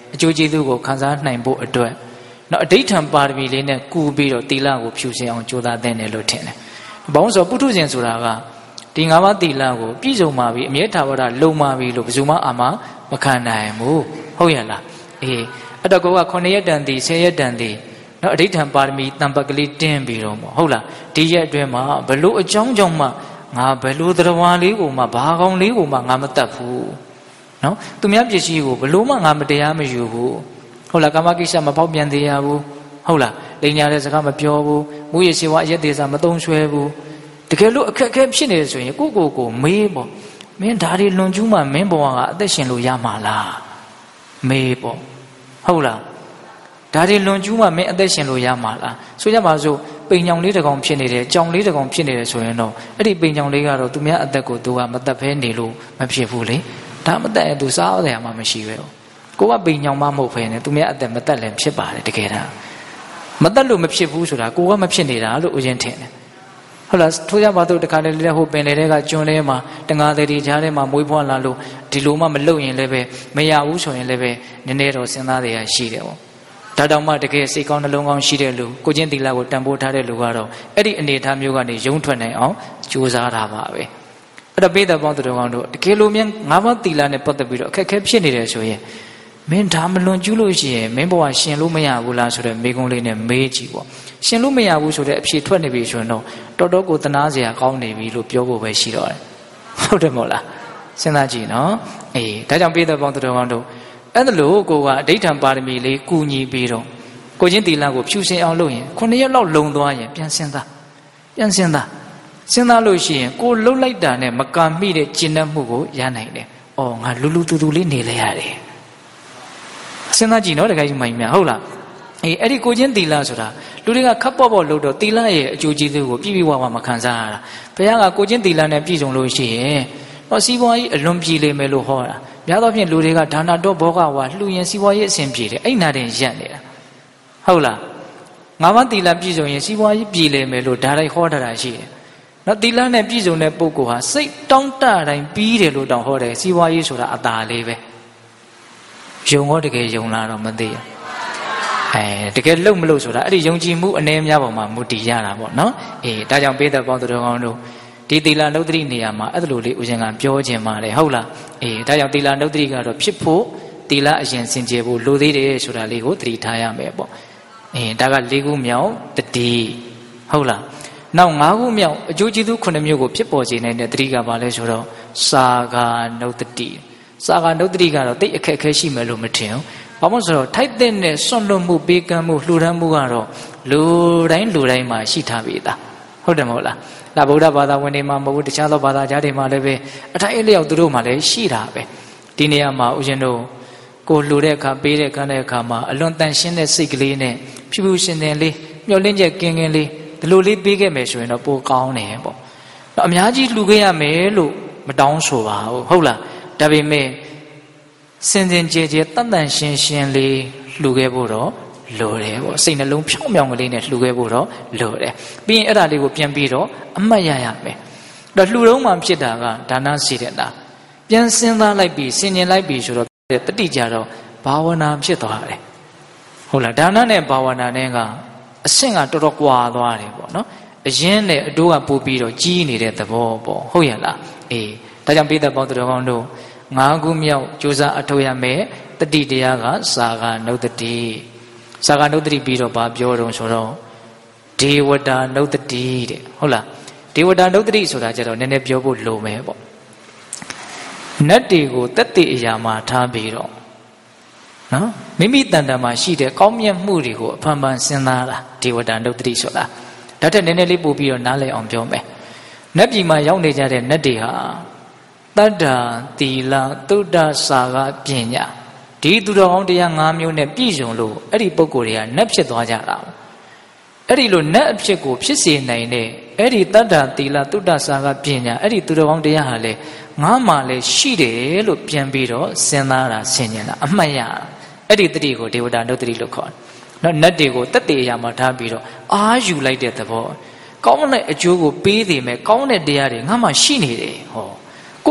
S1: အကျိုးကျေးဇူးကိုခံစားနိုင်ဖို့အတွက်နော်အဋိဌံပါရမီလေးနဲ့ကူပြီးတော့သီလကိုဖြူစင်အောင်ကြိုးစားသင့်တယ်လို့ထင်တယ်။ဘာလို့ဆိုပုထုဇဉ်ဆိုတာကဒီငါးပါးသီလကိုပြည့်စုံပါပြီအမြဲထာဝရလုံပါပြီလို့ဘယ်သူမှအာမမခံနိုင်ဘူးဟုတ်ရလားအေးအဲ့တော့ကိုကခုနှစ်ရက်တန်သည်ဆယ်ရက်တန်သည်နော်အဋိဌံပါရမီတံပတ်ကလေးတင်းပြီးတော့ပေါ့ဟုတ်လားဒီရက်အတွင်းမှာဘလို့အကြောင်းကြောင့်မှငါဘလို့တရားဝါလေးကိုမှဘာကောင်းလေးကိုမှငါမတတ်ဘူးနော်သူများပစ္စည်းကိုဘလို့မှငါမတရားမယူဘူးဟုတ်လားကာမကိစ္စမပေါက်ပြန်သေးရဘူးဟုတ်လားလိန်ညာတဲ့စကားမပြောဘူးမူရစေဝအရက်သေးစာမသုံးဆွဲဘူးတကယ်လို့အခက်အခဲဖြစ်နေဆိုရင်ကိုကိုကိုမေးပေါ့မင်းဒါတွေလွန်ကျူးမှမင်းဘဝကအသက်ရှင်လို့ရမှာလားမေးပေါ့ဟုတ်လားဒါတွေလွန်ကျူးမှမင်းအသက်ရှင်လို့ရမှာလားဆိုကြပါစို့ပိန်ညောင်လေးတစ်ကောင်ဖြစ်နေတယ်ကြောင်လေးတစ်ကောင်ဖြစ်နေတယ်ဆိုရင်တော့အဲ့ဒီပိန်ညောင်လေးကတော့သူများအသက်ကိုသူကမသက်ဖဲနေလို့မဖြစ်ဘူးလေဒါမသက်ရင်သူစားရတယ်မှမရှိပဲကိုကပိန်ညောင်မှမဟုတ်ဖဲနဲ့သူများအသက်မသက်လည်းဖြစ်ပါတယ်တကယ်တော့မသက်လို့မဖြစ်ဘူးဆိုတာကိုကမဖြစ်နေတာလို့ဥစဉ်ထင်တယ်ဟုတ်လားထိုးကြပါတော့တခါလေလေဟိုပင်လေတွေကကျွန်းထဲမှာတငါးတွေကြားထဲမှာမွေးဖွားလာလို့ဒီလိုမှမလုပ်ရင်လည်းပဲမရဘူးဆိုရင်လည်းပဲနည်းနည်းတော့စဉ်းစားရရှိတယ်ပေါ့ဒါတောင်မှတကယ်စိတ်ကောင်းနှလုံးကောင်းရှိတဲ့လူကိုချင်းသီလကိုတန်ဖိုးထားတဲ့လူကတော့အဲ့ဒီအနေအထားမျိုးကနေရုံထွက်နိုင်အောင်ကြိုးစားတာပါပဲအဲ့တော့ပိဿပေါင်းသူတော်ကောင်းတို့တကယ်လို့မြန်ငါးပါးသီလနဲ့ပတ်သက်ပြီးတော့အခက်အခဲဖြစ်နေတယ်ဆိုရင်မင်းဒါမလွန်ကျူးလို့ရှိရင်မင်းဘဝရှင်လို့မရဘူးလားဆိုတဲ့မိကုံးလေးနဲ့မေးကြည့်ပေါ့ရှင်လို့မရဘူးဆိုတဲ့အဖြေထွက်နေပြီဆိုရင်တော့တော်တော်ကိုသနာစရာကောင်းနေပြီလို့ပြောဖို့ပဲရှိတော့တယ်ဟုတ်တယ်မဟုတ်လားစဉ်းစားကြည့်နော်အေးဒါကြောင့်ပိဿပေါင်းသူတော်ကောင်းတို့အဲ့ဒါလို့ကိုကအဋိဌံပါရမီလေးကူညီပြီးတော့ကိုချင်းသီလကိုဖြူစင်အောင်လုပ်ရင်ခုနှစ်ရက်လောက်လုံသွားရင်ပြန်စဉ်းစားပြန်စဉ်းစားစဉ်းစားလို့ရှိရင်ကိုလှုပ်လိုက်တာနဲ့မကံမိတဲ့ကျင့်တတ်မှုကိုရနိုင်တယ်။အော်ငါလူလူတူတူလေးနေလဲရတယ်။စဉ်းစားကြည့်နော်တခါကြီးမိုင်းများဟုတ်လား။အေးအဲ့ဒီကိုချင်းသီလဆိုတာလူတွေကခပ်ပေါ့ပေါ့လို့တော့သီလရဲ့အကျိုးကျေးဇူးကိုပြည့်ပြည့်ဝဝမခံစားရတာ။ဘုရားကကိုချင်းသီလနဲ့ပြည့်စုံလို့ရှိရင်တော့စီးပွားရေးအလွန်ပြည်လိမ့်မယ်လို့ဟောတာ။များသောဖြင့်လူတွေကဒါနာတော့ဘောကဝါလှူရင်စီးပွားရေးအဆင်ပြေတယ်အဲ့နာတင်ရက်နေတာဟုတ်လားငါးပါးသီလပြည့်စုံရင်စီးပွားရေးပြည်လိမ့်မယ်လို့ဒါတိုင်းဟောထားတာရှိတယ်နော်သီလနဲ့ပြည့်စုံတဲ့ပုဂ္ဂိုလ်ဟာစိတ်တောင့်တတိုင်းပြီးတယ်လို့တောင်ဟောတယ်စီးပွားရေးဆိုတာအသာလေးပဲယုံဟောတကယ်ယုံလာတော့မသိဘူးအဲတကယ်လုံမလို့ဆိုတာအဲ့ဒီယုံကြည်မှုအနေများပေါ်မှာမူတည်ရတာပေါ့နော်အေးဒါကြောင့်ပိဿပေါင်းသူတော်ကောင်းတို့ဒီသီလနှုတ်တိနေရာမှာအဲ့လိုလေးဦးဇင်ကပြောခြင်းပါတယ်ဟုတ်လားအေးဒါကြောင့်သီလနှုတ်တိကတော့ဖြစ်ဖို့သီလအရင်စင်ကြယ်ဖို့လိုသေးတယ်ဆိုတာလေးကိုသတိထားရမယ်ပေါ့အေးဒါက၄ခုမြောက်တတိဟုတ်လားနောက်၅ခုမြောက်အကျိုးကျေးဇူးခုနှစ်မျိုးကိုဖြစ်ပေါ်စေနိုင်တဲ့တတိကဘာလဲဆိုတော့စာဂာနှုတ်တိစာဂာနှုတ်တိကတော့တိတ်အခက်အခဲရှိမယ်လို့မထင်ဘူးဘာလို့ဆိုတော့ထိုက်တဲ့နဲ့စွန့်လွတ်မှုပေးကမ်းမှုလှူဒန်းမှုကတော့လူတိုင်းလူတိုင်းမှာရှိထားပြီသားဟုတ်တယ်မဟုတ်လားဒါဗုဒ္ဓဘာသာဝင်တွေမှာမဟုတ်ဘူးတခြားသောဘာသာကြားတွေမှာလည်းပဲအထိုက်အလျောက်သူတို့မှာလည်းရှိတာပဲဒီနေရာမှာဦးဇင်းတို့ကိုလှူတဲ့အခါပေးတဲ့အခါတဲ့အခါမှာအလွန်တန်ရှင်းတဲ့စိတ်ကလေးနဲ့ဖြူဖြူရှင်ရှင်လေးမျှော်လင့်ချက်ကင်းကင်းလေးဒီလိုလေးပေးခဲ့မယ်ဆိုရင်တော့ပိုကောင်းတယ်ပေါ့အများကြီးလှူခဲ့ရမယ်လို့မတောင်းဆိုပါဘူးဟုတ်လားဒါပေမဲ့စင်စင်ကြဲကြဲတန်တန်ရှင်းရှင်းလေးလှူခဲ့ဖို့တော့လိုတယ်ပေါ့စိတ်နှလုံးဖြောင်းဖြောင်းကလေးနဲ့လှူခဲ့ဖို့တော့လိုတယ်ပြီးရင်အဲ့ဒါလေးကိုပြန်ပြီးတော့အမှတ်ရရမယ်ဒါလှူတော့မှဖြစ်တာကဒါနစေတနာပြန်စဉ်းစားလိုက်ပြီးဆင်ញင်လိုက်ပြီးဆိုတော့တတိကြတော့ဘာဝနာဖြစ်သွားတယ်ဟုတ်လားဒါနနဲ့ဘာဝနာနဲ့ကအဆင့်ကတော်တော်ကွာသွားတယ်ပေါ့နော်အရင်နဲ့အတိုးကပို့ပြီးတော့ကြီးနေတဲ့သဘောပေါ့ဟုတ်ရဲ့လားအေးဒါကြောင့်ပိဿပေါင်းသူတော်ကောင်းတို့ငါးခုမြောက်ကြိုးစားအထောက်ရမယ်တတိတရားကစာဂာနုတ္တိစာဂာနုတ္တိပြီးတော့ဗာပြောတော့ဆိုတော့ဒေဝတာနုတ္တိတဲ့ဟုတ်လားဒေဝတာနုတ္တိဆိုတာကြတော့နည်းနည်းပြောဖို့လိုမယ်ပေါ့နတ်တွေကိုတက်တည်အရာမှာထားပြီးတော့နော်မိမိတန်တန်မှာရှိတဲ့ကောင်းမြတ်မှုတွေကိုအဖန်ဖန်စဉ်းစားတာဒေဝတာနုတ္တိဆိုတာဒါထက်နည်းနည်းလေးပို့ပြီးတော့နားလည်အောင်ပြောမယ်နတ်ပြည်မှာရောက်နေကြတဲ့နတ်တွေဟာတတ္တာသီလသုဒ္ဓစာကပညာဒီသူတော်ကောင်းတရား၅မျိုးနဲ့ပြည့်စုံလို့အဲ့ဒီပုံကိုယ်တွေကနတ်ဖြစ်သွားကြတာအဲ့ဒီလိုနတ်အဖြစ်ကိုဖြစ်စေနိုင်တဲ့အဲ့ဒီတတ္တာသီလသုဒ္ဓစာကပညာအဲ့ဒီသူတော်ကောင်းတရားဟာလေငါမှလည်းရှိတယ်လို့ပြန်ပြီးတော့စဉ်းစားတာဆင်ញင်တာအမှတ်ရအဲ့ဒီတတိကိုဒေဝတာနုတ္တိလို့ခေါ်တယ်နော်နတ်တွေကိုတတ်တရားမှာထားပြီးတော့အာယူလိုက်တဲ့သဘောကောင်းတဲ့အကျိုးကိုပေးသေးမယ်ကောင်းတဲ့တရားတွေငါမှရှိနေတယ်ဟောကို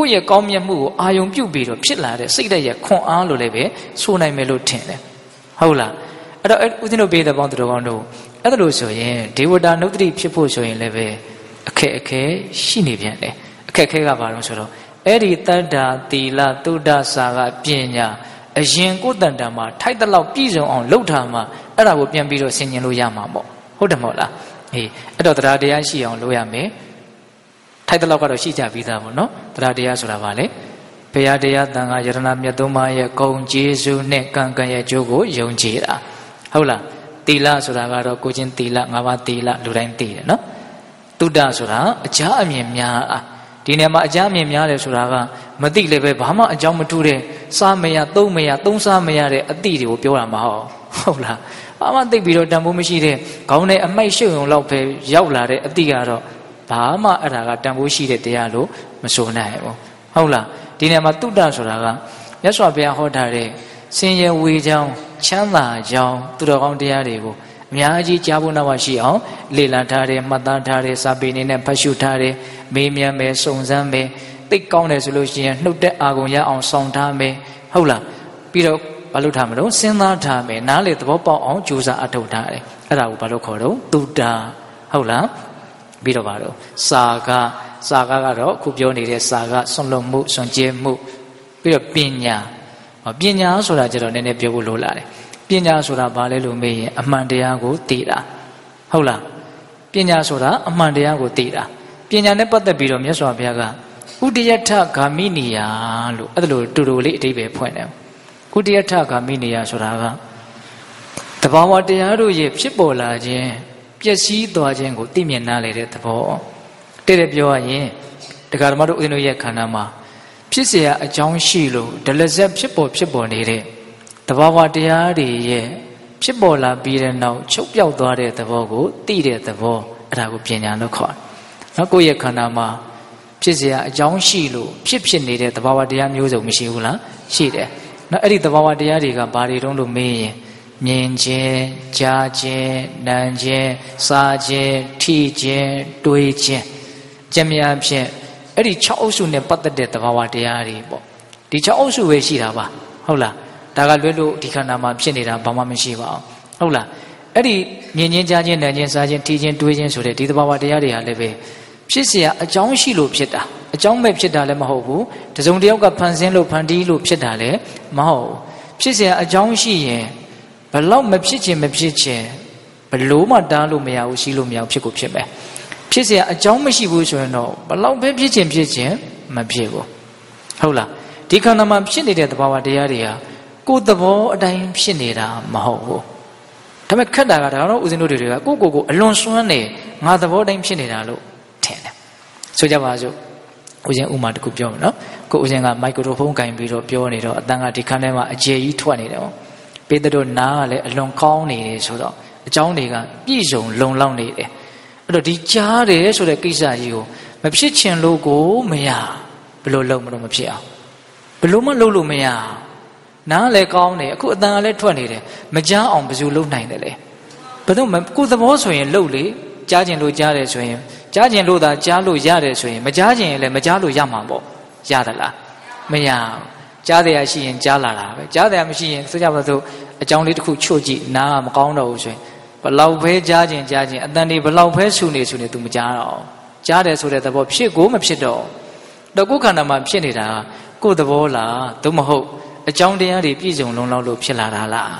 S1: ကိုယ့်ရဲ့ကောင်းမြတ်မှုကိုအာယုံပြုတ်ပြီးတော့ဖြစ်လာတဲ့စိတ်ဓာတ်ရဲ့ခွန်အားလို့လည်းပဲဆိုနိုင်မယ်လို့ထင်တယ်ဟုတ်လားအဲ့တော့ဦးဇင်းတို့ပေးတဲ့ပေါင်းသူတော်ကောင်းတို့အဲ့ဒါလို့ဆိုရင်ဒေဝတာနုတ္တိဖြစ်ဖို့ဆိုရင်လည်းပဲအခက်အခဲရှိနေပြန်တယ်အခက်အခဲကဘာလို့ဆိုတော့အဲ့ဒီတတ္တာသီလသုဒ္ဓစာကပညာအရင်ကိုယ်တန်တန်မှာထိုက်တဲ့လောက်ပြည့်စုံအောင်လုပ်ထားမှအဲ့ဒါကိုပြန်ပြီးတော့ဆင်ញင်လို့ရမှာပေါ့ဟုတ်တယ်မဟုတ်လားအေးအဲ့တော့တရားတရားရှိအောင်လုပ်ရမယ်ထိုက်တဲ့လောက်ကတော့ရှိကြပြီးသားပေါ့နော်တရားတရားဆိုတာဗာလေဘုရားတရားသံဃာယရဏမြတ်သုံးပါးရဲ့ဂုဏ်ကျေးဇူးနဲ့ကံကံရဲ့အကျိုးကိုယုံကြည်တာဟုတ်လားသီလဆိုတာကတော့ကိုချင်းသီလငါးပါးသီလလူတိုင်းသိတယ်နော်သုဒ္ဓဆိုတာအကြအမြင်များအားဒီနေရာမှာအကြအမြင်များတယ်ဆိုတာကမသိလည်းပဲဘာမှအကြောင်းမထူးတဲ့စားမရသုံးမရသုံးစားမရတဲ့အသည့်တွေကိုပြောတာမဟုတ်ဟုတ်လားဘာမှသိပြီးတော့တန်ဖိုးမရှိတဲ့ခေါင်းနဲ့အမိုက်ရှုံုံလောက်ပဲရောက်လာတဲ့အသည့်ကတော့ဘာမှအဲ့ဒါကတန်ဖိုးရှိတဲ့တရားလို့မဆိုနိုင်ဘူးဟုတ်လားဒီနေရာမှာသုဒ္ဓဆိုတာကမြတ်စွာဘုရားဟောထားတဲ့စင်ရဝေချောင်းချမ်းသာကြောင်းသူတော်ကောင်းတရားတွေကိုအများကြီးကြားဖို့နောက်ရှိအောင်လေ့လာထားတယ်မှတ်သားထားတယ်စာပေနေနဲ့ဖတ်ရှုထားတယ်မေးမြန်းမယ်စုံစမ်းမယ်သိကောင်းတယ်ဆိုလို့ရှိရင်နှုတ်တဲ့အာကုန်ရအောင်ဆောင်ထားမယ်ဟုတ်လားပြီးတော့ဘာလို့ထားမလို့စဉ်းစားထားမယ်နားလေသဘောပေါက်အောင်ကြိုးစားအထောက်ထားတယ်အဲ့ဒါကိုဘာလို့ခေါ်တော့သုဒ္ဓဟုတ်လားပြီးတော့ဘာလို့စာကစာကကတော့အခုပြောနေတဲ့စာကဆွန့်လွတ်မှုဆွန့်ကျဲမှုပြီးတော့ပညာပညာဆိုတာကျတော့နည်းနည်းပြောဖို့လိုလာတယ်ပညာဆိုတာဘာလဲလို့မေးရင်အမှန်တရားကိုသိတာဟုတ်လားပညာဆိုတာအမှန်တရားကိုသိတာပညာနဲ့ပတ်သက်ပြီးတော့မြတ်စွာဘုရားကဥဒယထဂာမိနိယလို့အဲ့ဒါလိုတူတူလေးအဓိပ္ပာယ်ဖွင့်တယ်ဥဒယထဂာမိနိယဆိုတာကတဘာဝတရားတို့ရဲ့ဖြစ်ပေါ်လာခြင်းပျက်စီးသွားခြင်းကိုသိမြင်နားလည်တဲ့သဘောတဲ့တဲ့ပြောရရင်တရားဓမ္မတို့ဦးဇင်းတို့ရဲ့ခန္ဓာမှာဖြစ်เสียအကြောင်းရှိလို့ဒလဇက်ဖြစ်ပေါ်ဖြစ်ပေါ်နေတဲ့တဘာဝတရားတွေရဲ့ဖြစ်ပေါ်လာပြီးတဲ့နောက်ချုပ်ပြောက်သွားတဲ့သဘောကိုသိတဲ့သဘောအဲ့ဒါကိုပညာလို့ခေါ်တယ်။နောက်ကိုယ့်ရဲ့ခန္ဓာမှာဖြစ်เสียအကြောင်းရှိလို့ဖြစ်ဖြစ်နေတဲ့တဘာဝတရားမျိုးစုံမရှိဘူးလားရှိတယ်။နောက်အဲ့ဒီတဘာဝတရားတွေကဘာတွေတုံးလို့မေးရင်မြင်ခြင်းကြားခြင်းနားခြင်းစားခြင်းထိခြင်းတွေးခြင်းကြမြအဖြစ်အဲ့ဒီ၆အုပ်စုနဲ့ပတ်သက်တဲ့သဘာဝတရားတွေပေါ့ဒီ၆အုပ်စုပဲရှိတာပါဟုတ်လားဒါကလွဲလို့ဒီခန္ဓာမှာဖြစ်နေတာဘာမှမရှိပါဘူးဟုတ်လားအဲ့ဒီမြင်ချင်းကြားချင်းနားချင်းစားချင်းထိချင်းတွေးချင်းဆိုတဲ့ဒီသဘာဝတရားတွေဟာလည်းပဲဖြစ်เสียအကြောင်းရှိလို့ဖြစ်တာအကြောင်းမဲ့ဖြစ်တာလည်းမဟုတ်ဘူးတစုံတစ်ယောက်ကဖန်ဆင်းလို့ဖန်တီးလို့ဖြစ်တာလည်းမဟုတ်ဘူးဖြစ်เสียအကြောင်းရှိရင်ဘလောက်မဖြစ်ခြင်းမဖြစ်ခြင်းဘလို့မှတားလို့မရဘူးရှိလို့မရဘူးဖြစ်ကိုဖြစ်မယ်ဖြစ်เสียအကြောင်းမရှိဘူးဆိုရင်တော့ဘလောက်ပဲဖြစ်ခြင်းဖြစ်ခြင်းမဖြစ်ဘူးဟုတ်လားဒီခန္ဓာမှာဖြစ်နေတဲ့သဘာဝတရားတွေဟာကိုယ်သဘောအတိုင်းဖြစ်နေတာမဟုတ်ဘူးဒါပေမဲ့ခက်တာကဒါတော့ဦးဇင်းတို့တွေကကိုယ့်ကိုယ်ကိုအလွန်စွမ်းနေငါသဘောတိုင်းဖြစ်နေတာလို့ထင်တယ်ဆိုကြပါစို့ဦးဇင်းဥမာတစ်ခုပြောမယ်နော်ကိုဦးဇင်းကမိုက်ခရိုဖုန်းကင်ပြီးတော့ပြောနေတော့အတန်းကဒီခန်းထဲမှာအကျယ်ကြီးထွက်နေတယ်ပေါ့ပေတတို့နားကလည်းအလွန်ကောင်းနေတယ်ဆိုတော့အကြောင်းတွေကပြည့်စုံလုံလောက်နေတယ်အဲ့တော့ဒီကြားတယ်ဆိုတဲ့ကိစ္စကြီးကိုမဖြစ်ချင်လို့ကိုမရဘယ်လိုလုပ်မလို့မဖြစ်အောင်ဘယ်လိုမှလုပ်လို့မရနားလည်းကောင်းတယ်အခုအတန်ကလည်းထွက်နေတယ်မကြားအောင်ဘယ်လိုလုပ်နိုင်တယ်လဲဘယ်တော့မှကိုယ်သဘောဆိုရင်လုပ်လေကြားကျင်လို့ကြားတယ်ဆိုရင်ကြားကျင်လို့သာကြားလို့ရတယ်ဆိုရင်မကြားကျင်ရင်လည်းမကြားလို့ရမှာပေါ့ရသလားမရကြားတယ်ရှိရင်ကြားလာတာပဲကြားတယ်မရှိရင်ဆိုကြပါစို့အကြောင်းလေးတစ်ခုချွတ်ကြည့်နားကမကောင်းတော့ဘူးဆိုရင်ဘလောက်ပဲကြားကျင်ကြားကျင်အတန်ဒီဘလောက်ပဲဆူနေဆူနေ तू မကြားတော့ကြားတယ်ဆိုတဲ့သဘောဖြစ်ကိုမဖြစ်တော့တော့ကိုယ်ခန္ဓာမှာဖြစ်နေတာကိုယ်သဘောလားသို့မဟုတ်အကြောင်းတရားတွေပြည့်စုံလုံလောက်လို့ဖြစ်လာတာလား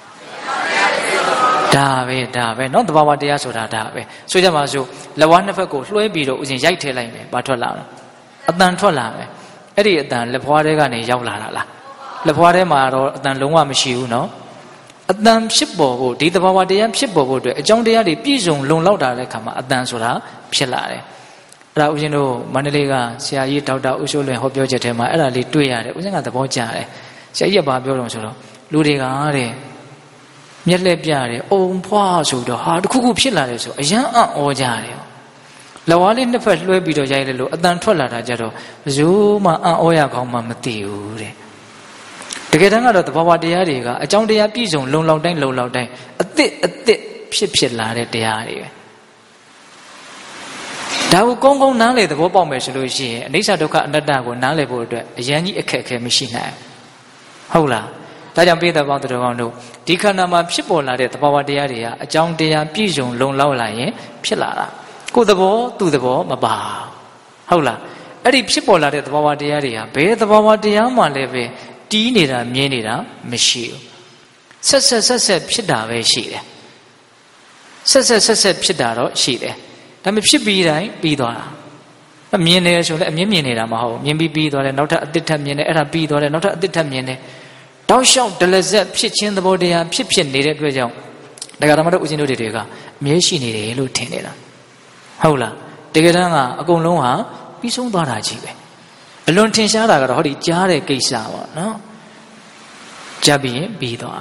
S1: ဒါပဲဒါပဲเนาะသဘာဝတရားဆိုတာဒါပဲဆိုကြပါစို့လက်ဝါးနှစ်ဖက်ကိုလွှဲပြီးတော့ဥစဉ်ရိုက်ထည့်လိုက်မယ်ဘာထွက်လာလဲအတန်ထွက်လာမယ်အဲ့ဒီအတန်လက်ဖွားထဲကနေရောက်လာတာလားလက်ဖွားထဲမှာတော့အတန်လုံးဝမရှိဘူးเนาะအတန်ဖြစ်ပေါ်ဖို့ဒီသဘာဝတရားဖြစ်ပေါ်ဖို့အတွက်အကြောင်းတရားတွေပြည့်စုံလုံလောက်တာတဲ့ခါမှာအတန်ဆိုတာဖြစ်လာတယ်အဲ့ဒါဦးဇင်းတို့မန္တလေးကဆရာကြီးဒေါက်တာဦးစိုးလွင်ဟောပြောချက်ထဲမှာအဲ့ဒါလေးတွေ့ရတယ်ဦးဇင်းကသဘောကျတယ်ဆရာကြီးကဘာပြောတော့ဆိုတော့လူတွေကတဲ့မျက်လက်ပြတယ်အုံဖွားဆိုတော့ဟာတခုခုဖြစ်လာတယ်ဆိုအယံအံ့ဩကြတယ်လက်ဝါးလေးနှစ်ဖက်လွှဲပြီးတော့ရိုက်လိုက်လို့အတန်ထွက်လာတာကြတော့ဘယ်သူမှအံ့ဩရကောင်းမှမသိဘူးတဲ့တကယ်တမ်းကတော့သဘာဝတရားတွေကအကြောင်းတရားပြည့်စုံလုံလောက်တိုင်းလုံလောက်တိုင်းအသစ်အသစ်ဖြစ်ဖြစ်လာတဲ့တရားတွေပဲဒါကိုကောင်းကောင်းနားလေသဘောပေါက်မယ်ဆိုလို့ရှိရင်အနိစ္စဒုက္ခအနတ္တကိုနားလည်ဖို့အတွက်အရင်ကြီးအခက်အခဲမရှိနိုင်ဟုတ်လားဒါကြောင့်ပိဋကပေါင်းသူတော်ကောင်းတို့ဒီခန္ဓာမှာဖြစ်ပေါ်လာတဲ့သဘာဝတရားတွေဟာအကြောင်းတရားပြည့်စုံလုံလောက်လာရင်ဖြစ်လာတာကိုယ်သဘောသူ့သဘောမပါဟုတ်လားအဲ့ဒီဖြစ်ပေါ်လာတဲ့သဘာဝတရားတွေဟာဘယ်သဘာဝတရားမှလည်းပဲတီးနေတာမြင်နေတာမရှိဘူးဆက်ဆက်ဆက်ဆက်ဖြစ်တာပဲရှိတယ်ဆက်ဆက်ဆက်ဆက်ဖြစ်တာတော့ရှိတယ်ဒါပေမဲ့ဖြစ်ပြီးတိုင်းပြီးသွားတာမြင်နေဆိုလည်းအမြင်မြင်နေတာမဟုတ်ဘူးမြင်ပြီးပြီးသွားတယ်နောက်ထပ်အသစ်ထပ်မြင်တယ်အဲ့ဒါပြီးသွားတယ်နောက်ထပ်အသစ်ထပ်မြင်တယ်တောက်လျှောက်ဒလဇက်ဖြစ်ခြင်းသဘောတရားဖြစ်ဖြစ်နေတဲ့အတွက်ကြောင့်တရားဓမ္မတို့ဦးဇင်းတို့တွေကအမြဲရှိနေတယ်လို့ထင်နေတာဟုတ်လားတကယ်တမ်းကအကုန်လုံးဟာပြီးဆုံးသွားတာကြီးပဲအလွန်ထင်ရှားတာကတော့ဟောဒီကြားတဲ့ကိစ္စပေါ့နော်ကြားပြီးရင်ပြီးသွား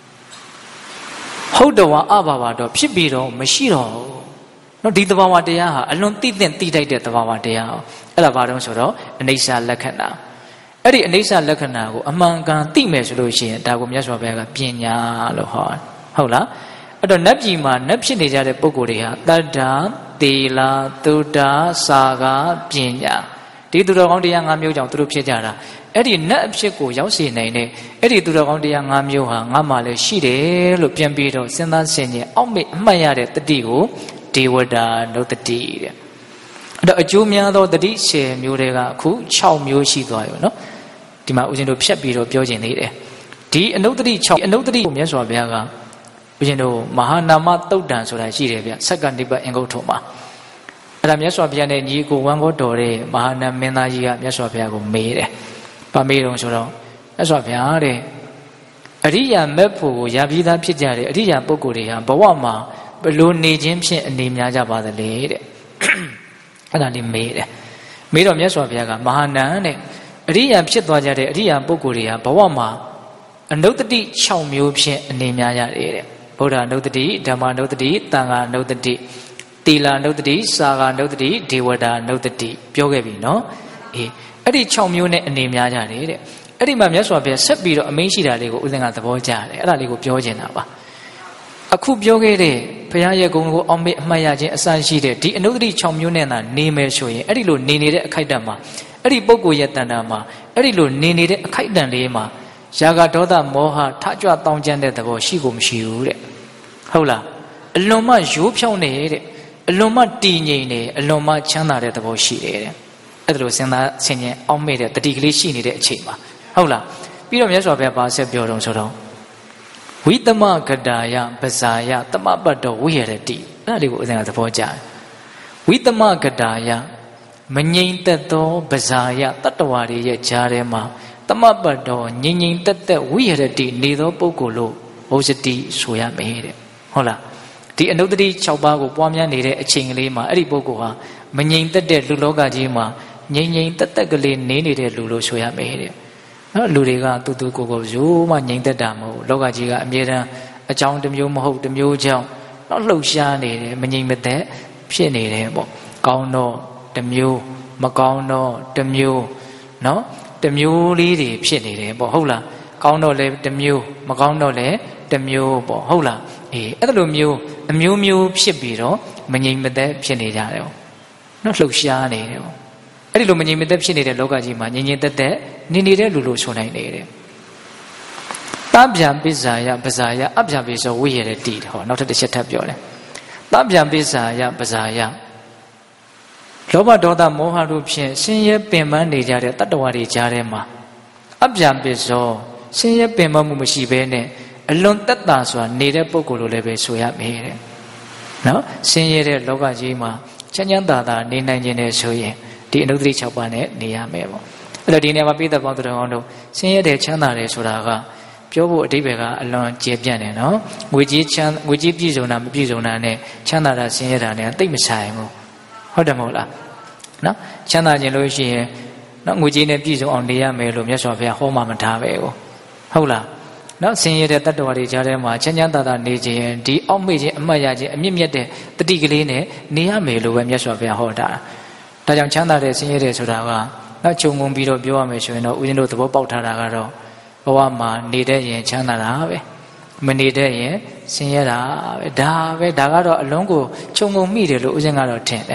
S1: ဟုတ်တော်ဝါအဘာဘာတော့ဖြစ်ပြီးတော့မရှိတော့နော်ဒီသဘာဝတရားဟာအလွန်သိသင့်သိတတ်တဲ့သဘာဝတရားအဲ့ဒါဘာလို့ဆိုတော့အနိစ္စလက္ခဏာအဲ့ဒီအနိစ္စလက္ခဏာကိုအမှန်ကန်သိမယ်ဆိုလို့ရှိရင်ဒါကိုမြတ်စွာဘုရားကပညာလို့ဟောဟုတ်လားအဲ့တော့နတ်ပြည်မှာနတ်ဖြစ်နေကြတဲ့ပုဂ္ဂိုလ်တွေဟာတတ္တာတေလာသုဒ္ဓစာကပညာဒီသူတော်ကောင်းတရား၅မျိုးကြောင့်သူတို့ဖြစ်ကြတာအဲ့ဒီနတ်အဖြစ်ကိုရောက်စေနိုင်တဲ့အဲ့ဒီသူတော်ကောင်းတရား၅မျိုးဟာငါမှလည်းရှိတယ်လို့ပြန်ပြီးတော့စဉ်းစားဆင်ခြင်အောက်မေ့အမှတ်ရတဲ့တတိကိုဒေဝတာနုတ္တိတဲ့အဲ့တော့အကျိုးများသောတတိ၁၀မျိုးတွေကအခု၆မျိုးရှိသွားပြီနော်ဒီမှာဦးဇင်းတို့ဖြတ်ပြီးတော့ပြောခြင်းသေးတယ်ဒီအနုတ္တိ၆အနုတ္တိကိုမြတ်စွာဘုရားကဦးဇင်းတို့မဟာနာမသုတ်တံဆိုတာရှိတယ်ဗျဆက်ကနိဗ္ဗာန်အင်္ဂုတ္ထုမှာအဲ့ဒါမြတ်စွာဘုရားနဲ့ညီကိုဝမ်းကောတော်တဲ့မဟာနာမင်းသားကြီးကမြတ်စွာဘုရားကိုမေးတယ်။ဘာမေးတော့ဆိုတော့မြတ်စွာဘုရားတဲ့အရိယာမက်ဖို့ကိုရပြီးသားဖြစ်ကြတဲ့အရိယာပုဂ္ဂိုလ်တွေဟာဘဝမှာဘယ်လိုနေခြင်းဖြင့်အနေများကြပါသလဲတဲ့။အဲ့ဒါလေးမေးတယ်။မေးတော့မြတ်စွာဘုရားကမဟာနံတဲ့အရိယာဖြစ်သွားကြတဲ့အရိယာပုဂ္ဂိုလ်တွေဟာဘဝမှာအနုတ္တိ၆မျိုးဖြင့်အနေများရတယ်တဲ့။ဗုဒ္ဓအနုတ္တိဓမ္မအနုတ္တိသံဃာအနုတ္တိတီလာနုတ္တိစာဂာနုတ္တိဒေဝတာနုတ္တိပြောခဲ့ပြီနော်အေးအဲ့ဒီ၆မျိုးနဲ့အနေများကြတယ်တဲ့အဲ့ဒီမှာမြတ်စွာဘုရားဆက်ပြီးတော့အမင်းရှိတာလေးကိုဦးဇင်းကသဘောကျတယ်အဲ့ဒါလေးကိုပြောချင်တာပါအခုပြောခဲ့တဲ့ဘုရားရဲ့ဂုဏ်ကိုအောင်မေ့အမှတ်ရခြင်းအစရှိတဲ့ဒီအနုတ္တိ၆မျိုးနဲ့သာနေမယ်ဆိုရင်အဲ့ဒီလိုနေနေတဲ့အခိုက်အတန့်မှာအဲ့ဒီပုဂ္ဂိုလ်ရဲ့တဏ္ဍာမှာအဲ့ဒီလိုနေနေတဲ့အခိုက်အတန့်လေးမှာယာဂဒေါသမောဟထကြွတောင်းကျမ်းတဲ့သဘောရှိကိုမရှိဘူးတဲ့ဟုတ်လားအလွန်မှရိုးဖြောင်းနေတဲ့အလွန်မှတည်ငြိမ်နေအလွန်မှချမ်းသာတဲ့သဘောရှိတယ်တဲ့အဲ့ဒါလိုစဉ်းစားဆင်ခြင်အောက်မေ့တဲ့တတိကလေးရှိနေတဲ့အချိန်မှာဟုတ်လားပြီးတော့မြတ်စွာဘုရားပါဆက်ပြောတော့ဆိုတော့ဝိသမဂတာယပဇာယတမပတ်တော်ဝိရတိအဲ့ဒါလေးကိုဦးဇင်းကသဘောကျတယ်ဝိသမဂတာယမငြိမ်သက်သောပဇာယတတ္တဝါတွေရဲ့ကြားထဲမှာတမပတ်တော်ငြိမ်ငြိမ်သက်သက်ဝိရတိနေသောပုဂ္ဂိုလ်လို့ဘုဇတိဆိုရမယ်တဲ့ဟုတ်လားဒီအနုတ္တိ၆ပါးကိုပွားများနေတဲ့အချိန်ကလေးမှာအဲ့ဒီပုဂ္ဂိုလ်ဟာမငြိမ်သက်တဲ့လူလောကကြီးမှာငြိမ်ငြိမ်သက်သက်ကလေးနေနေတဲ့လူလို့ဆိုရမယ်တဲ့နော်လူတွေကတူတူကိုကိုရိုးမှငြိမ်သက်တာမဟုတ်လောကကြီးကအမြဲတမ်းအကြောင်းတစ်မျိုးမဟုတ်တစ်မျိုးကြောင့်တော့လှုပ်ရှားနေတယ်မငြိမ်မသက်ဖြစ်နေတယ်ပေါ့ကောင်းတော့တစ်မျိုးမကောင်းတော့တစ်မျိုးနော်တစ်မျိုးလေးတွေဖြစ်နေတယ်ပေါ့ဟုတ်လားကောင်းတော့လည်းတစ်မျိုးမကောင်းတော့လည်းတစ်မျိုးပေါ့ဟုတ်လားအေးအဲ့လိုမျိုးအမျိုးမျိုးဖြစ်ပြီးတော့မငြိမ်မသက်ဖြစ်နေကြတယ်ပေါ့နော်လှုပ်ရှားနေတယ်ပေါ့အဲ့ဒီလိုမငြိမ်မသက်ဖြစ်နေတဲ့လောကကြီးမှာငြိမ်ငြိမ်သက်သက်နေနေတဲ့လူလိုဆိုနိုင်နေတယ်တဗျံပစ္ဆာယပဇာယအဗျံပိသောဝိရတိဟောနောက်ထပ်တစ်ချက်ထပ်ပြောတယ်တဗျံပစ္ဆာယပဇာယလောဘဒေါသမောဟတို့ဖြင့်ဆင်းရဲပင်ပန်းနေကြတဲ့တတ္တဝါတွေကြားထဲမှာအဗျံပိသောဆင်းရဲပင်ပန်းမှုမရှိဘဲနဲ့အလွန်သက်သာစွာနေတဲ့ပုဂ္ဂိုလ်လိုလည်းပဲဆိုရမယ်တဲ့နော်ဆင်းရဲတဲ့လောကကြီးမှာချမ်းချမ်းသာသာနေနိုင်ခြင်းနဲ့ဆိုရင်ဒီအနုတ္တိ၆ပါးနဲ့နေရမယ်ပေါ့အဲ့တော့ဒီနေရာမှာပိဿပေါင်းသူတော်ကောင်းတို့ဆင်းရဲတဲ့ချမ်းသာတယ်ဆိုတာကပြောဖို့အဓိပ္ပာယ်ကအလွန်ကျေပြန့်တယ်နော်ငွေကြီးချမ်းငွေကြီးပြည့်စုံတာမပြည့်စုံတာနဲ့ချမ်းသာတာဆင်းရဲတာနဲ့တိတ်မဆိုင်ဘူးဟုတ်တယ်မဟုတ်လားနော်ချမ်းသာခြင်းလို့ရှိရင်နော်ငွေကြီးနဲ့ပြည့်စုံအောင်နေရမယ်လို့မြတ်စွာဘုရားဟောမှမထားပဲကိုဟုတ်လားနော်ဆင်းရဲတဲ့တတ္တဝါတွေကြားထဲမှာချမ်းချမ်းသာသာနေခြင်းဒီအောက်မေ့ခြင်းအမှတ်ရခြင်းအမြင့်မြတ်တဲ့တတိကလေးနဲ့နေရမယ်လို့ပဲမြတ်စွာဘုရားဟောတာဒါကြောင့်ချမ်းသာတဲ့ဆင်းရဲတဲ့ဆိုတာကနော်ခြုံငုံပြီးတော့ပြောရမယ်ဆိုရင်တော့ဦးဇင်းတို့သဘောပေါက်ထားတာကတော့ဘဝမှာနေတဲ့ရင်ချမ်းသာတာပဲမနေတဲ့ရင်ဆင်းရဲတာပဲဒါပဲဒါကတော့အလုံးကိုခြုံငုံမိတယ်လို့ဦးဇင်းကတော့ထင်တယ်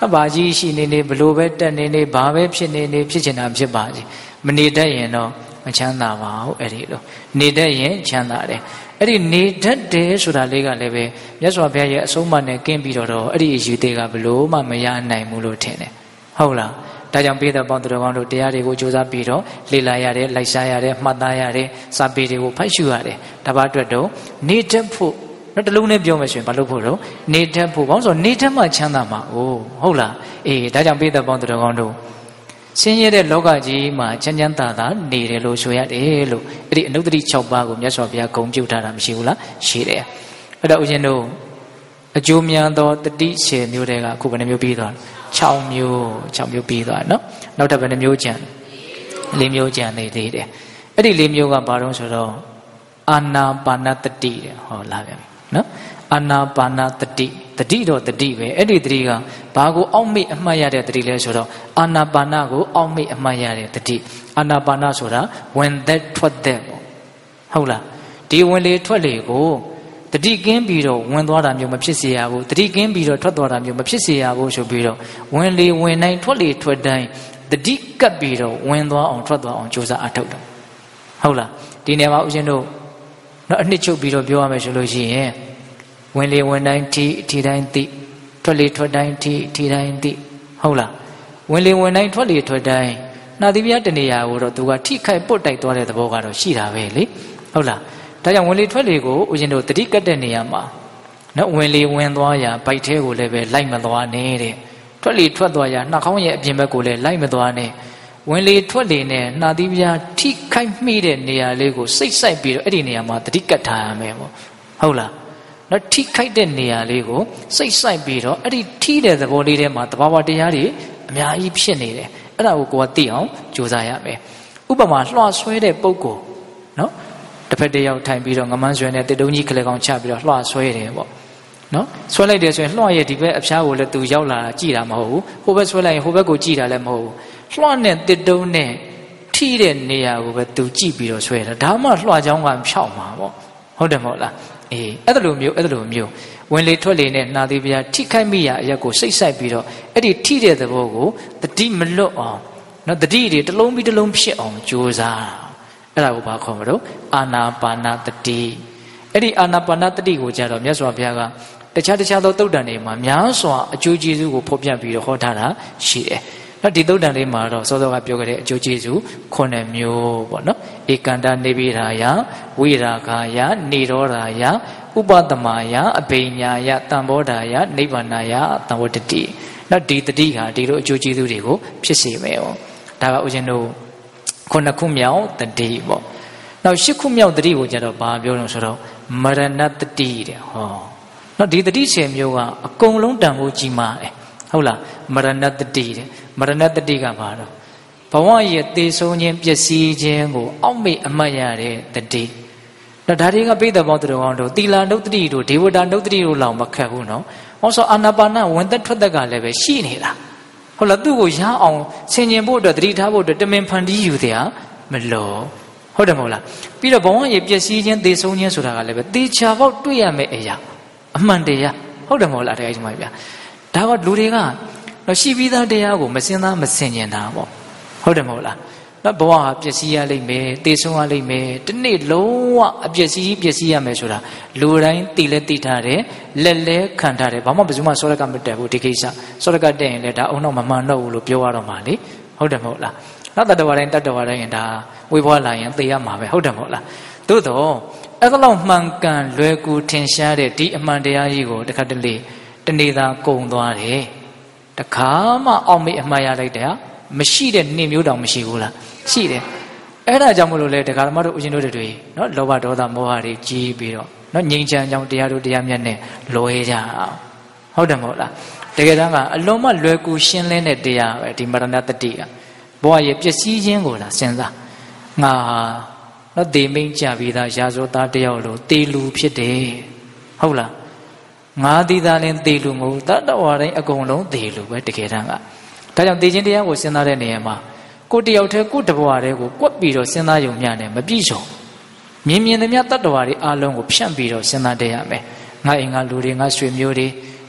S1: ဘာကြီးရှိနေနေဘလို့ပဲတက်နေနေဘာပဲဖြစ်နေနေဖြစ်ချင်တာဖြစ်ပါစေမနေတတ်ရင်တော့မချမ်းသာပါဘူးအဲ့ဒီလိုနေတတ်ရင်ချမ်းသာတယ်အဲ့ဒီနေတတ်တယ်ဆိုတာလေးကလည်းပဲမြတ်စွာဘုရားရဲ့အဆုံးအမနဲ့ကင်းပြီးတော့အဲ့ဒီအယူသေးကဘလို့မှမရနိုင်ဘူးလို့ထင်တယ်ဟုတ်လားဒါကြောင့်ပိဿပေါင်းသူတော်ကောင်းတို့တရားတွေကိုကြိုးစားပြီးတော့လေ့လာရတယ်လိုက်စားရတယ်မှတ်သားရတယ်စာပေတွေကိုဖတ်ရှုရတယ်ဒါပါအတွက်တော့နေတတ်ဖို့နော်တလုံးနဲ့ပြောမယ်ဆိုရင်ဘာလို့ဖို့တော့နေတတ်ဖို့ဘာလို့ဆိုနေတတ်မှချမ်းသာမှာအိုးဟုတ်လားအေးဒါကြောင့်ပိဿပေါင်းသူတော်ကောင်းတို့ဆင်းရဲတဲ့လောကကြီးမှာချမ်းချမ်းသာသာနေတယ်လို့ဆိုရတယ်လို့အဲ့ဒီအနုတ္တိ၆ပါးကိုမြတ်စွာဘုရားဂုဏ်ပြုထားတာမရှိဘူးလားရှိတယ်အဲ့တော့ဦးဇင်းတို့အကျိုးများသောတတိဆယ်မျိုးတွေကအခုဘယ်နှမျိုးပြီးသွားလဲ၆မျိုး၆မျိုးပြီးသွားနော်နောက်ထပ်ဘယ်နှမျိုးကျန်၄မျိုးကျန်နေသေးတယ်အဲ့ဒီ၄မျိုးကဘာလို့ဆိုတော့အာနာပါနတတိတဲ့ဟောလာပြန်ပြီနော်အာနာပါနတတိတတိတော့တတိပဲအဲ့ဒီတတိကဘာကိုအောက်မေ့အမှတ်ရတဲ့တတိလဲဆိုတော့အာနာပါနကိုအောက်မေ့အမှတ်ရတဲ့တတိအာနာပါနဆိုတာဝင်သက်ထွက်သက်ပေါ့ဟုတ်လားဒီဝင်လေထွက်လေကိုတတိကင်းပြီးတော့ဝင်သွားတာမျိုးမဖြစ်စေရဘူးတတိကင်းပြီးတော့ထွက်သွားတာမျိုးမဖြစ်စေရဘူးဆိုပြီးတော့ဝင်လေဝင်တိုင်းထွက်လေထွက်တိုင်းတတိကပ်ပြီးတော့ဝင်သွားအောင်ထွက်သွားအောင်ကြိုးစားအထောက်တယ်ဟုတ်လားဒီနေရာမှာဦးဇင်းတို့တော့အနှစ်ချုပ်ပြီးတော့ပြောရမယ်ဆိုလို့ရှိရင်ဝင်လေဝင်တိုင်းထီထီတိုင်းသိထွက်လေထွက်တိုင်းထီထီတိုင်းသိဟုတ်လားဝင်လေဝင်တိုင်းထွက်လေထွက်တိုင်းနှာသီးပြားတနေရာကိုတော့သူကထိခိုက်ပုတ်တိုက်သွားတဲ့သဘောကတော့ရှိတာပဲလေဟုတ်လားဒါကြောင့်ဝင်လေထွက်လေကိုဦးဇင်းတို့တတိကတ်တဲ့နေရာမှာနော်ဝင်လေဝင်သွားရာဗိုက်ထဲကိုလည်းပဲလိုက်မသွားနဲ့တဲ့ထွက်လေထွက်သွားရာနှာခေါင်းရဲ့အပြင်ဘက်ကိုလည်းလိုက်မသွားနဲ့ဝင်လေထွက်လေနဲ့နှာသီးပြားထိခိုက်မိတဲ့နေရာလေးကိုစိတ်ဆိုင်ပြီးတော့အဲ့ဒီနေရာမှာတတိကတ်ထားရမယ်ပေါ့ဟုတ်လားနော်ထိခိုက်တဲ့နေရာလေးကိုစိတ်ဆိုင်ပြီးတော့အဲ့ဒီထိတဲ့သဘောလေးထဲမှာတဘာဝတရားတွေအများကြီးဖြစ်နေတယ်အဲ့ဒါကိုကိုယ်ကသိအောင်ကြိုးစားရမယ်ဥပမာလွှတ်ဆွဲတဲ့ပုံကိုနော်တစ်ဖက်တစ်ယောက်ထိုင်ပြီးတော့ငမန်းဆွဲနဲ့တစ်တုံးကြီးခလေကောင်ချပြီးတော့လွှတ်ဆွဲတယ်ပေါ့နော်ဆွဲလိုက်တယ်ဆိုရင်လွှတ်ရဲ့ဒီဘက်အဖျားကိုလည်းသူရောက်လာကြည့်တာမဟုတ်ဘူးဟိုဘက်ဆွဲလိုက်ရင်ဟိုဘက်ကိုကြည့်တာလည်းမဟုတ်ဘူးလွှတ်နဲ့တစ်တုံးနဲ့ထိတဲ့နေရာကိုပဲသူကြည့်ပြီးတော့ဆွဲတာဒါမှလွှတ်ချောင်းကဖြောက်မှာပေါ့ဟုတ်တယ်မဟုတ်လားအေးအဲ့လိုမျိုးအဲ့လိုမျိုးဝင်လေထွက်လေနဲ့နှာသီးပြားထိခိုက်မိရာအရက်ကိုစိတ်ဆိုင်ပြီးတော့အဲ့ဒီထိတဲ့သဘောကိုတတိမလွတ်အောင်နော်တတိတွေတစ်လုံးပြီးတစ်လုံးဖြစ်အောင်ကြိုးစားအဲ့ဒါကိုဘာခေါ်မလို့အာနာပါနတတိအဲ့ဒီအာနာပါနတတိကိုကြတော့မြတ်စွာဘုရားကတခြားတခြားသောသုတ်တန်တွေမှာများစွာအကျိုးကျေးဇူးကိုဖော်ပြပြီးတော့ဟောထားတာရှိတယ်နော်ဒီသုတ်တန်လေးမှာတော့စောစောကပြောခဲ့တဲ့အကျိုးကျေးဇူးခုနှစ်မျိုးပေါ့နော်ဧကန္တနေပိရာယဝိရာဂာယနေရောဓာယဥပဒမာယအဘိညာယတံဘောဓာယနိဗ္ဗာနာယတံဝတ္တိနော်ဒီတတိဟာဒီလိုအကျိုးကျေးဇူးတွေကိုဖြစ်စေမယ်ဟောဒါကဦးဇင်းတို့ခုနှစ်ခုမြောက်တတိပေါ့နောက်ရှစ်ခုမြောက်တတိကိုကြတော့ဘာပြောလို့ဆိုတော့မရဏတတိတဲ့ဟောနော်ဒီတတိဆယ်မျိုးကအကုန်လုံးတန်ဖို့ကြီးမားတယ်ဟုတ်လားမရဏတတိတဲ့မရဏတတိကဘာတော့ဘဝရဲ့သေဆုံးခြင်းပျက်စီးခြင်းကိုအောက်မေ့အမှတ်ရတဲ့တတိနော်ဒါတွေကပိဿပေါင်းသူတော်ကောင်းတို့သီလနုတ္တိတို့ဒေဝတာနုတ္တိတို့လောက်မခက်ဘူးနော်ဟောဆိုအာနာပါနဝင်သက်ထွက်သက်ကလည်းပဲရှိနေတာဟုတ်လားသူ့ကိုရအောင်ဆင်ញင်ဖို့အတွက်တတိထားဖို့အတွက်တမင်ဖန်တီးယူတရားမလို့ဟုတ်တယ်မဟုတ်လားပြီးတော့ဘဝရဲ့ပျက်စီးခြင်းသေဆုံးခြင်းဆိုတာကလည်းပဲသေချာပေါက်တွေ့ရမယ့်အရာအမှန်တရားဟုတ်တယ်မဟုတ်လားတရားကြီးမဗျာဒါကလူတွေကနော်ရှိပြီးသားတရားကိုမစင်သားမစင်ញင်တာပေါ့ဟုတ်တယ်မဟုတ်လားနော်ဘဝဟာပျက်စီးရလိမ့်မယ်သေဆုံးရလိမ့်မယ်ဒီနေ့လုံးဝအပျက်စီးပျက်စီးရမယ်ဆိုတာလူတိုင်းသိလဲသိထားတယ်လက်လဲခံထားတယ်ဘာမှဘယ်သူမှစောရကမတက်ဘူးဒီကိစ္စစောရကတက်ရင်လည်းဒါအုံတော့မမှန်တော့ဘူးလို့ပြောရတော့မှာလေဟုတ်တယ်မဟုတ်လားနောက်တတဝါတိုင်းတတဝါတိုင်းရင်ဒါဝေဘွားလာရင်သိရမှာပဲဟုတ်တယ်မဟုတ်လားသို့တော့အဲ့ဒါလောက်မှန်ကန်လွယ်ကူထင်ရှားတဲ့ဒီအမှန်တရားကြီးကိုတစ်ခါတလေတနေ့သာကုံသွားတယ်တခါမှအောက်မေ့အမှားရလိုက်တယ်မရှိတဲ့နှင်းမျိုးတောင်မရှိဘူးလားရှိတယ်အဲ့ဒါကြောင့်မလို့လေတရားဓမ္မတို့ဦးဇင်းတို့တွေနော်လောဘဒေါသမောဟတွေကြီးပြီးတော့နော်ငြိမ်းချမ်းကြောင်းတရားတို့တရားမြတ်နဲ့လွယ်ကြအောင်ဟုတ်တယ်မဟုတ်လားတကယ်တမ်းကအလုံးမလွယ်ကူရှင်းလင်းတဲ့တရားပဲဒီမရဏတတိကဘဝရဲ့ပျက်စီးခြင်းကိုလားစဉ်းစားငါနော်ဒေမိန်ကြပြီးသားရာဇဝသားတယောက်လိုတေလူဖြစ်တယ်ဟုတ်လားငါသည်သာလင်တေလူမဟုတ်တတဝါတိုင်းအကုန်လုံးတေလူပဲတကယ်တမ်းကဒါကြောင့်တေခြင်းတရားကိုစဉ်းစားတဲ့နေရာမှာကိုတယောက်တည်းကိုတဘဝတည်းကိုကွက်ပြီးတော့စဉ်းစားယုံမျှနဲ့မပြည့်စုံမြင်မြင်သမျှတတ္တဝါတွေအားလုံးကိုဖြန့်ပြီးတော့စဉ်းစားတတ်ရမယ်ငါအိမ်ငါလူတွေငါဆွေမျိုးတွေ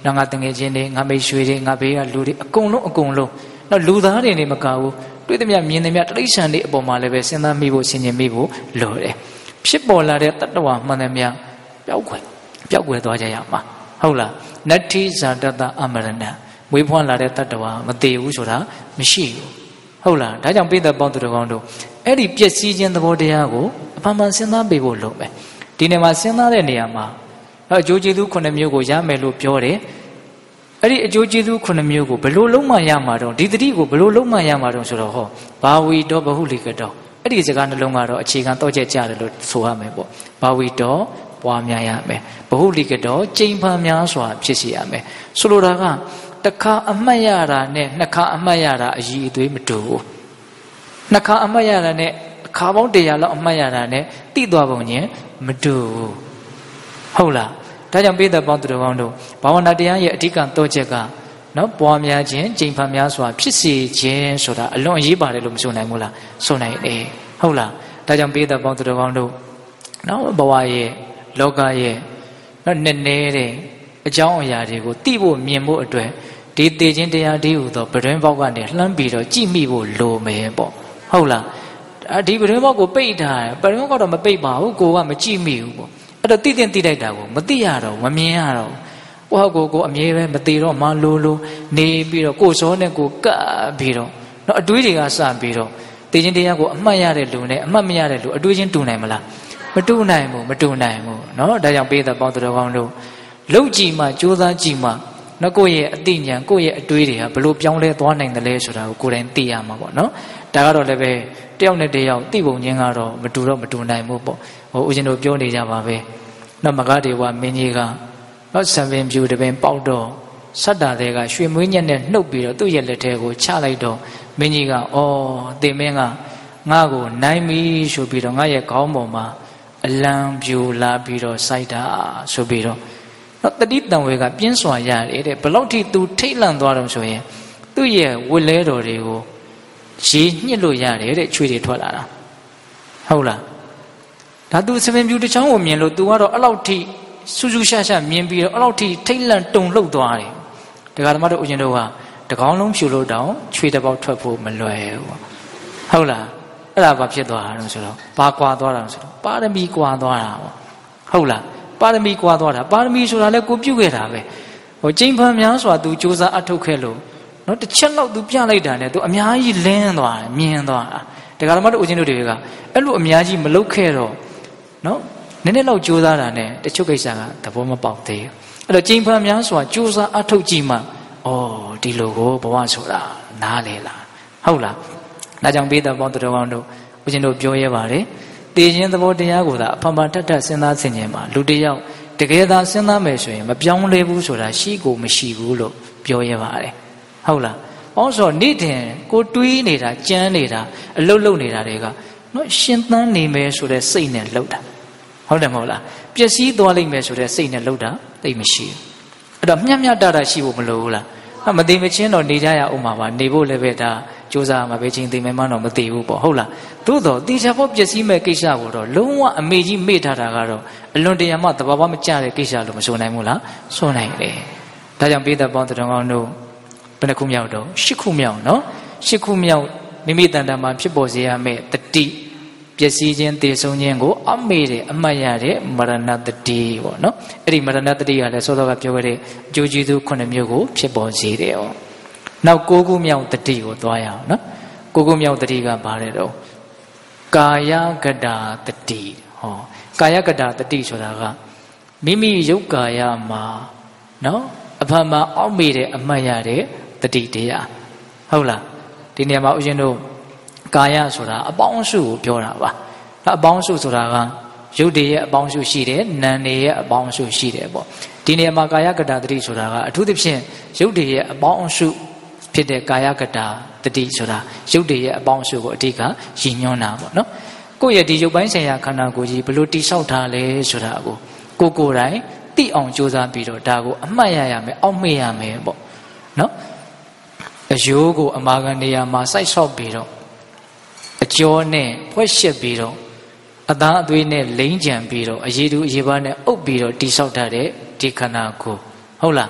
S1: နောက်ငါတငယ်ချင်းတွေငါမိတ်ဆွေတွေငါဘေးကလူတွေအကုန်လုံးအကုန်လုံးနောက်လူသားတွေနေမကဘူးတွေ့သမျှမြင်သမျှတိရစ္ဆာန်တွေအပေါ်မှာလည်းပဲစဉ်းစားမိဖို့ဆင်ခြင်မိဖို့လိုတယ်ဖြစ်ပေါ်လာတဲ့တတ္တဝါမှန်သမျှပျောက်ကွယ်ပျောက်ကွယ်သွားကြရမှာဟုတ်လားနတ္ထိဇာတတအမရဏမွေးဖွားလာတဲ့တတ္တဝါမသေးဘူးဆိုတာမရှိဘူးဟုတ်လားဒါကြောင့်ပိဋကပေါင်းသူတော်ကောင်းတို့အဲ့ဒီပျက်စီးခြင်းသဘောတရားကိုအမှန်မှန်စဉ်းစားပေးဖို့လိုမယ်ဒီနေ့မှာစဉ်းစားတဲ့နေရာမှာအကျိုးကျေးဇူးခုနှစ်မျိုးကိုရမယ်လို့ပြောတယ်အဲ့ဒီအကျိုးကျေးဇူးခုနှစ်မျိုးကိုဘယ်လိုလုံးမှရမှာတော့ဒီတတိကိုဘယ်လိုလုံးမှရမှာတော့ဆိုတော့ဟောဘာဝီတောဘဟုလိကတောအဲ့ဒီစကားနှလုံးကတော့အခြေခံတော့ချက်ကြတယ်လို့ဆိုရမယ်ပေါ့ဘာဝီတောပွားများရမယ်ဘဟုလိကတောကျိန်ဖန်များစွာဖြစ်စီရမယ်ဆိုလိုတာကတစ်ခါအမှတ်ရတာနဲ့နှစ်ခါအမှတ်ရတာအည်အသွေးမတူဘူးနှစ်ခါအမှတ်ရတာနဲ့အခါပေါင်းတရားလောက်အမှတ်ရတာနဲ့တိသွားပုံချင်းမတူဘူးဟုတ်လားဒါကြောင့်ပိဋကပေါင်းသူတော်ကောင်းတို့ဘာဝနာတရားရဲ့အဓိကတော့ချက်ကနော်ပွားများခြင်းကျိန်ဖန်များစွာဖြစ်စေခြင်းဆိုတာအလွန်အရေးပါတယ်လို့မဆိုနိုင်ဘူးလားဆိုနိုင်တယ်ဟုတ်လားဒါကြောင့်ပိဋကပေါင်းသူတော်ကောင်းတို့နော်ဘဝရဲ့လောကရဲ့နော်နည်းနည်းတဲ့အကြောင်းအရာတွေကိုသိဖို့မြင်ဖို့အတွက်ဒီသိခြင်းတရားဒီဟုသောပရင်းပေါက်ကနေလှမ်းပြီးတော့ကြည့်မိဖို့လိုမယ်ပေါ့ဟုတ်လားဒီပရင်းပေါက်ကိုပိတ်ထားတယ်ပရင်းပေါက်ကတော့မပိတ်ပါဘူးကိုကမကြည့်မိဘူးပေါ့အဲ့တော့သိသိသိလိုက်တာကိုမသိရတော့မမြင်ရတော့ကိုယ့်ကိုယ်ကိုအမြဲပဲမသိတော့မှလိုလိုနေပြီးတော့ကိုယ်စောနဲ့ကိုကပ်ပြီးတော့နော်အတွေးတွေကစပြီးတော့သိခြင်းတရားကိုအမှတ်ရတဲ့လူနဲ့အမှတ်မရတဲ့လူအတွေးချင်းတူနိုင်မလားမတူနိုင်ဘူးမတူနိုင်ဘူးနော်ဒါကြောင့်ပိဋကပေါင်းသူတော်ကောင်းတို့လှုပ်ကြည့်မှကြိုးစားကြည့်မှနော်ကိုယ့်ရဲ့အသိဉာဏ်ကိုယ့်ရဲ့အတွေးတွေကဘလို့ပြောင်းလဲသွားနိုင်တယ်လဲဆိုတာကိုကိုယ်တိုင်သိရမှာပေါ့နော်ဒါကတော့လည်းပဲတယောက်နဲ့တယောက်သိပုံချင်းကတော့မတူတော့မတူနိုင်ဘူးပေါ့ဟိုဦးဇင်းတို့ပြောနေကြပါပဲနော်မဂ္ဂဒေဝမင်းကြီးကနော်ဆံပင်ဖြူတပင်ပေါက်တော့ဆတ်တာတွေကရွှေမွေးညက်နဲ့နှုတ်ပြီးတော့သူ့ရဲ့လက်ထဲကိုချလိုက်တော့မင်းကြီးကဩတေမင်းကငါ့ကိုနိုင်ပြီဆိုပြီးတော့ငါရဲ့ခေါင်းပေါ်မှာအလံပြူလာပြီးတော့စိုက်တာဆိုပြီးတော့နော်တတိတံဝေကပြင်းစွာရတယ်တဲ့ဘလောက်ထိသူထိတ်လန့်သွားတော့ဆိုရင်သူ့ရဲ့ဝတ်လဲတော်တွေကိုရေညှစ်လို့ရတယ်တဲ့ချွေတွေထွက်လာတာဟုတ်လားဒါသူဆံပင်ပြူတစ်ချောင်းကိုမြင်လို့သူကတော့အဲ့လောက်ထိစူးစူးရှာရှာမြင်ပြီးတော့အဲ့လောက်ထိထိတ်လန့်တုန်လှုပ်သွားတယ်ဒကာဓမ္မတို့ဦးဇင်းတို့ကတကောင်းလုံးဖြူလို့တောင်ချွေတစ်ပေါက်ထွက်ဖို့မလွယ်ဘူးဟုတ်လားအဲ့ဒါဘာဖြစ်သွားတာလဲဆိုတော့ဘာကွာသွားတာလဲဆိုတော့ပါရမီကွာသွားတာပေါ့ဟုတ်လားပါရမီကွာသွားတာပါရမီဆိုတာလဲကိုပြုတ်ခဲ့တာပဲဟိုကျိန်ဖန်များစွာသူစူးစမ်းအထုတ်ခဲ့လို့နော်တစ်ချက်လောက်သူပြလိုက်တာနဲ့သူအများကြီးလင်းသွားတယ်မြင်သွားတာဒကာဓမ္မတို့ဦးဇင်းတို့တွေကအဲ့လိုအများကြီးမလုပ်ခဲ့တော့နော်နည်းနည်းလောက်ကြိုးစားတာနဲ့တချို့ကိစ္စကသဘောမပေါက်သေးဘူးအဲ့တော့ကျိန်ဖန်များစွာကြိုးစားအထုတ်ကြည့်မှဩဒီလိုကိုဘဝဆိုတာနားလေလားဟုတ်လားဒါကြောင့်ပိဋကပေါင်းသူတော်ကောင်းတို့ဦးဇင်းတို့ပြောရပါတယ်သိခြင်းသဘောတရားကိုသာအဖန်ဖန်ထက်ထက်စဉ်းစားဆင်ခြင်မှာလူတစ်ယောက်တကယ်သာစဉ်းစားမယ်ဆိုရင်မပြောင်းလဲဘူးဆိုတာရှိကိုမရှိဘူးလို့ပြောရပါတယ်ဟုတ်လား။အော်ဆိုနေ့တင်ကိုတွေးနေတာကြမ်းနေတာအလုတ်လုတ်နေတာတွေကနော်ရှင်သန်နေမယ်ဆိုတဲ့စိတ်နဲ့လှုပ်တာဟုတ်တယ်မဟုတ်လား။ပျက်စီးသွားလိမ့်မယ်ဆိုတဲ့စိတ်နဲ့လှုပ်တာသိမရှိဘူး။အဲ့တော့မျှမျှတတရှိဖို့မလိုဘူးလား။အမသိမချင်းတော့နေကြရအောင်ပါပါနေဖို့လည်းပဲဒါစူးစမ်းမှာပဲချင်းသိမယ်မှတော့မသိဘူးပေါ့ဟုတ်လား။သို့တော့တေချာဖို့ပျက်စီးမဲ့ကိစ္စကိုတော့လုံးဝအမေကြီးမေ့ထားတာကတော့အလွန်တရာမှသဘာဝမကျတဲ့ကိစ္စလို့မဆိုနိုင်ဘူးလား။ဆိုနိုင်တယ်။ဒါကြောင့်ပိဋကပေါင်းတော်ကောင်းတို့ဘယ်နှခုမြောက်တော့ရှစ်ခုမြောက်နော်ရှစ်ခုမြောက်မိမိတန်တမှာဖြစ်ပေါ်စေရမယ့်တတိပျက်စီးခြင်းတည်ဆုံးခြင်းကိုအမေ့တယ်အမှတ်ရတဲ့မရဏတတိပေါ့နော်အဲ့ဒီမရဏတတိကလည်းစောစောကပြောခဲ့တဲ့အကျိုးကျေးဇူးခုနှစ်မျိုးကိုဖြစ်ပေါ်စေတယ်哦နောက်ကိုးခုမြောက်တတိကိုသွားရအောင်နော်ကိုးခုမြောက်တတိကဘာလဲတော့ကာယကတာတတိဟောကာယကတာတတိဆိုတာကမိမိရုပ်ကာယမှာနော်အဖန်မှာအောက်မေ့တဲ့အမှတ်ရတဲ့တတိတရားဟုတ်လားဒီနေရာမှာဦးဇင်းတို့ကာယဆိုတာအပေါင်းအစုကိုပြောတာပါအပေါင်းအစုဆိုတာကရုပ်တည်းရဲ့အပေါင်းအစုရှိတယ်နာမ်တွေရဲ့အပေါင်းအစုရှိတယ်ပေါ့ဒီနေရာမှာကာယကတာတတိဆိုတာကအထူးသဖြင့်ရုပ်တည်းရဲ့အပေါင်းအစုဖြစ်တဲ့ကာယကတာတတိဆိုတာရုပ်တည်းရဲ့အပေါင်းအစုကိုအဓိကရည်ညွှန်းတာပေါ့နော်ကိုယ့်ရဲ့ဒီရုပ်ပိုင်းဆိုင်ရာခန္ဓာကိုယ်ကြီးဘယ်လိုတိဆောက်ထားလဲဆိုတာကိုကိုကိုယ်တိုင်သိအောင်ကြိုးစားပြီးတော့ဒါကိုအမှတ်ရရမယ်အောက်မေ့ရမယ်ပေါ့နော်အယိုးကိုအမာခံနေရာမှာစိုက်ဆောက်ပြီးတော့အကျော်နဲ့ဖွဲ့ရှက်ပြီးတော့အသားအသွေးနဲ့လိမ့်ကြံပြီးတော့အရည်တူအရည်ပါနဲ့အုပ်ပြီးတော့တိဆောက်ထားတဲ့ဒီခန္ဓာကိုယ်ဟုတ်လား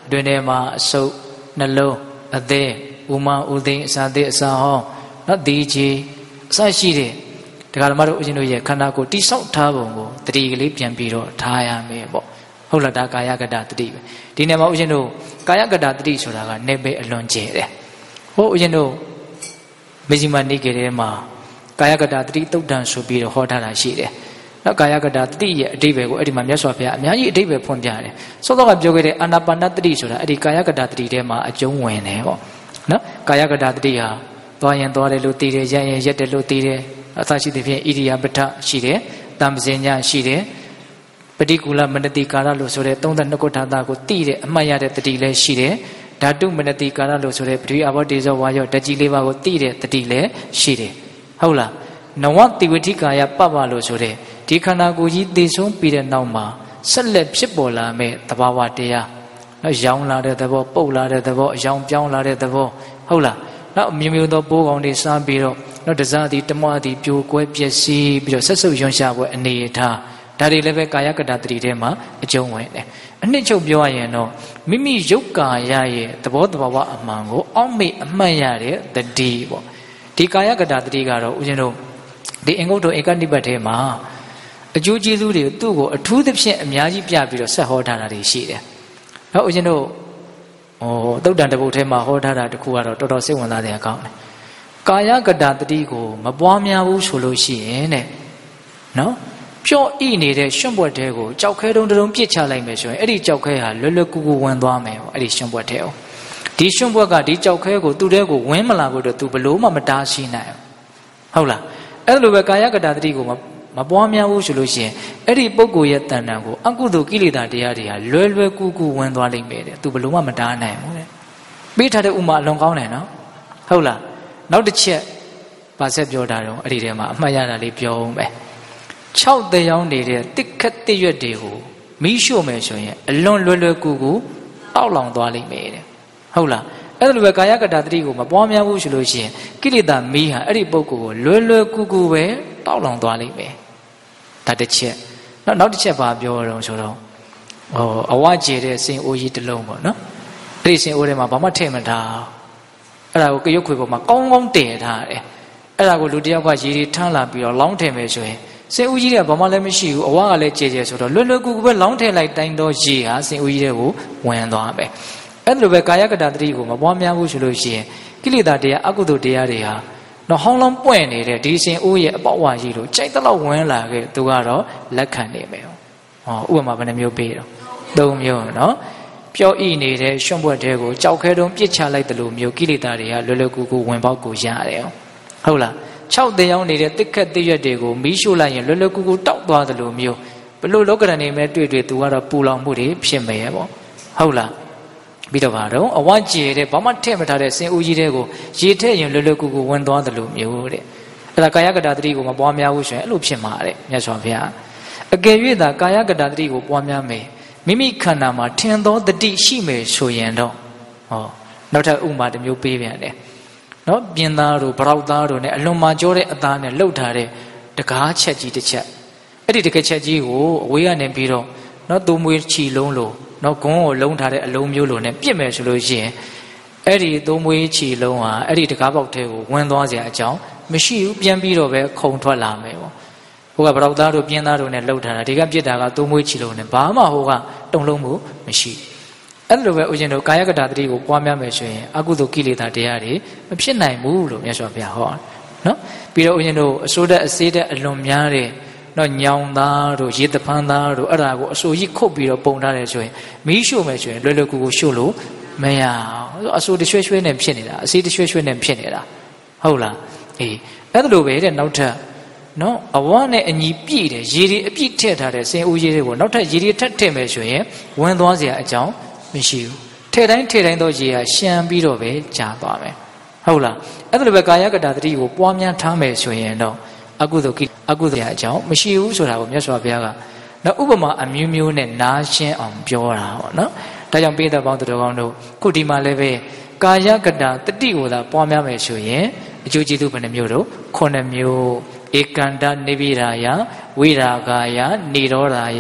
S1: အတွင်းထဲမှာအဆုပ်နှလုံးအသေးဥမဥသိမ်းအစာသေးအစာဟောင်းနော်ဒီကြီးအစရှိတဲ့ဒကာဓမ္မတို့ဦးဇင်းတို့ရဲ့ခန္ဓာကိုယ်တိဆောက်ထားပုံကိုတတိကလေးပြန်ပြီးတော့ထားရမယ်ပေါ့ဟုတ်လားဒါကာယကတတတိပဲဒီနေ့မှာဦးဇင်းတို့ကာယကတတတိဆိုတာကနေပဲအလွန်ကျဲတယ်ဟိုဦးဇင်းတို့မေဇိမာနိကေထဲမှာကာယကတတတိတုတ်တန်ဆိုပြီးတော့ဟောထားတာရှိတယ်နော်ကာယကတတတိရဲ့အဓိပ္ပာယ်ကိုအဲ့ဒီမှာမြတ်စွာဘုရားအများကြီးအဓိပ္ပာယ်ဖွင့်ပြတယ်စောစောကပြောခဲ့တဲ့အာနာပါနတတိဆိုတာအဲ့ဒီကာယကတတတိထဲမှာအကျုံးဝင်တယ်ပေါ့နော်ကာယကတတတိဟာသွားရင်သွားတယ်လို့သိတယ်ရက်ရင်ရက်တယ်လို့သိတယ်အသရှိသဖြင့်ဣရိယာပဋ္ဌရှိတယ်တမ္ပဇင်ညာရှိတယ်ပฏิကူလမနတိကာရလို့ဆိုတဲ့သုံးသနှစ်ခုထာတာကိုသိတဲ့အမှတ်ရတဲ့တတိလည်းရှိတယ်ဓာတုမနတိကာရလို့ဆိုတဲ့ပထဝီအဘောတေဇောဝါယောဓာကြီးလေးပါးကိုသိတဲ့တတိလည်းရှိတယ်ဟုတ်လားနဝတိဝဋ္ဌိကာယပပလို့ဆိုတဲ့ဒီခန္ဓာကိုယ်ကြီးသိဆုံးပြီးတဲ့နောက်မှာဆက်လက်ဖြစ်ပေါ်လာမဲ့သဘာဝတရားနော်ရောင်လာတဲ့သဘောပုတ်လာတဲ့သဘောအယောင်ပြောင်းလာတဲ့သဘောဟုတ်လားနောက်မျိုးမျိုးသောပိုးကောင်တွေစားပြီးတော့နောက်တစားသည်တမွားသည်ပြိုကွဲပျက်စီးပြီးတော့ဆက်စုပ်ရွံ့ရှာပွဲအနေထားဒါတွေလည်းပဲကာယကတတတိထဲမှာအကျုံးဝင်တယ်အနှစ်ချုပ်ပြောရရင်တော့မိမိရုပ်ကာယရဲ့သဘောတဘာဝအမှန်ကိုအောက်မေ့အမှတ်ရတဲ့တတိပေါ့ဒီကာယကတတတိကတော့ဦးဇင်းတို့ဒီအင်္ဂုတ္တဧကနိပတ်ထဲမှာအကျိုးကျေးဇူးတွေသူ့ကိုအထူးသဖြင့်အများကြီးပြပြီးတော့ဆက်ဟောထားတာတွေရှိတယ်နောက်ဦးဇင်းတို့ဟိုသုတ်တန်တပုတ်ထဲမှာဟောထားတာတခုကတော့တော်တော်စိတ်ဝင်စားတဲ့အကောင်းတယ်ကာယကတတတိကိုမပွားများဘူးဆိုလို့ရှိရင်တဲ့နော်ပျော့ဣနေတဲ့ရွှံ့ပွက်တဲကိုကြောက်ခဲတုံးတုံးပြစ်ချလိုက်မယ်ဆိုရင်အဲ့ဒီကြောက်ခဲဟာလွယ်လွယ်ကူကူဝင်သွားမယ်ပေါ့အဲ့ဒီရွှံ့ပွက်တဲကိုဒီရွှံ့ပွက်ကဒီကြောက်ခဲကိုသူ့တဲကိုဝင်မလာဘူးတော့သူဘလို့မှမတားရှိနိုင်ဟုတ်လားအဲ့လိုပဲကာယကတတတိကိုမပွားများဘူးဆိုလို့ရှိရင်အဲ့ဒီပုဂ္ဂိုလ်ရဲ့တဏ္ဍာကိုအကုသိုလ်ကိလေသာတရားတွေဟာလွယ်လွယ်ကူကူဝင်သွားလိမ့်မယ်တဲ့သူဘလို့မှမတားနိုင်ဘူးတဲ့ပေးထားတဲ့ဥမာအလွန်ကောင်းတယ်နော်ဟုတ်လားနောက်တစ်ချက်ဗာဆက်ပြောတာတော့အဲ့ဒီထဲမှာအမှတ်ရတာလေးပြောအောင်ပဲ၆တရားနေတဲ့တစ်ခက်တစ်ရွက်တွေကိုမီးရှို့မယ်ဆိုရင်အလွန်လွယ်လွယ်ကူကူတောက်လောင်သွားလိမ့်မယ်တဲ့ဟုတ်လားအဲ့လိုပဲကာယကတတတိကိုမပွားများဘူးဆိုလို့ရှိရင်ကိလေသာမီးဟာအဲ့ဒီပုဂ္ဂိုလ်ကိုလွယ်လွယ်ကူကူပဲတောက်လောင်သွားလိမ့်မယ်ဒါတစ်ချက်နောက်နောက်တစ်ချက်ပါပြောတော့ဆိုတော့ဟိုအဝကျေတဲ့စင်အိုးကြီးတစ်လုံးပေါ့နော်အဲ့ဒီစင်အိုးထဲမှာဘာမှထည့်မထားအဲ့ဒါကိုကရုတ်ခွေပေါ်မှာကောင်းကောင်းတည်ထားတယ်အဲ့ဒါကိုလူတယောက်ကရေတွေထမ်းလာပြီးတော့လောင်းထည့်မယ်ဆိုရင်စင်ဦးကြီးတွေကဘာမှလည်းမရှိဘူးအဝကလည်းကြဲကြဲဆိုတော့လွယ်လွယ်ကူကူပဲလောင်းထည့်လိုက်တိုင်းတော့ရေဟာစင်ဦးကြီးတွေကိုဝင်သွားမယ်အဲ့လိုပဲကာယကတတတိကိုမပွားများဘူးဆိုလို့ရှိရင်ကိလေသာတရားအကုသိုလ်တရားတွေဟာတော့ဟောင်းလောင်းပွင့်နေတဲ့ဒီစင်ဦးရဲ့အပေါက်ဝါကြီးလို့ကြိုက်တော့ဝင်လာခဲ့သူကတော့လက်ခံနေမယ်ဟောဥပမာဘယ်နှမျိုးပေးတော့သုံးမျိုးနော်ပျော့ဣနေတဲ့ရွှံ့ပွက်တဲကိုကြောက်ခဲတုံးပြစ်ချလိုက်တယ်လို့မျိုးကိလေသာတွေကလွယ်လွယ်ကူကူဝင်ပေါက်ကိုရတယ်ဟုတ်လား၆တရားနေတဲ့တစ်ခက်တစ်ရွက်တွေကိုမီးရှို့လိုက်ရင်လွယ်လွယ်ကူကူတောက်သွားတယ်လို့မျိုးဘလို့လောကရဏနေမဲ့တွေ့တွေ့သူကတော့ပူလောင်မှုတွေဖြစ်မယ်ပေါ့ဟုတ်လားပြီးတော့ဗါတော့အဝကျေတဲ့ဘာမှထည့်မထားတဲ့စင်ဦးကြီးတွေကိုရေထည့်ရင်လွယ်လွယ်ကူကူဝင်သွားတယ်လို့မျိုးတဲ့အဲ့ဒါကာယကတတတိကိုမပွားများဘူးဆိုရင်အဲ့လိုဖြစ်မှာတဲ့မြတ်စွာဘုရားအကယ်၍သာကာယကတတတိကိုပွားများမယ်မိမိခန္ဓာမှာထင်သောတတိရှိမယ်ဆိုရင်တော့ဟောနောက်ထပ်ဥပမာတစ်မျိုးပေးပြန်တယ်နော်ပြင်းသားတို့ဗရောက်သားတို့ ਨੇ အလွန်မာကြောတဲ့အသားနဲ့လှုပ်ထားတဲ့တကားချက်ကြီးတစ်ချက်အဲ့ဒီတကယ်ချက်ကြီးကိုအဝေးကနေပြီးတော့နော်သူ့မွေးချီလုံးလို့နော်ဂွန်းကိုလုံးထားတဲ့အလုံးမျိုးလိုနဲ့ပြစ်မယ်ဆိုလို့ရှိရင်အဲ့ဒီသူ့မွေးချီလုံးဟာအဲ့ဒီတကားပေါက်ထဲကိုဝင်သွားစရာအကြောင်းမရှိဘူးပြန်ပြီးတော့ပဲခုံထွက်လာမယ်ပေါ့ဟိုကဗရောက်သားတို့ပြင်းသားတို့ ਨੇ လှုပ်ထားတာဒီကပြစ်တာကသူ့မွေးချီလုံးနဲ့ဘာမှဟိုကတုံလုံးမှုမရှိအဲ့လိုပဲဦးဇင်းတို့ကာယကတတတိကိုပွားများမယ်ဆိုရင်အကုသိုလ်ကိလေသာတရားတွေမဖြစ်နိုင်ဘူးလို့မြတ်စွာဘုရားဟောနော်ပြီးတော့ဦးဇင်းတို့အစိုးတဲ့အစေးတဲ့အလွန်များတဲ့နော်ညောင်သားတို့ရေတဖန်းသားတို့အဲ့ဒါကိုအစိုးကြီးခုတ်ပြီးတော့ပုံထားတယ်ဆိုရင်မီးရှို့မယ်ဆိုရင်လွယ်လွယ်ကူကူရှို့လို့မရဘူးအစိုးတရွှဲရွှဲနဲ့ဖြစ်နေတာအစေးတရွှဲရွှဲနဲ့ဖြစ်နေတာဟုတ်လားအေးအဲ့လိုပဲတဲ့နောက်ထပ်နော်အဝနဲ့အညီပြည့်တယ်ရေတွေအပြည့်ထည့်ထားတဲ့စင်ဦးရေတွေကိုနောက်ထပ်ရေတွေထပ်ထည့်မယ်ဆိုရင်ဝင်သွားစရာအကြောင်းမရှိဘူးထဲတိုင်းထဲတိုင်းသောရေဟာရှမ်းပြီးတော့ပဲကြာသွားမယ်ဟုတ်လားအဲ့ဒါလိုပဲကာယကတတတိကိုပွားများထားမယ်ဆိုရင်တော့အကုသိုလ်ကိအကုသိုလ်ရာအကြောင်းမရှိဘူးဆိုတာကိုမြတ်စွာဘုရားကနော်ဥပမာအမျိုးမျိုးနဲ့နားရှင်းအောင်ပြောတာပေါ့နော်ဒါကြောင့်ပိဋကပေါင်းတော်ကောင်းတို့ခုဒီမှာလည်းပဲကာယကတတတိကိုသာပွားများမယ်ဆိုရင်အကျိုးကျေးဇူးဘယ်နှမျိုးတော့ခုနှစ်မျိုးဧကန္တနိဗ္ဗိဒာယဝိရာဂာယနိရောဓာယ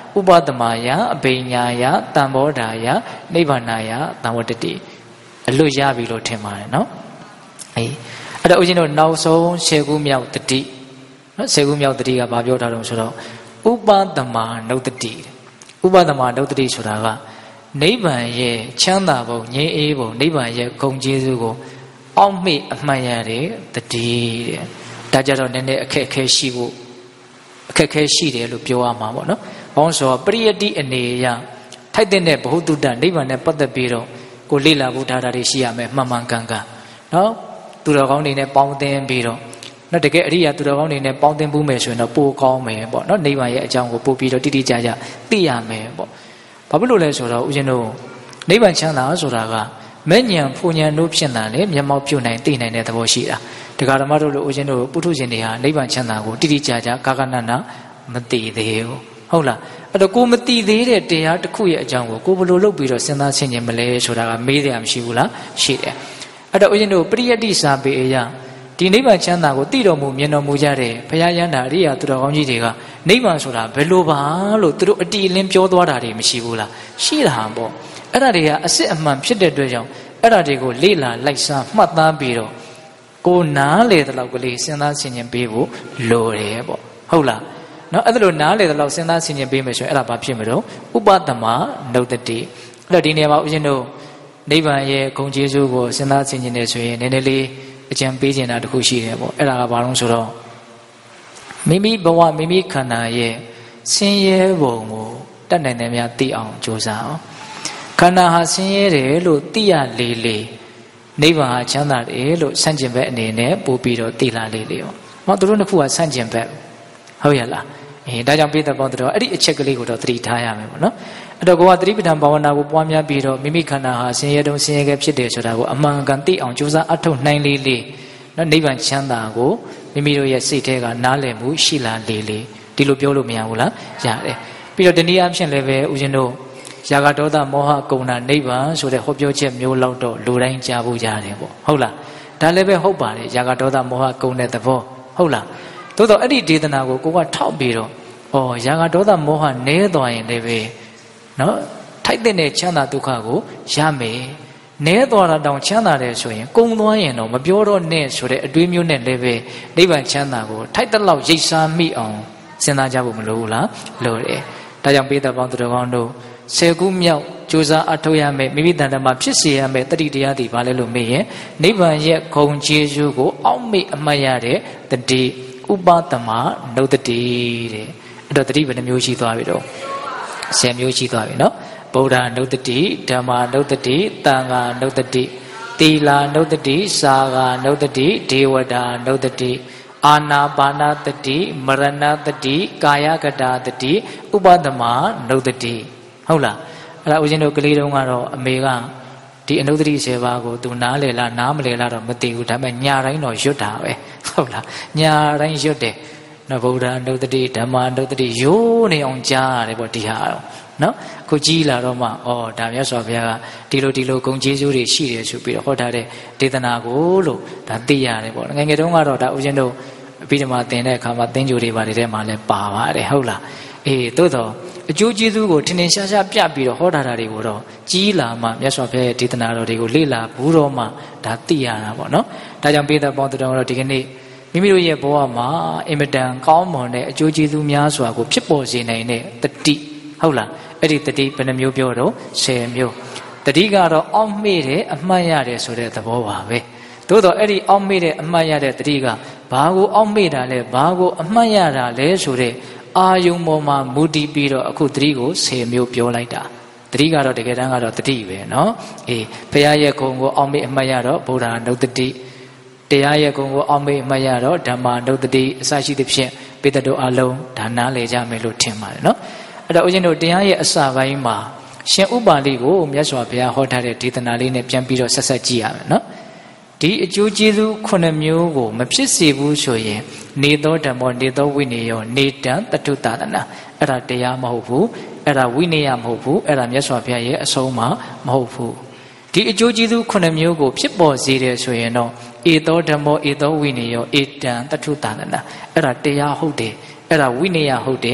S1: ဥပဒမာယအဘိညာယတံဘောဓာယနိဗ္ဗာနာယသံဝတ္တတိအလွတ်ရပြီလို့ထင်ပါတယ်နော်အေးအဲ့တော့ဦးဇင်းတို့နောက်ဆုံးဆယ်ခုမြောက်တတိနော်ဆယ်ခုမြောက်တတိကဘာပြောထားတော့ဆိုတော့ဥပဒမာနုတ္တိဥပဒမာနုတ္တိဆိုတာကနိဗ္ဗာန်ရဲ့ချမ်းသာပုံငြိမ်းအေးပုံနိဗ္ဗာန်ရဲ့ဂုဏ်ကျေးဇူးကိုအောက်မေ့အမှတ်ရတဲ့တတိတဲ့ဒါကြတော့နည်းနည်းအခက်အခဲရှိဖို့အခက်အခဲရှိတယ်လို့ပြောရမှာပေါ့နော်။ဘောင်းဆိုပရိယတိအနေအရထိုက်တဲ့ဘ ഹു တုတ္တနိဗ္ဗာန်နဲ့ပတ်သက်ပြီးတော့ကိုလေ့လာဖို့ထားတာတွေရှိရမယ်မှန်မှန်ကန်ကန်နော်သူတော်ကောင်းတွေနဲ့ပေါင်းသင်းပြီးတော့နော်တကယ်အရိယာသူတော်ကောင်းတွေနဲ့ပေါင်းသင်းဖို့မယ်ဆိုရင်တော့ပိုကောင်းမယ်ပေါ့နော်နိဗ္ဗာန်ရဲ့အကြောင်းကိုပို့ပြီးတော့တိတိကျကျသိရမယ်ပေါ့ဘာဖြစ်လို့လဲဆိုတော့ဦးဇင်းတို့နိဗ္ဗာန်ချမ်းသာဆိုတာကမဲ့ဉဏ်ဖူဉဏ်တို့ဖြစ်တာလေမျက်မှောက်ပြုနိုင်သိနိုင်တဲ့သဘောရှိတာတရားဓမ္မတို့လိုဦးဇင်းတို့ပုထုဇဉ်တွေဟာနိဗ္ဗာန်ချမ်းသာကိုတိတိကျကျကာကနနာမသိသေးဘူးဟုတ်လားအဲ့တော့ကိုမသိသေးတဲ့တရားတစ်ခုရဲ့အကြောင်းကိုကိုဘယ်လိုလုပ်ပြီးတော့စဉ်းစားဆင်ခြင်မလဲဆိုတာကမေးတယ်မရှိဘူးလားရှိတယ်အဲ့တော့ဦးဇင်းတို့ပရိယတ္တိစာပေအရာဒီနိဗ္ဗာန်ချမ်းသာကိုသိတော်မူမြင်တော်မူကြတဲ့ဘုရားယန္တာအရိယာသူတော်ကောင်းကြီးတွေကနိဗ္ဗာန်ဆိုတာဘယ်လိုပါလို့သူတို့အတိအလင်းပြောသွားတာတွေမရှိဘူးလားရှိတာပေါ့အဲ့ဒါတွေကအစစ်အမှန်ဖြစ်တဲ့အတွက်ကြောင့်အဲ့ဒါတွေကိုလေ့လာလိုက်စားမှတ်သားပြီးတော့ကိုနားလေတဲ့လောက်ကလေးစဉ်းစားဆင်ခြင်ပေးဖို့လိုတယ်ပေါ့ဟုတ်လားနော်အဲ့ဒါလိုနားလေတဲ့လောက်စဉ်းစားဆင်ခြင်ပေးမယ်ဆိုရင်အဲ့ဒါဘာဖြစ်မလို့ဥပဒမနုတ္တိအဲ့တော့ဒီနေရာမှာဦးဇင်းတို့နိဗ္ဗာန်ရဲ့ဂုဏ်ကျေးဇူးကိုစဉ်းစားဆင်ခြင်နေဆိုရင်နည်းနည်းလေးအကြံပေးချင်တာတခုရှိတယ်ပေါ့အဲ့ဒါကဘာလို့ဆိုတော့မိမိဘဝမိမိခန္ဓာရဲ့ဆင်းရဲပုံကိုတတ်နိုင်တယ်များသိအောင်ကြိုးစားအောင်ခန္ဓာဟာဆင်းရဲတယ်လို့သိရလေလေနိဗ္ဗာန်ဟာချမ်းသာတယ်လို့ဆန့်ကျင်ဘက်အနေနဲ့ပို့ပြီးတော့သိလာလေလေပေါ့ဟောသူတို့နှစ်ခုကဆန့်ကျင်ဘက်ဟုတ်ရလားအေးဒါကြောင့်ပိဿပေါင်းတို့အဲ့ဒီအချက်ကလေးကိုတော့သတိထားရမယ်ပေါ့နော်အဲ့တော့ကိုကသတိပဋ္ဌာန်ဘာဝနာကိုပွားများပြီးတော့မိမိခန္ဓာဟာဆင်းရဲတုံးဆင်းရဲခဲ့ဖြစ်တယ်ဆိုတာကိုအမှန်ကန်သိအောင်ကြိုးစားအထောက်နိုင်လေလေနော်နိဗ္ဗာန်ချမ်းသာကိုမိမိတို့ရဲ့စိတ်ထဲကနားလည်မှုရှိလာလေလေဒီလိုပြောလို့မရဘူးလားရတယ်ပြီးတော့တနည်းအားဖြင့်လည်းပဲဦးဇင်းတို့ရာဂဒေါသမောဟကုဏနိဗ္ဗာန်ဆိုတဲ့ဟောပြောချက်မျိုးလောက်တော့လူတိုင်းကြားဖို့ရတယ်ပေါ့ဟုတ်လားဒါလည်းပဲဟုတ်ပါတယ်ရာဂဒေါသမောဟကုဏတဲ့သဘောဟုတ်လားသို့တော့အဲ့ဒီဒေသနာကိုကိုကထောက်ပြီးတော့ဩရာဂဒေါသမောဟနည်းသွားရင်လည်းပဲနော်ထိုက်တဲ့ချမ်းသာဒုက္ခကိုရမယ်နည်းသွားတာတောင်ချမ်းသာတယ်ဆိုရင်ကုံသွားရင်တော့မပြောတော့နဲ့ဆိုတဲ့အတွေးမျိုးနဲ့လည်းပဲနိဗ္ဗာန်ချမ်းသာကိုထိုက်တဲ့လောက်ရိပ်စားမိအောင်စဉ်းစားကြဖို့မလိုဘူးလားလိုတယ်ဒါကြောင့်ပိဿပေါင်းသူတော်ကောင်းတို့ဆယ်ခုမြောက်ကြိုးစားအထောက်ရမယ်မိမိတန်တမှာဖြစ်စေရမယ်တတိတရားတွေဘာလဲလို့မေးရင်နိဗ္ဗာန်ရဲ့ဂုဏ်ကျေးဇူးကိုအောက်မေ့အမှတ်ရတဲ့တတိဥပဒမနုတ္တိတဲ့အဲ့တော့တတိဘယ်နှမျိုးရှိသွားပြီတော့ဆယ်မျိုးရှိသွားပြီနော်ဗုဒ္ဓနုတ္တိဓမ္မနုတ္တိသံဃာနုတ္တိသီလနုတ္တိစာဃာနုတ္တိဒေဝတာနုတ္တိအာနာပါနာတတိမရဏတတိကာယကတာတတိဥပဒမနုတ္တိဟုတ်လားအဲ့ဒါဦးဇင်းတို့ကလေးတုန်းကတော့အမေကဒီအနုတ္တိဆယ်ပါးကိုသူနားလေလားနားမလေလားတော့မသိဘူးဒါပေမဲ့ညာတိုင်းတော့ရွတ်တာပဲဟုတ်လားညာတိုင်းရွတ်တယ်နော်ဗုဒ္ဓအနုတ္တိဓမ္မအနုတ္တိရိုးနေအောင်ကြားရတယ်ပေါ့ဒီဟာတော့နော်အခုကြီးလာတော့မှဩဒါမြတ်စွာဘုရားကဒီလိုဒီလိုဂုဏ်ကျေးဇူးတွေရှိတယ်ဆိုပြီးတော့ဟောထားတဲ့ဒေသနာကိုလို့ဒါသိရတယ်ပေါ့ငယ်ငယ်တုန်းကတော့ဒါဦးဇင်းတို့အဘိဓမ္မာသင်တဲ့အခါမှာသင်္ကြန်တွေပါတယ်ထဲမှာလည်းပါပါတယ်ဟုတ်လားအေးသို့တော့အကျိုးကျေးဇူးကိုထင်ထင်ရှားရှားပြပြီးတော့ဟောထားတာတွေကိုတော့ကြီးလာမှမြတ်စွာဘုရားရဲ့ဒေသနာတော်တွေကိုလေ့လာဘူးတော့မှဒါသိရတာပေါ့နော်ဒါကြောင့်ပိဿပေါင်းသူတော်ကတော့ဒီကနေ့မိမိတို့ရဲ့ဘဝမှာအင်မတန်ကောင်းမွန်တဲ့အကျိုးကျေးဇူးများစွာကိုဖြစ်ပေါ်စေနိုင်တဲ့တတိဟုတ်လားအဲ့ဒီတတိဘယ်နှမျိုးပြောတော့ဆယ်မျိုးတတိကတော့အောက်မေ့တဲ့အမှတ်ရတယ်ဆိုတဲ့သဘောပါပဲသို့တော့အဲ့ဒီအောက်မေ့တဲ့အမှတ်ရတဲ့တတိကဘာကိုအောက်မေ့တာလဲဘာကိုအမှတ်ရတာလဲဆိုတဲ့အာယုံပေါ်မှာမူတည်ပြီးတော့အခုတတိကိုဆယ်မျိုးပြောလိုက်တာတတိကတော့တကယ်တမ်းကတော့တတိပဲเนาะအေးဘုရားရဲ့ဂုဏ်ကိုအောက်မေ့အမှတ်ရတော့ဗုဒ္ဓနုတ္တိတရားရဲ့ဂုဏ်ကိုအောက်မေ့အမှတ်ရတော့ဓမ္မနုတ္တိအစရှိသဖြင့်ပိဿတို့အလုံးဒါနားလည်ကြမယ်လို့ထင်ပါတယ်เนาะအဲ့တော့ဦးဇင်းတို့တရားရဲ့အစပိုင်းမှာရှင်ဥပါလိကိုမြတ်စွာဘုရားဟောထားတဲ့ဒေသနာလေးနဲ့ပြန်ပြီးတော့ဆက်ဆက်ကြည့်ရမယ်เนาะဒီအကျိုးကျေးဇူးခုနှစ်မျိုးကိုမဖြစ်စေဘူးဆိုရင်နေသောဓမ္မောနေသောဝိနည်းယောနေတံတတုတသနာအဲ့ဒါတရားမဟုတ်ဘူးအဲ့ဒါဝိနည်းမဟုတ်ဘူးအဲ့ဒါမြတ်စွာဘုရားရဲ့အဆုံးအမမဟုတ်ဘူးဒီအကျိုးကျေးဇူးခုနှစ်မျိုးကိုဖြစ်ပေါ်စေတယ်ဆိုရင်တော့ဧသောဓမ္မောဧသောဝိနည်းယောဧတံတတုတသနာအဲ့ဒါတရားဟုတ်တယ်အဲ့ဒါဝိနည်းဟုတ်တယ်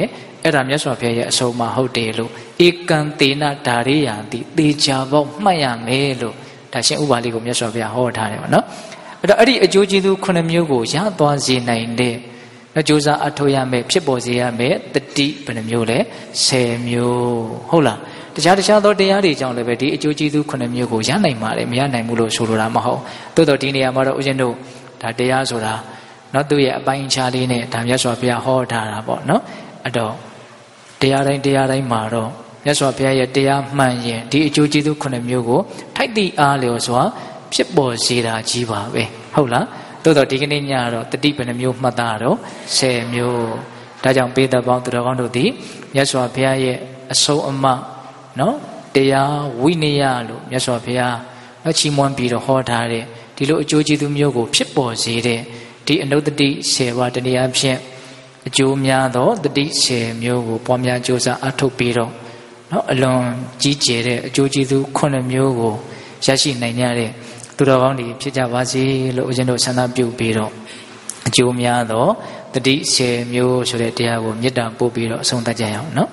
S1: အဲ့ဒါမြတ်စွာဘုရားရဲ့အဆုံးအမဟုတ်တယ်လို့ဧကံတေနဓာရိယံတိသေချာပေါက်မှတ်ရမယ်လို့ဒါရှင်ဥပါလိကိုမြတ်စွာဘုရားဟောထားတယ်ပေါ့နော်အဲ့တော့အဲ့ဒီအကျိုးကျေးဇူးခုနှစ်မျိုးကိုရသွားစေနိုင်တဲ့အကျိုးစားအထောက်ရမယ်ဖြစ်ပေါ်စေရမယ်တတိဘယ်နှမျိုးလဲဆယ်မျိုးဟုတ်လားတခြားတခြားသောတရားတွေကြောင့်လည်းပဲဒီအကျိုးကျေးဇူးခုနှစ်မျိုးကိုရနိုင်ပါလေမရနိုင်ဘူးလို့ဆိုလိုတာမဟုတ်တိုးတော့ဒီနေရာမှာတော့ဦးဇင်းတို့ဒါတရားဆိုတာနော်သူ့ရဲ့အပိုင်းအခြားလေးနဲ့ဒါမြတ်စွာဘုရားဟောထားတာပေါ့နော်အဲ့တော့တရားတိုင်းတရားတိုင်းမှာတော့မြတ်စွာဘုရားရဲ့တရားမှန်ရင်ဒီအကျိုးကျေးဇူးခုနှစ်မျိုးကိုထိုက်တိအားလျော်စွာဖြစ်ပေါ်စေတာကြီးပါပဲဟုတ်လားတိုးတော့ဒီကနေ့ညတော့တတိဘယ်နှမျိုးမှတ်သားတော့ဆယ်မျိုးဒါကြောင့်ပေသက်ပေါင်းသူတော်ကောင်းတို့သည်မြတ်စွာဘုရားရဲ့အဆုံးအမနော်တရားဝိနည်းလို့မြတ်စွာဘုရားနော်ချီးမွမ်းပြီးတော့ဟောထားတဲ့ဒီလိုအကျိုးကျေးဇူးမျိုးကိုဖြစ်ပေါ်စေတဲ့ဒီအနုတ္တိဆယ်ပါးတနည်းအားဖြင့်အကျိုးများသောတတိဆယ်မျိုးကိုပွားများကြိုးစားအထောက်ပြီးတော့နော်အလွန်ကြီးကျယ်တဲ့အကျိုးကျေးဇူးခုနှစ်မျိုးကိုရရှိနိုင်ကြတဲ့သူတော်ကောင်းတွေဖြစ်ကြပါစေလို့ဦးဇင်းတို့ဆန္ဒပြုပြီးတော့အကျိုးများသောတတိဆယ်မျိုးဆိုတဲ့တရားကိုမေတ္တာပို့ပြီးတော့အဆုံးသတ်ကြရအောင်နော်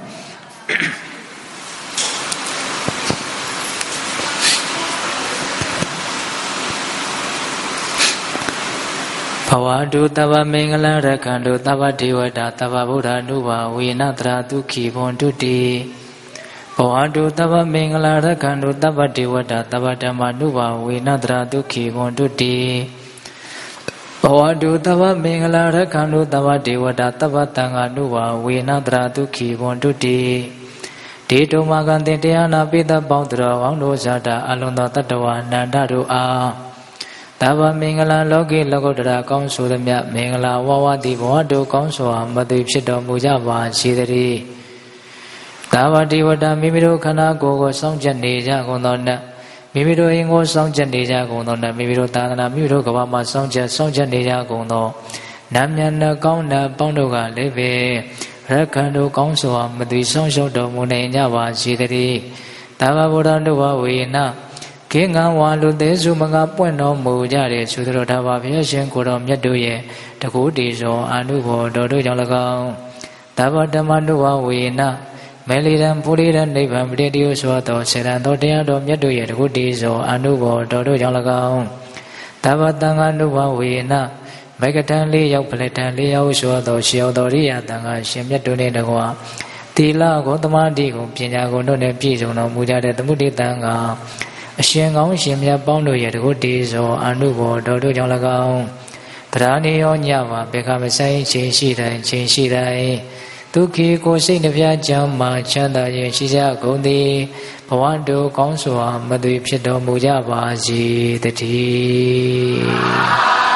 S1: ဘဝတုတဗ္ဗမင်္ဂလရခန္တုတဗ္ဗဒေဝတာတဗ္ဗဗုဒ္ဓ ानु ဘာဝေနတရာဒုက္ခိဘွန်တုတိဘဝတုတဗ္ဗမင်္ဂလရခန္တုတဗ္ဗဒေဝတာတဗ္ဗဓမ္မ ानु ဘာဝေနတရာဒုက္ခိဘွန်တုတိဘဝတုတဗ္ဗမင်္ဂလရခန္တုတဗ္ဗဒေဝတာတဗ္ဗသံဃာ ानु ဘာဝေနတရာဒုက္ခိဘွန်တုတိဒေတုမကံတင်တရားနာပိသပေါင်းတော်ကောင်းတို့ဇာတာအလုံးသောတတ္တဝါအနန္တတို့အားတဗ္ဗမင်္ဂလာလောကိလောကုတ္တရာကောင်းဆိုသည်မြတ်မင်္ဂလာဝဝတိဘဝတို့ကောင်းစွာမသိဖြစ်တော်မူကြပါစေတည်းတဗ္ဗဒေဝတာမိမိတို့ခန္ဓာကိုယ်ကိုစောင့်ကြနေကြကုန်သောနတ်မိမိတို့အင်ကိုစောင့်ကြနေကြကုန်သောနတ်မိမိတို့သာသနာမိမိတို့ကဘာမှာစောင့်ကြစောင့်ကြနေကြကုန်သောနတ်မြတ်နှကောင်းနှပေါင်းတို့ကလည်းပဲရခန္တုကောင်းစွာမသိဆောင်ရှောက်တော်မူနိုင်ကြပါစေတည်းတဗ္ဗဗုဒ္ဓ ानु ဘာဝေနခေငံဝါလူသေးစုမကပွင့်တော်မူကြတဲ့သုတတော်ဒါပါဘုရားရှင်ကိုတော်မြတ်တို့ရဲ့တကူတည်သောအာနုဘော်တော်တို့ကြောင့်၎င်းသဗ္ဗဓမ္မ ानु ဘာဝေနမေလီရန်ပူရိရန်နိဗ္ဗာန်ပရိတိယဆိုသောစေရန်တော်တရားတော်မြတ်တို့ရဲ့တကူတည်သောအာနုဘော်တော်တို့ကြောင့်၎င်းသဗ္ဗသံဃာ ानु ဘာဝေနမေကတံလေးရောက်ပလက်တံလေးရောက်ဆိုသောရှေယောတော်ရိယတံဃာရှင်မြတ်တို့နှင့်တကွာသီလကိုသမာဓိကိုပညာကိုတို့နှင့်ပြည့်စုံတော်မူကြတဲ့သမုဒိတံဃာအရှင်ကောင်းရှင်မြတ်ပေါင်းတို့ရဲ့တကုတည်သောအာနုဘော်တော်တို့ကြောင့်၎င်းဗราဏီရောညပါဘေခမဆိုင်ချင်းရှိတိုင်းချင်းရှိတိုင်းဒုက္ခိကိုစိတ်နှပြချမ်းမှချမ်းသာခြင်းရှိကြကုန်သည်ဘဝတို့ကောင်းစွာမသွေဖြစ်တော်မူကြပါစေတည်း